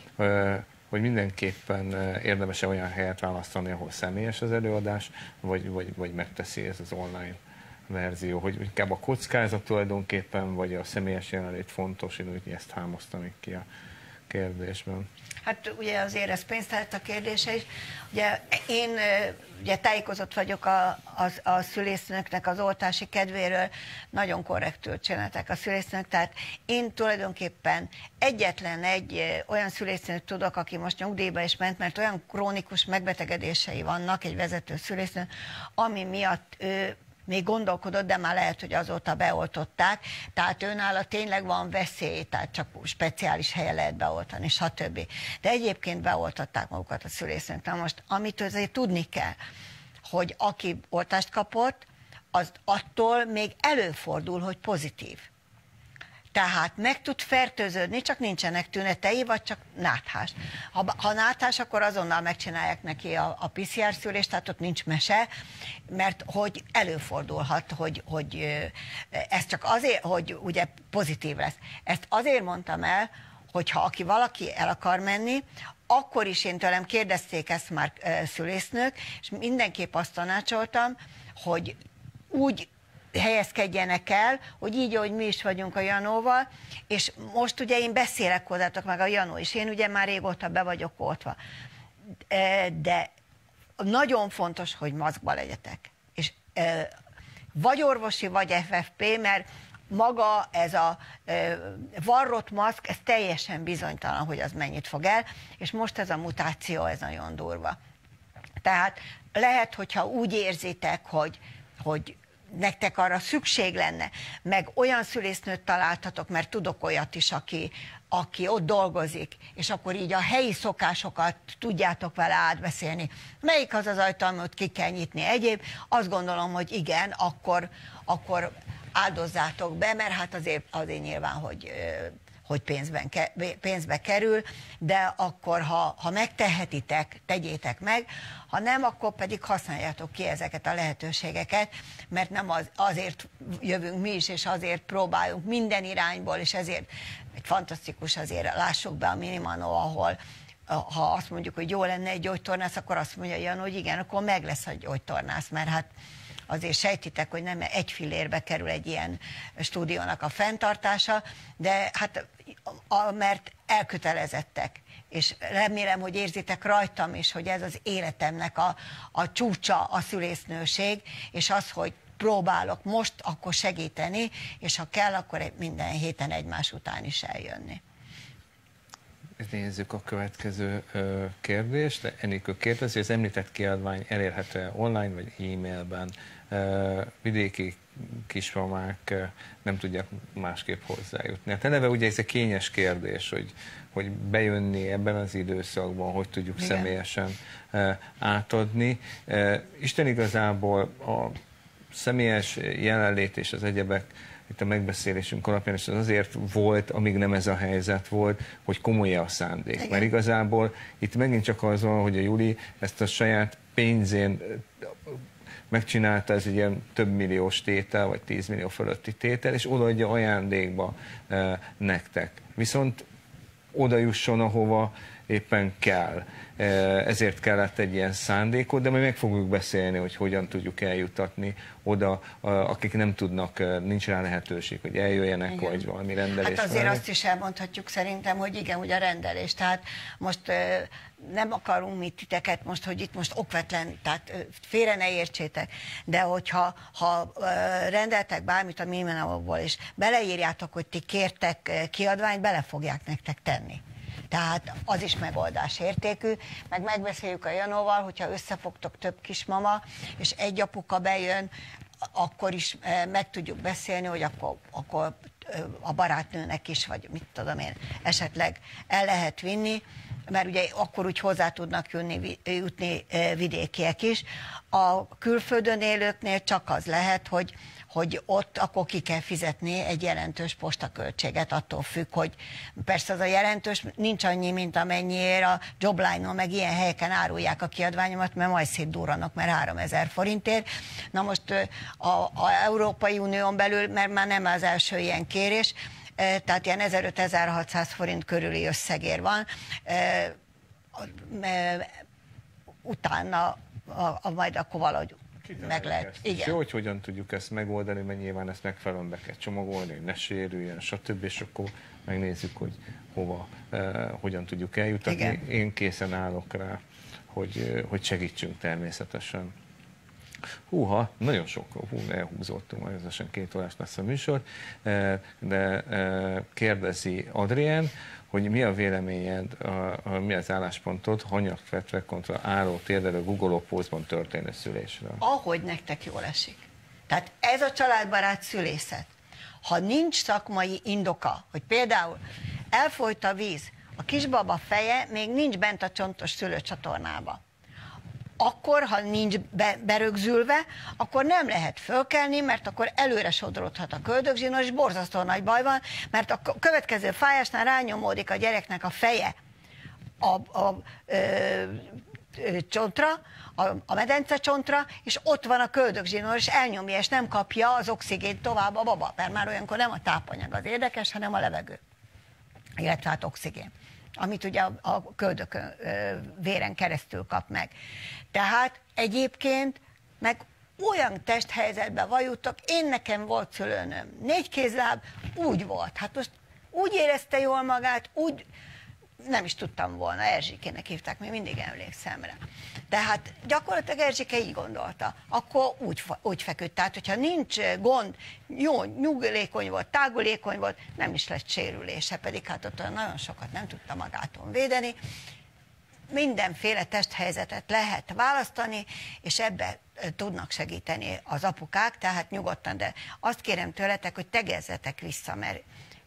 hogy mindenképpen érdemes-e olyan helyet választani, ahol személyes az előadás, vagy, vagy, vagy megteszi ez az online verzió, hogy inkább a kockázat tulajdonképpen, vagy a személyes jelenlét fontos, én úgy ezt hámoztam még ki a kérdésben. Hát ugye azért ez pénztárca kérdése is. Ugye én ugye tájékozott vagyok a, a, a szülésznőknek az oltási kedvéről, nagyon korrektül csinálták a szülésznők, tehát én tulajdonképpen egyetlen egy olyan szülésznőt tudok, aki most nyugdíjba is ment, mert olyan krónikus megbetegedései vannak, egy vezető szülésznő, ami miatt ő még gondolkodott, de már lehet, hogy azóta beoltották, tehát őnála tényleg van veszély, tehát csak speciális helyen lehet beoltani, stb. De egyébként beoltották magukat a szülésznők. Na most, amit azért tudni kell, hogy aki oltást kapott, az attól még előfordul, hogy pozitív. Tehát meg tud fertőződni, csak nincsenek tünetei, vagy csak náthás. Ha, ha náthás, akkor azonnal megcsinálják neki a, a pé cé er szűrést, tehát ott nincs mese, mert hogy előfordulhat, hogy, hogy ez csak azért, hogy ugye pozitív lesz. Ezt azért mondtam el, hogyha aki valaki el akar menni, akkor is én tőlem kérdezték ezt már szülésznők, és mindenképp azt tanácsoltam, hogy úgy helyezkedjenek el, hogy így, ahogy mi is vagyunk a Janóval, és most ugye én beszélek hozzátok, meg a Janó is, én ugye már régóta be vagyok oltva, de nagyon fontos, hogy maszkba legyetek, és vagy orvosi, vagy ef ef pé, mert maga ez a varrott maszk, ez teljesen bizonytalan, hogy az mennyit fog el, és most ez a mutáció, ez nagyon durva. Tehát lehet, hogyha úgy érzitek, hogy, hogy nektek arra szükség lenne, meg olyan szülésznőt találtatok, mert tudok olyat is, aki, aki ott dolgozik, és akkor így a helyi szokásokat tudjátok vele átbeszélni. Melyik az az ajtó, amit ki kell nyitni egyéb? Azt gondolom, hogy igen, akkor, akkor áldozzátok be, mert hát azért, azért nyilván, hogy, hogy pénzben, pénzbe kerül, de akkor, ha, ha megtehetitek, tegyétek meg, ha nem, akkor pedig használjátok ki ezeket a lehetőségeket, mert nem az, azért jövünk mi is, és azért próbálunk minden irányból, és ezért egy fantasztikus, azért lássuk be a Minimanó, ahol ha azt mondjuk, hogy jó lenne egy gyógytornász, akkor azt mondja Jan, hogy igen, akkor meg lesz a gyógytornász, mert hát azért sejtitek, hogy nem egy fillérbe kerül egy ilyen stúdiónak a fenntartása, de hát a, mert elkötelezettek, és remélem, hogy érzitek rajtam is, hogy ez az életemnek a, a csúcsa a szülésznőség, és az, hogy próbálok most akkor segíteni, és ha kell, akkor minden héten egymás után is eljönni. Nézzük a következő ö, kérdést. Enikő kérdezi, az említett kiadvány elérhető online vagy e-mailben. Ö, vidéki kismamák ö, nem tudják másképp hozzájutni. Hát eleve ugye ez egy kényes kérdés, hogy, hogy bejönni ebben az időszakban, hogy tudjuk Igen. személyesen ö, átadni. Ö, Isten igazából a személyes jelenlét és az egyebek itt a megbeszélésünk alapján, és az azért volt, amíg nem ez a helyzet volt, hogy komoly a szándék. Igen. Mert igazából itt megint csak az van, hogy a Juli ezt a saját pénzén megcsinálta, ez egy ilyen több milliós tétel, vagy tíz millió fölötti tétel, és odaadja ajándékba e, nektek. Viszont oda jusson, ahova éppen kell. Ezért kellett egy ilyen szándékot, de majd meg fogjuk beszélni, hogy hogyan tudjuk eljutatni oda, akik nem tudnak, nincs rá lehetőség, hogy eljöjjenek, igen. vagy valami rendelés. Hát azért azt is elmondhatjuk szerintem, hogy igen, ugye a rendelés. Tehát most nem akarunk mi titeket most, hogy itt most okvetlen, tehát félre ne értsétek, de hogyha ha rendeltek bármit a Minimanóból, és beleírjátok, hogy ti kértek kiadványt, bele fogják nektek tenni. Tehát az is megoldás értékű, meg megbeszéljük a Janóval, hogyha összefogtok több kismama, és egy apuka bejön, akkor is meg tudjuk beszélni, hogy akkor, akkor a barátnőnek is, vagy mit tudom én, esetleg el lehet vinni, mert ugye akkor úgy hozzá tudnak jönni, jutni vidékiek is. A külföldön élőknél csak az lehet, hogy hogy ott akkor ki kell fizetni egy jelentős postaköltséget, attól függ, hogy persze az a jelentős nincs annyi, mint amennyiért a Jobline-on, meg ilyen helyeken árulják a kiadványomat, mert majd szétdurranok, mert háromezer forintért. Na most a, a Európai Unión belül, mert már nem az első ilyen kérés, tehát ilyen ezerötszáz-ezerhatszáz forint körüli összegér van, utána a, a, majd akkor valahogy meg lehet. Igen. Jó, hogy hogyan tudjuk ezt megoldani, mert nyilván ezt megfelelően be kell csomagolni, hogy ne sérüljön, stb. És akkor megnézzük, hogy hova, eh, hogyan tudjuk eljutatni. Igen. Én készen állok rá, hogy, hogy segítsünk természetesen. Húha, nagyon sok, hú, elhúzottunk, majd két órás lesz a műsor, de kérdezi Adrien, hogy mi a véleményed, a, a, mi az álláspontod hanyagfetrek kontra álló térdelő Google Postban történő szülésről? Ahogy nektek jól esik. Tehát ez a családbarát szülészet. Ha nincs szakmai indoka, hogy például elfolyt a víz, a kisbaba feje még nincs bent a csontos szülőcsatornába, akkor, ha nincs be, berögzülve, akkor nem lehet fölkelni, mert akkor előre sodródhat a köldögzsinór, és borzasztó nagy baj van, mert a következő fájásnál rányomódik a gyereknek a feje a, a ö, ö, csontra, a, a medence csontra, és ott van a köldögzsinór, és elnyomja, és nem kapja az oxigént tovább a baba, mert már olyankor nem a tápanyag az érdekes, hanem a levegő, illetve hát oxigén, amit ugye a, a köldökön, véren keresztül kap meg. Tehát egyébként meg olyan testhelyzetben vajuttak, én nekem volt szülőnöm, négy kézláb, úgy volt. Hát most úgy érezte jól magát, úgy nem is tudtam volna, Erzsikének hívták, még mindig emlékszem rá. Tehát gyakorlatilag Erzsike így gondolta, akkor úgy, úgy feküdt. Tehát, hogyha nincs gond, jó, nyugulékony volt, tágulékony volt, nem is lett sérülése, pedig hát ott nagyon sokat nem tudta magától védeni. Mindenféle testhelyzetet lehet választani, és ebbe tudnak segíteni az apukák, tehát nyugodtan, de azt kérem tőletek, hogy tegezzetek vissza, mert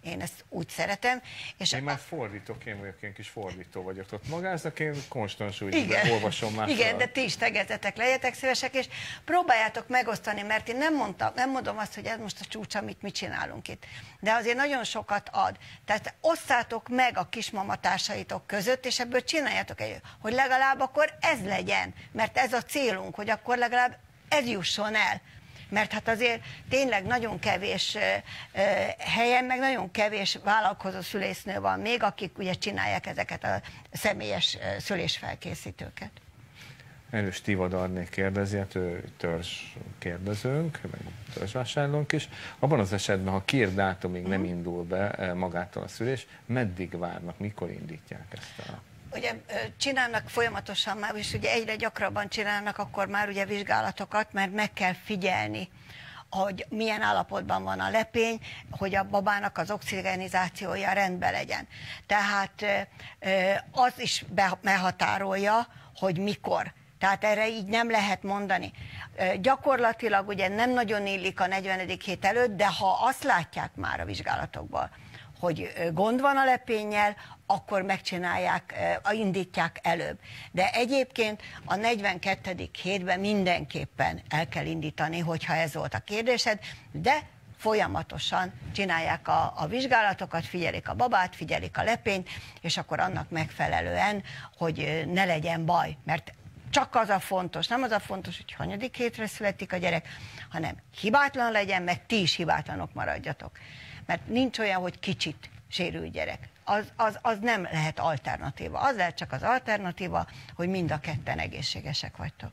Én ezt úgy szeretem. És én a... már fordítok, én vagyok, én kis fordító vagyok. Ott magáznak, én konstans úgy olvasom már. Igen, fel. De ti is tegezzetek, legyetek szívesek, és próbáljátok megosztani, mert én nem mondtam, nem mondom azt, hogy ez most a csúcs, amit mi csinálunk itt. De azért nagyon sokat ad. Tehát osszátok meg a kismamatársaitok között, és ebből csináljátok egy, hogy legalább akkor ez legyen. Mert ez a célunk, hogy akkor legalább ez jusson el. Mert hát azért tényleg nagyon kevés uh, uh, helyen, meg nagyon kevés vállalkozó szülésznő van még, akik ugye csinálják ezeket a személyes uh, szülésfelkészítőket. Erős Tivadarné kérdezi, hát ő törzs kérdezőnk, meg törzsvásárlónk is. Abban az esetben, ha két dátumig mm. nem indul be magától a szülés, meddig várnak, mikor indítják ezt a... Ugye csinálnak folyamatosan már, és ugye egyre gyakrabban csinálnak akkor már ugye vizsgálatokat, mert meg kell figyelni, hogy milyen állapotban van a lepény, hogy a babának az oxigenizációja rendben legyen. Tehát az is behatárolja, hogy mikor. Tehát erre így nem lehet mondani. Gyakorlatilag ugye nem nagyon illik a negyvenedik hét előtt, de ha azt látják már a vizsgálatokból, hogy gond van a lepénnyel, akkor megcsinálják, indítják előbb. De egyébként a negyvenkettedik hétben mindenképpen el kell indítani, hogyha ez volt a kérdésed, de folyamatosan csinálják a, a vizsgálatokat, figyelik a babát, figyelik a lepényt, és akkor annak megfelelően, hogy ne legyen baj, mert csak az a fontos, nem az a fontos, hogy hanyadik hétre születik a gyerek, hanem hibátlan legyen, meg ti is hibátlanok maradjatok. Mert nincs olyan, hogy kicsit sérül gyerek. Az, az, az nem lehet alternatíva. Az lehet csak az alternatíva, hogy mind a ketten egészségesek vagytok.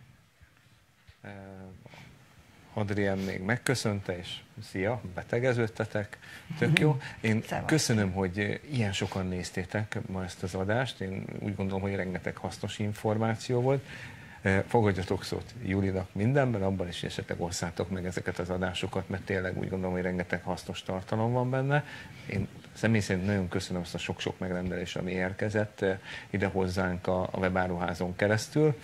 Adrián még megköszönte, és szia, betegeződtetek, tök jó. Én Szevasz. Köszönöm, hogy ilyen sokan néztétek ma ezt az adást. Én úgy gondolom, hogy rengeteg hasznos információ volt. Fogadjatok szót Julinak mindenben, abban is esetleg osszátok meg ezeket az adásokat, mert tényleg úgy gondolom, hogy rengeteg hasznos tartalom van benne. Én személy szerint nagyon köszönöm azt a sok-sok megrendelést, ami érkezett ide hozzánk a, a webáruházon keresztül.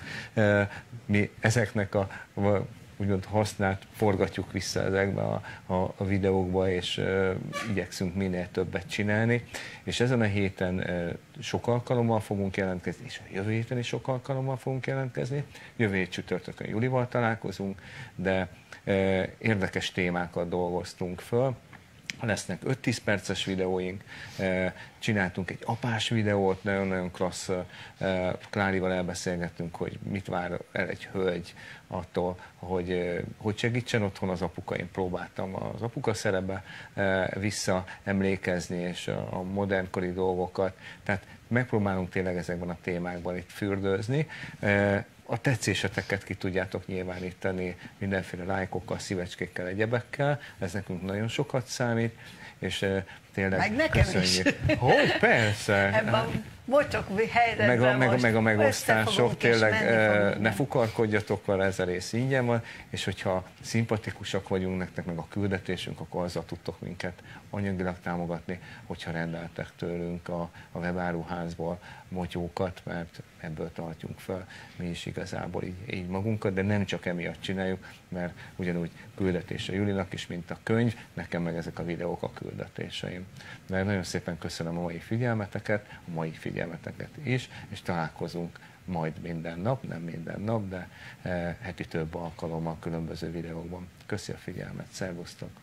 Mi ezeknek a úgymond hasznát forgatjuk vissza ezekbe a, a, a videókba, és uh, igyekszünk minél többet csinálni. És ezen a héten uh, sok alkalommal fogunk jelentkezni, és a jövő héten is sok alkalommal fogunk jelentkezni. Jövő hét csütörtökön Julival találkozunk, de uh, érdekes témákat dolgoztunk föl. Lesznek öt-tíz perces videóink, csináltunk egy apás videót, nagyon-nagyon klassz, Klárival elbeszélgettünk, hogy mit vár el egy hölgy attól, hogy, hogy segítsen otthon az apuka. Én próbáltam az apuka szerepbe visszaemlékezni, és a modernkori dolgokat, tehát megpróbálunk tényleg ezekben a témákban itt fürdőzni. A tetszéseteket ki tudjátok nyilvánítani mindenféle lájkokkal, szívecskékkel, egyebekkel, ez nekünk nagyon sokat számít, és tényleg meg nekem köszönjük. Is. Hogy persze! Ebben a mocsok helyzetben meg a, meg a, meg a megosztások, tényleg ne fukarkodjatok vele, ez a rész ingyen van, és hogyha szimpatikusak vagyunk nektek, meg a küldetésünk, akkor azzal tudtok minket anyagilag támogatni, hogyha rendeltek tőlünk a, a webáruházból motyókat, mert ebből tartjunk fel mi is igazából így, így magunkat, de nem csak emiatt csináljuk, mert ugyanúgy küldetés a Julinak is, mint a könyv, nekem meg ezek a videók a küldetéseim. De nagyon szépen köszönöm a mai figyelmeteket, a mai figyelmeteket is, és találkozunk majd minden nap, nem minden nap, de eh, heti több alkalommal különböző videókban. Köszi a figyelmet, szervusztok!